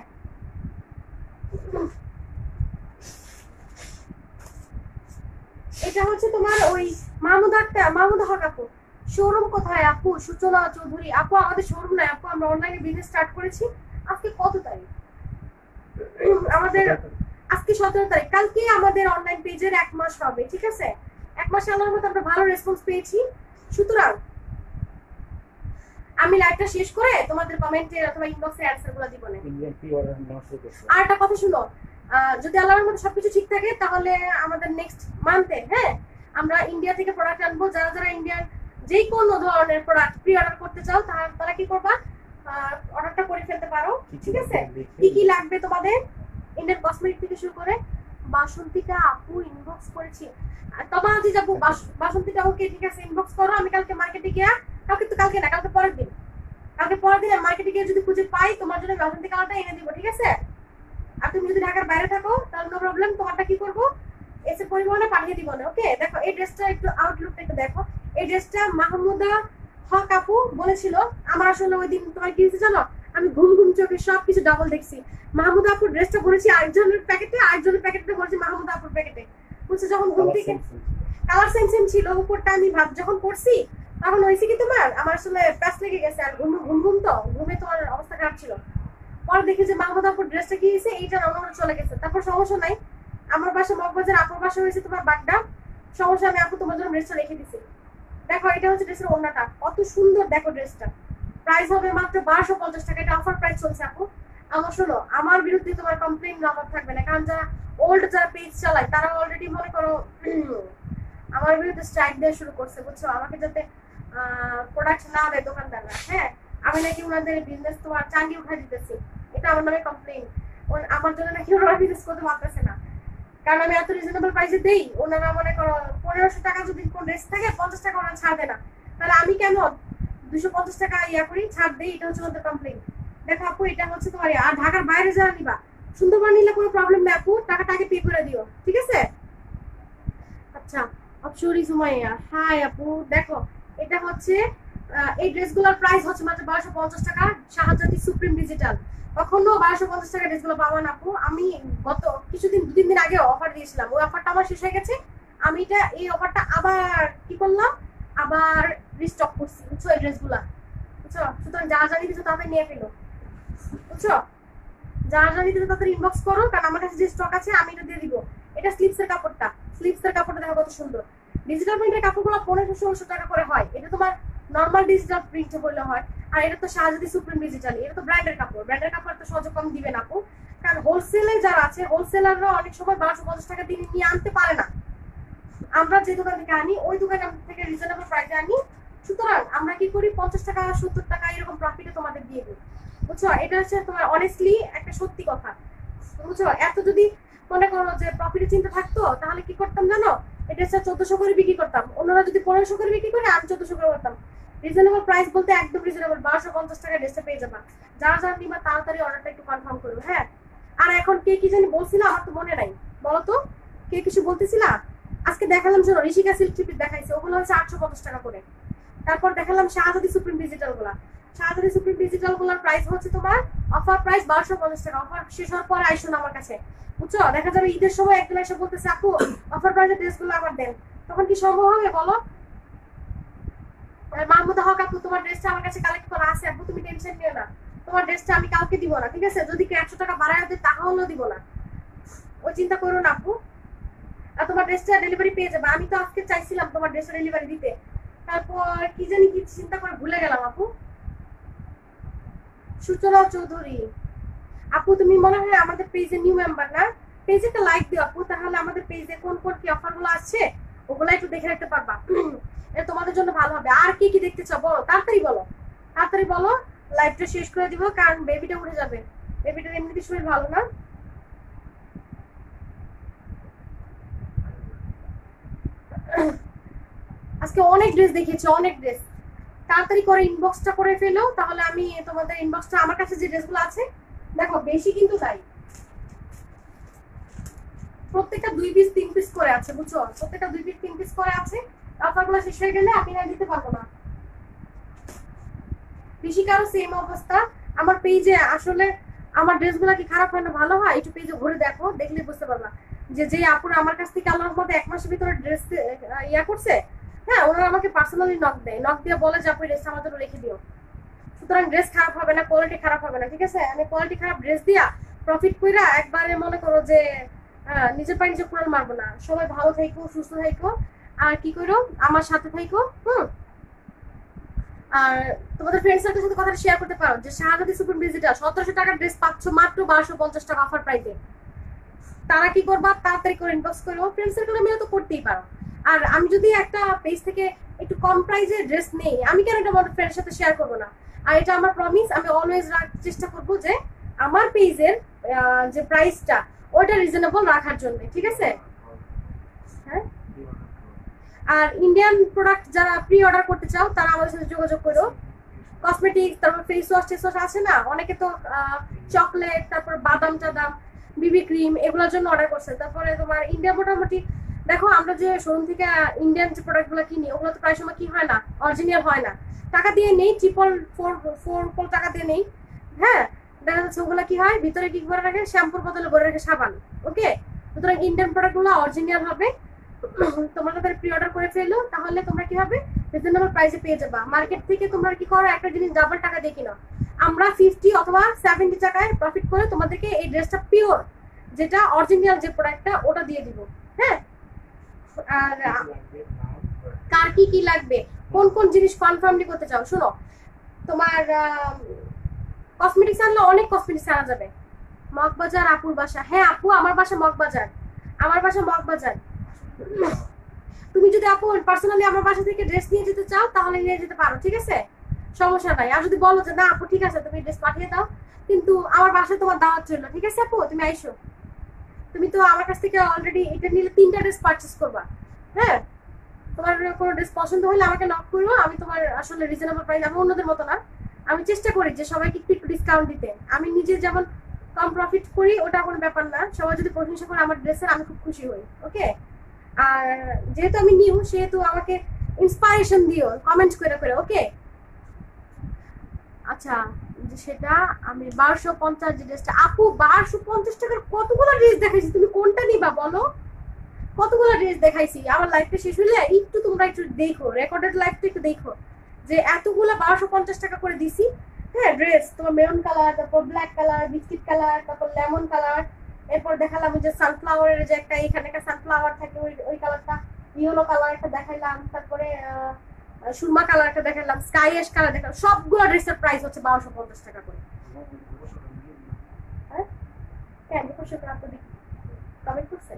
এটা হচ্ছে তোমার ওই মাহমুদা একটা, মাহমুদা হক আপু। শোরুম কোথায় আপু? সূচনা চৌধুরী আপু। আমাদের শোরুম নাই আপু, আমরা অনলাইনে বিজনেস স্টার্ট করেছি। আজকে কত তারিখ? আমাদের আজকে সতেরো তারিখ। কালকে আমাদের অনলাইন পেজের এক মাস হবে, ঠিক আছে? এক মাসে আল্লাহর মতো আমরা ভালো রেসপন্স পেয়েছি। সুতরাং আমি লাইভটা শেষ করে তোমাদের কমেন্টে অথবা ইনবক্সে অ্যানসার গুলো দিব না। আর একটা কথা শুনো, যদি আল্লাহর মতো সবকিছু ঠিক থাকে তাহলে আমাদের নেক্সট মান্থে, হ্যাঁ, আমরা ইন্ডিয়া থেকে প্রোডাক্ট আনবো। যারা যারা ইন্ডিয়ান যে কোনো ধরনের প্রোডাক্ট প্রি অর্ডার করতে চাও তারা কি করবা, অর্ডারটা করে ফেলতে পারো, ঠিক আছে? কি কি লাগবে তোমাদের, ইন্ডিয়ান কসমেটিক থেকে শুরু করে। বাসন্তীটা আপু ইনবক্স করেছি, তোমার যে যাবো বাসন্তীটা, ওকে ঠিক আছে, ইনবক্স করো। আমি কালকে মার্কেটে গিয়ে, কালকে তো কালকে না, কালকে পরের দিন, কালকে পরের দিন মার্কেটে গিয়ে যদি খুঁজে পাই তোমার জন্য বাসন্তী কালারটা এনে দিব, ঠিক আছে? আর তুমি যদি ঢাকার বাইরে থাকো তাহলে নো প্রবলেম, তোমারটা কি করবো, এসে পরিবহনে পাঠিয়ে দিব না। ওকে দেখো এই ড্রেসটা একটু আউটলুকটা একটু দেখো। এই ড্রেসটা মাহমুদা হক আপু বলেছিল। আমার আসলে ওই দিন তোমার কি হয়েছে জানো, আমি ঘুম ঘুম চোখে সবকিছু ডাবল দেখছি। মাহমুদা আপুর ড্রেসটা ভরেছি আরেকজনের প্যাকেটে, আরেকজনের প্যাকেটটা ভরেছি মাহমুদা আপুর প্যাকেটে, বুঝছো? যখন ঘুম থেকে কালার সেম সেম ছিল, উপরটা আমি ভাব যখন পড়ছি তখন হয়েছে কি তোমার, আমার আসলে প্যাস লেগে গেছে, আর ঘুম ঘুম ঘুম তো ঘুমে তোমার অবস্থা খারাপ ছিল। পরে দেখি যে মাহমুদা আপুর ড্রেসটা কি হয়েছে, এইটা অন্য চলে গেছে। তারপর সমস্যা নাই, আমার বাসা মগবাজার, আপুর বাসা হয়েছে তোমার বাড্ডা, সমস্যা আমি আপু তোমার জন্য ড্রেসটা রেখে দিছি। দেখো এটা হচ্ছে ড্রেসের ওড়নাটা, কত সুন্দর দেখো ড্রেসটা। প্রাইস হবে মাত্র বারোশো পঞ্চাশ টাকা, এটা অফার প্রাইস চলছে আপু। আমার শোনো, আমার বিরুদ্ধে তোমার কমপ্লেন নাম্বার থাকবে না, কারণ যারা ওল্ড যারা পেজ চালায় তারা অলরেডি মনে করো আমার বিরুদ্ধে স্ট্রাইক দেওয়া শুরু করছে, বুঝছো? আমাকে যাতে প্রোডাক্ট না দেয় দোকানদাররা, হ্যাঁ, আমি নাকি ওনাদের বিজনেস তোমার চাঙ্গি উঠে দিতেছি, এটা আমার নামে কমপ্লেন। আমার জন্য নাকি ওরা বিজনেস করতে পারতেছে না, কারণ আমি এত রিজনেবল প্রাইসে দেই। ওনারা মনে করো পনেরোশো টাকা যদি কোন ড্রেস থাকে পঞ্চাশ টাকা ওনারা ছাড় দেয় না, তাহলে আমি কেন দুশো পঞ্চাশ টাকা ইয়া করি, ছাড় দেই, এটা হচ্ছে ওদের কমপ্লেন। দেখো আপু এটা হচ্ছে তোমার, আর ঢাকার বাইরে যারা নিবা সুন্দরবন নিলে কোনো প্রবলেম নেই আপু, টাকাটা আগে পে করে দিও, ঠিক আছে? আচ্ছা অপসরি সুমাইয়া, হাই আপু। দেখো এটা হচ্ছে এই ড্রেসগুলোর প্রাইস হচ্ছে মাত্র বারোশো পঞ্চাশ টাকা, শাহজাদি সুপ্রিম ডিজিটাল। কখনো বারোশো পঞ্চাশ টাকা ড্রেসগুলো পাবেন আপু। আমি গত কিছুদিন দু তিন দিন আগে অফার দিয়েছিলাম, ওই অফারটা আমার শেষ হয়ে গেছে। আমি এটা এই অফারটা আবার কি করলাম, আবার রিস্টক করছি, বুঝছো? এই ড্রেসগুলা, বুঝছো? সুতরাং যা জানি দিচ্ছ তাদের নিয়ে ফেলো, বুঝছো? যা জানি দিচ্ছ তাদের ইনবক্স করো, কারণ আমার কাছে যে স্টক আছে আমি এটা দিয়ে দিব। এটা স্লিপসের কাপড়টা, স্লিপসের কাপড়টা দেখো কত সুন্দর। ডিজিটাল প্রিন্টের কাপড়গুলো পনেরোশো ষোলোশো টাকা করে হয়, এটা তোমার নর্মাল ডিজিটাল প্রিন্টে হলে হয়। আর এটা তো শাহজাদি সুপ্রিম ডিজিটাল, এটা তো ব্র্যান্ডের কাপড়, ব্র্যান্ডের কাপড় তো সহজে কম দিবেন আপু, কারণ হোলসেলে যারা আছে হোলসেলাররা অনেক সময় বারোশো পঞ্চাশ টাকা দিয়ে নিয়ে আনতে পারে না। আমরা যে দোকান থেকে আনি ওই দোকান থেকে রিজনেবল প্রাইসে আনি, সুতরাং আমরা কি করি পঞ্চাশ টাকা সত্তর টাকা এরকম প্রফিটে তোমাদের দিয়ে দিই, বুঝছো? এটা হচ্ছে তোমার অনেস্টলি একটা সত্যি কথা, বুঝছো? এত যদি মনে করো যে প্রফিটের চিন্তা থাকতো তাহলে কি করতাম জানো, এটা হচ্ছে চোদ্দশো করে বিক্রি করতাম, ওনারা যদি পনেরোশো করে বিক্রি করে আমি চোদ্দশো করে করতাম। রিজনেবল প্রাইস বলতে একদম রিজনেবল, বারোশো পঞ্চাশ টাকা ড্রেসটা পেয়ে যাবা। যারা যারা নিবা তাড়াতাড়ি অর্ডারটা একটু কনফার্ম করবে, হ্যাঁ? আর এখন কে কি জানি বলছিল, আমার তো মনে নাই, বলো তো কে কিছু বলতেছিলা? আজকে দেখালাম শোনো, ঋষিকা সিল্ক ট্রিপ দেখাইছে, ওগুলো হচ্ছে আটশো পঞ্চাশ টাকা করে। তারপর দেখালাম শাহজাদি সুপ্রিম ডিজিটাল গুলা, শাহজাদি সুপ্রিম ডিজিটাল গুলার প্রাইস হচ্ছে তোমার অফার প্রাইস বারোশো পঞ্চাশ টাকা। অফার শেষ হওয়ার পর আইসো না আমার কাছে, বুঝছো? দেখা যাবে ঈদের সময় একদিন এসে বলতেছে আপু অফার প্রাইসের ড্রেসগুলো আবার দেন, তখন কি সম্ভব হবে বলো? মাহমুদা হক আপু তোমার ড্রেসটা আমার কাছে কালেক্ট করা আছে আপু, তুমি টেনশন নিও না, তোমার ড্রেসটা আমি কালকে দিব না, ঠিক আছে? যদি কেউ একশো টাকা বাড়ায় দেয় তাহলেও দিব না, ওই চিন্তা করো না আপু। আর তোমার ড্রেসটা ডেলিভারি পেয়ে যাবে। আমি তো আজকে চাইছিলাম তোমার ড্রেসটা ডেলিভারি দিতে, তারপর কি জানি কি চিন্তা করে ভুলে গেলাম আপু। সূচনা চৌধুরী আপু তুমি মনে হয় আমাদের পেজে নিউ মেম্বার না? পেজে একটা লাইক দিও আপু, তাহলে আমাদের পেজে কোন কোন কি অফার গুলো আছে ওগুলো একটু দেখে রাখতে পারবা। এটা তোমাদের জন্য ভালো হবে। আর কি কি দেখতে চাও বলো, তাড়াতাড়ি বলো, তাড়াতাড়ি বলো, লাইভটা শেষ করে দিব, কারণ বেবিটা উঠে যাবে। বেবিটার এমনিতে শরীর ভালো না। আজকে অনেক ড্রেস দেখিয়েছি, অনেক ড্রেস। তাড়াতাড়ি করে ইনবক্সটা করে ফেলো, তাহলে আমি তোমাদের ইনবক্সটা, আমার কাছে যে ড্রেসগুলো আছে দেখো বেশি কিন্তু তাই, প্রত্যেকটা দুই পিস তিন পিস করে আছে, বুঝছো? প্রত্যেকটা দুই পিস তিন পিস করে আছে। অফারগুলো শেষ হয়ে গেলে আমি আর দিতে পারবো না। বেশি কারো সেম অবস্থা। আমার পেজে আসলে আমার ড্রেসগুলো কি খারাপ হয় না ভালো হয়, একটু পেজে ঘুরে দেখো, দেখলে বুঝতে পারবা যে যে আপুরা আমার কাছ থেকে আল্লাহর মধ্যে এক মাসের ভিতরে ড্রেস ইয়া করছে, হ্যাঁ, ওনারা আমাকে পার্সোনালি নক দেয়, নক দিয়ে বলে যে আপু ড্রেসটা আমার জন্য রেখে দিও। সুতরাং ড্রেস খারাপ হবে না, কোয়ালিটি খারাপ হবে না, ঠিক আছে? আমি কোয়ালিটি খারাপ ড্রেস দিয়া প্রফিট কইরা একবারে মনে করো যে নিজের পায়ে নিজে কুড়াল মারবো না। সবাই ভালো থাইকো, সুস্থ থাইকো, আর কি করো আমার সাথে থাইকো। হুম, আর তোমাদের ফ্রেন্ড সার্কেলের সাথে কথাটা শেয়ার করতে পারো যে শাহাদাতি সুপ্রিম ডিজিটাল সতেরোশো টাকার ড্রেস পাচ্ছ মাত্র বারোশো পঞ্চাশ টাকা অফার প্রাইসে। তারা কি করবা, তাড়াতাড়ি করে ইনবক্স করো। ফ্রেন্ড সার্কেলে মিলে তো করতেই পারো। আর আমি যদি একটা পেজ থেকে একটু কম প্রাইসে ড্রেস নেই, আমি কেন এটা আমার ফ্রেন্ডের সাথে শেয়ার করবো না? আর এটা আমার প্রমিস, আমি অলওয়েজ রাখার চেষ্টা করবো যে আমার পেজের যে প্রাইসটা ওটা রিজনেবল রাখার জন্য, ঠিক আছে? হ্যাঁ, আর ইন্ডিয়ান প্রোডাক্ট যারা প্রি অর্ডার করতে চাও তারা আমাদের সাথে যোগাযোগ করো। কসমেটিক্স, তারপর ফেস ওয়াশ টেস ওয়াশ আছে না, অনেকে তো চকলেট, তারপর বাদাম টাদাম, বিবি ক্রিম, এগুলোর জন্য অর্ডার করছে। তারপরে তোমার ইন্ডিয়া মোটামুটি দেখো, আমরা যে শোরুম থেকে ইন্ডিয়ান যে প্রোডাক্টগুলো কিনি ওগুলো তো প্রায় সময় কি হয় না, অরিজিনাল হয় না, টাকা দিয়ে নেই, ট্রিপল ফোর ফোর ফোর টাকা দিয়ে নেই। হ্যাঁ, দেখা যাচ্ছে ওগুলো কি হয়, ভিতরে কি করে রাখে, শ্যাম্পুর বদলে ভরে রাখে সাবান। ওকে, সুতরাং ইন্ডিয়ান প্রোডাক্টগুলো অরিজিনাল হবে। তোমরা তাদের প্রি অর্ডার করে ফেলো, তাহলে তোমরা কি হবে, রিজনেবল প্রাইসে পেয়ে যাবা। মার্কেট থেকে তোমরা কি করো, একটা জিনিস ডাবল টাকা দিয়ে কিনো, আমরা ফিফটি অথবা সেভেন্টি টাকায় প্রফিট করে তোমাদেরকে এই ড্রেসটা পিওর, যেটা অরিজিনাল যে প্রোডাক্টটা ওটা দিয়ে দিব। হ্যাঁ, আর কার কি কি লাগবে, কোন কোন জিনিস কনফার্মলি করতে চাও, শোনো, তোমার কসমেটিক্স আনলে অনেক কসমেটিক্স আনা যাবে। মগবাজার আপুর বাসা, হ্যাঁ আপু আমার বাসা মগবাজার, আমার বাসা মগবাজার। তুমি যদি আপু পার্সোনালি আমার বাসা থেকে ড্রেস নিয়ে যেতে চাও তাহলে নিয়ে যেতে পারো, ঠিক আছে, সমস্যা নাই। আর যদি বলো যে না আপু ঠিক আছে তুমি ড্রেস পাঠিয়ে দাও, কিন্তু আমার বাসায় তোমার দাওয়াত চললো, ঠিক আছে আপু তুমি আইসো। তুমি তো আমার কাছ থেকে অলরেডি এটা নিলে তিনটা ড্রেস পারচেস করবা। হ্যাঁ, তোমার কোনো ড্রেস পছন্দ হলে আমাকে নক করো, আমি তোমার আসলে রিজনেবল প্রাইস, আমি অন্যদের মতো না, আমি চেষ্টা করি যে সবাইকে একটু একটু ডিসকাউন্ট দিতে। আমি নিজে যেমন কম প্রফিট করি ওটা কোনো ব্যাপার না, সবাই যদি প্রশংসা করে আমার ড্রেসের আমি খুব খুশি হই। ওকে, আর যেহেতু আমি নিউ সেহেতু আমাকে ইন্সপায়ারেশন দিও কমেন্ট করে করে। ওকে, আচ্ছা, সেটা আমি বারোশো পঞ্চাশ যে ড্রেসটা, আপু বারোশো পঞ্চাশ টাকার কতগুলো ড্রেস দেখাইছি, তুমি কোনটা নিবা বলো? কতগুলো ড্রেস দেখাইছি, আমার লাইফটা শেষ হলে একটু তোমরা একটু দেখো, রেকর্ডেড লাইফটা একটু দেখো যে এতগুলো বারোশো পঞ্চাশ টাকা করে দিছি। হ্যাঁ, ড্রেস তোমার মেরুন কালার, তারপর ব্ল্যাক কালার, বিস্কিট কালার, তারপর লেমন কালার, এরপর দেখালাম যে সানফ্লাওয়ারের যে একটা এখানে একটা সানফ্লাওয়ার থাকে ওই ওই কালারটা, ইয়েলো কালার একটা দেখাইলাম, তারপরে সুরমা কালার একটা দেখাইলাম, স্কাই অ্যাশ কালার দেখালাম। সবগুলো ড্রেসের প্রাইস হচ্ছে বারোশো পঞ্চাশ টাকা করে। হ্যাঁ, কেন কমেন্ট করছে?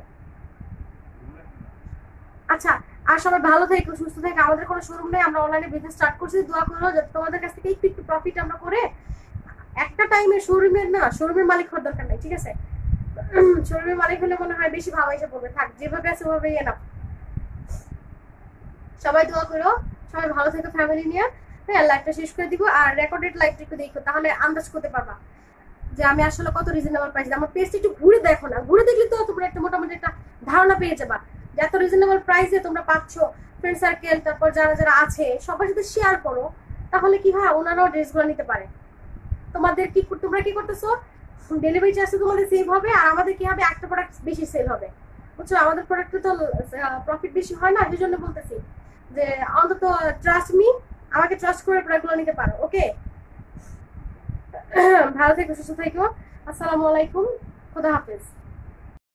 আচ্ছা, আর সবাই ভালো থেকো, সুস্থ থেকো। আমাদের কোনো শোরুম নেই, আমরা অনলাইনে বিজনেস স্টার্ট করছি, দোয়া করো যাতে তোমাদের কাছ থেকে একটু একটু প্রফিট আমরা করে একটা টাইমে শোরুমের না শোরুমের মালিক হওয়ার দরকার নাই, ঠিক আছে? শোরুমের মালিক হলে মনে হয় বেশি ভাবা এসে পড়বে, থাক যেভাবে আছে ওভাবেই এনাফ। সবাই দোয়া করো, সবাই ভালো থেকো ফ্যামিলি নিয়ে। হ্যাঁ, লাইভটা শেষ করে দিব, আর রেকর্ডেড লাইভটা একটু দেখো, তাহলে আন্দাজ করতে পারবা যে আমি আসলে কত রিজনেবল প্রাইস। আমার পেজটা একটু ঘুরে দেখো না, ঘুরে দেখলে তো তোমরা একটা মোটামুটি একটা ধারণা পেয়ে যাবা যে এত রিজনেবল প্রাইসে তোমরা পাচ্ছ। ফ্রেন্ড সার্কেল, তারপর যারা যারা আছে সবার সাথে শেয়ার করো, তাহলে কি হয় ওনারাও ড্রেসগুলো নিতে পারে। তোমাদের কি তোমরা কি করতেছো, ডেলিভারি চার্জটা তোমাদের সেভ হবে, আর আমাদের কি হবে একটা প্রোডাক্ট বেশি সেল হবে, বুঝছো? আমাদের প্রোডাক্টে তো প্রফিট বেশি হয় না, এই জন্য বলতেছি যে অন্তত ট্রাস্ট মি, আমাকে ট্রাস্ট করে প্রোডাক্টগুলো নিতে পারো। ওকে, ভালো থেকো, সুস্থ থেকো, আসসালামু আলাইকুম, খোদা হাফেজ।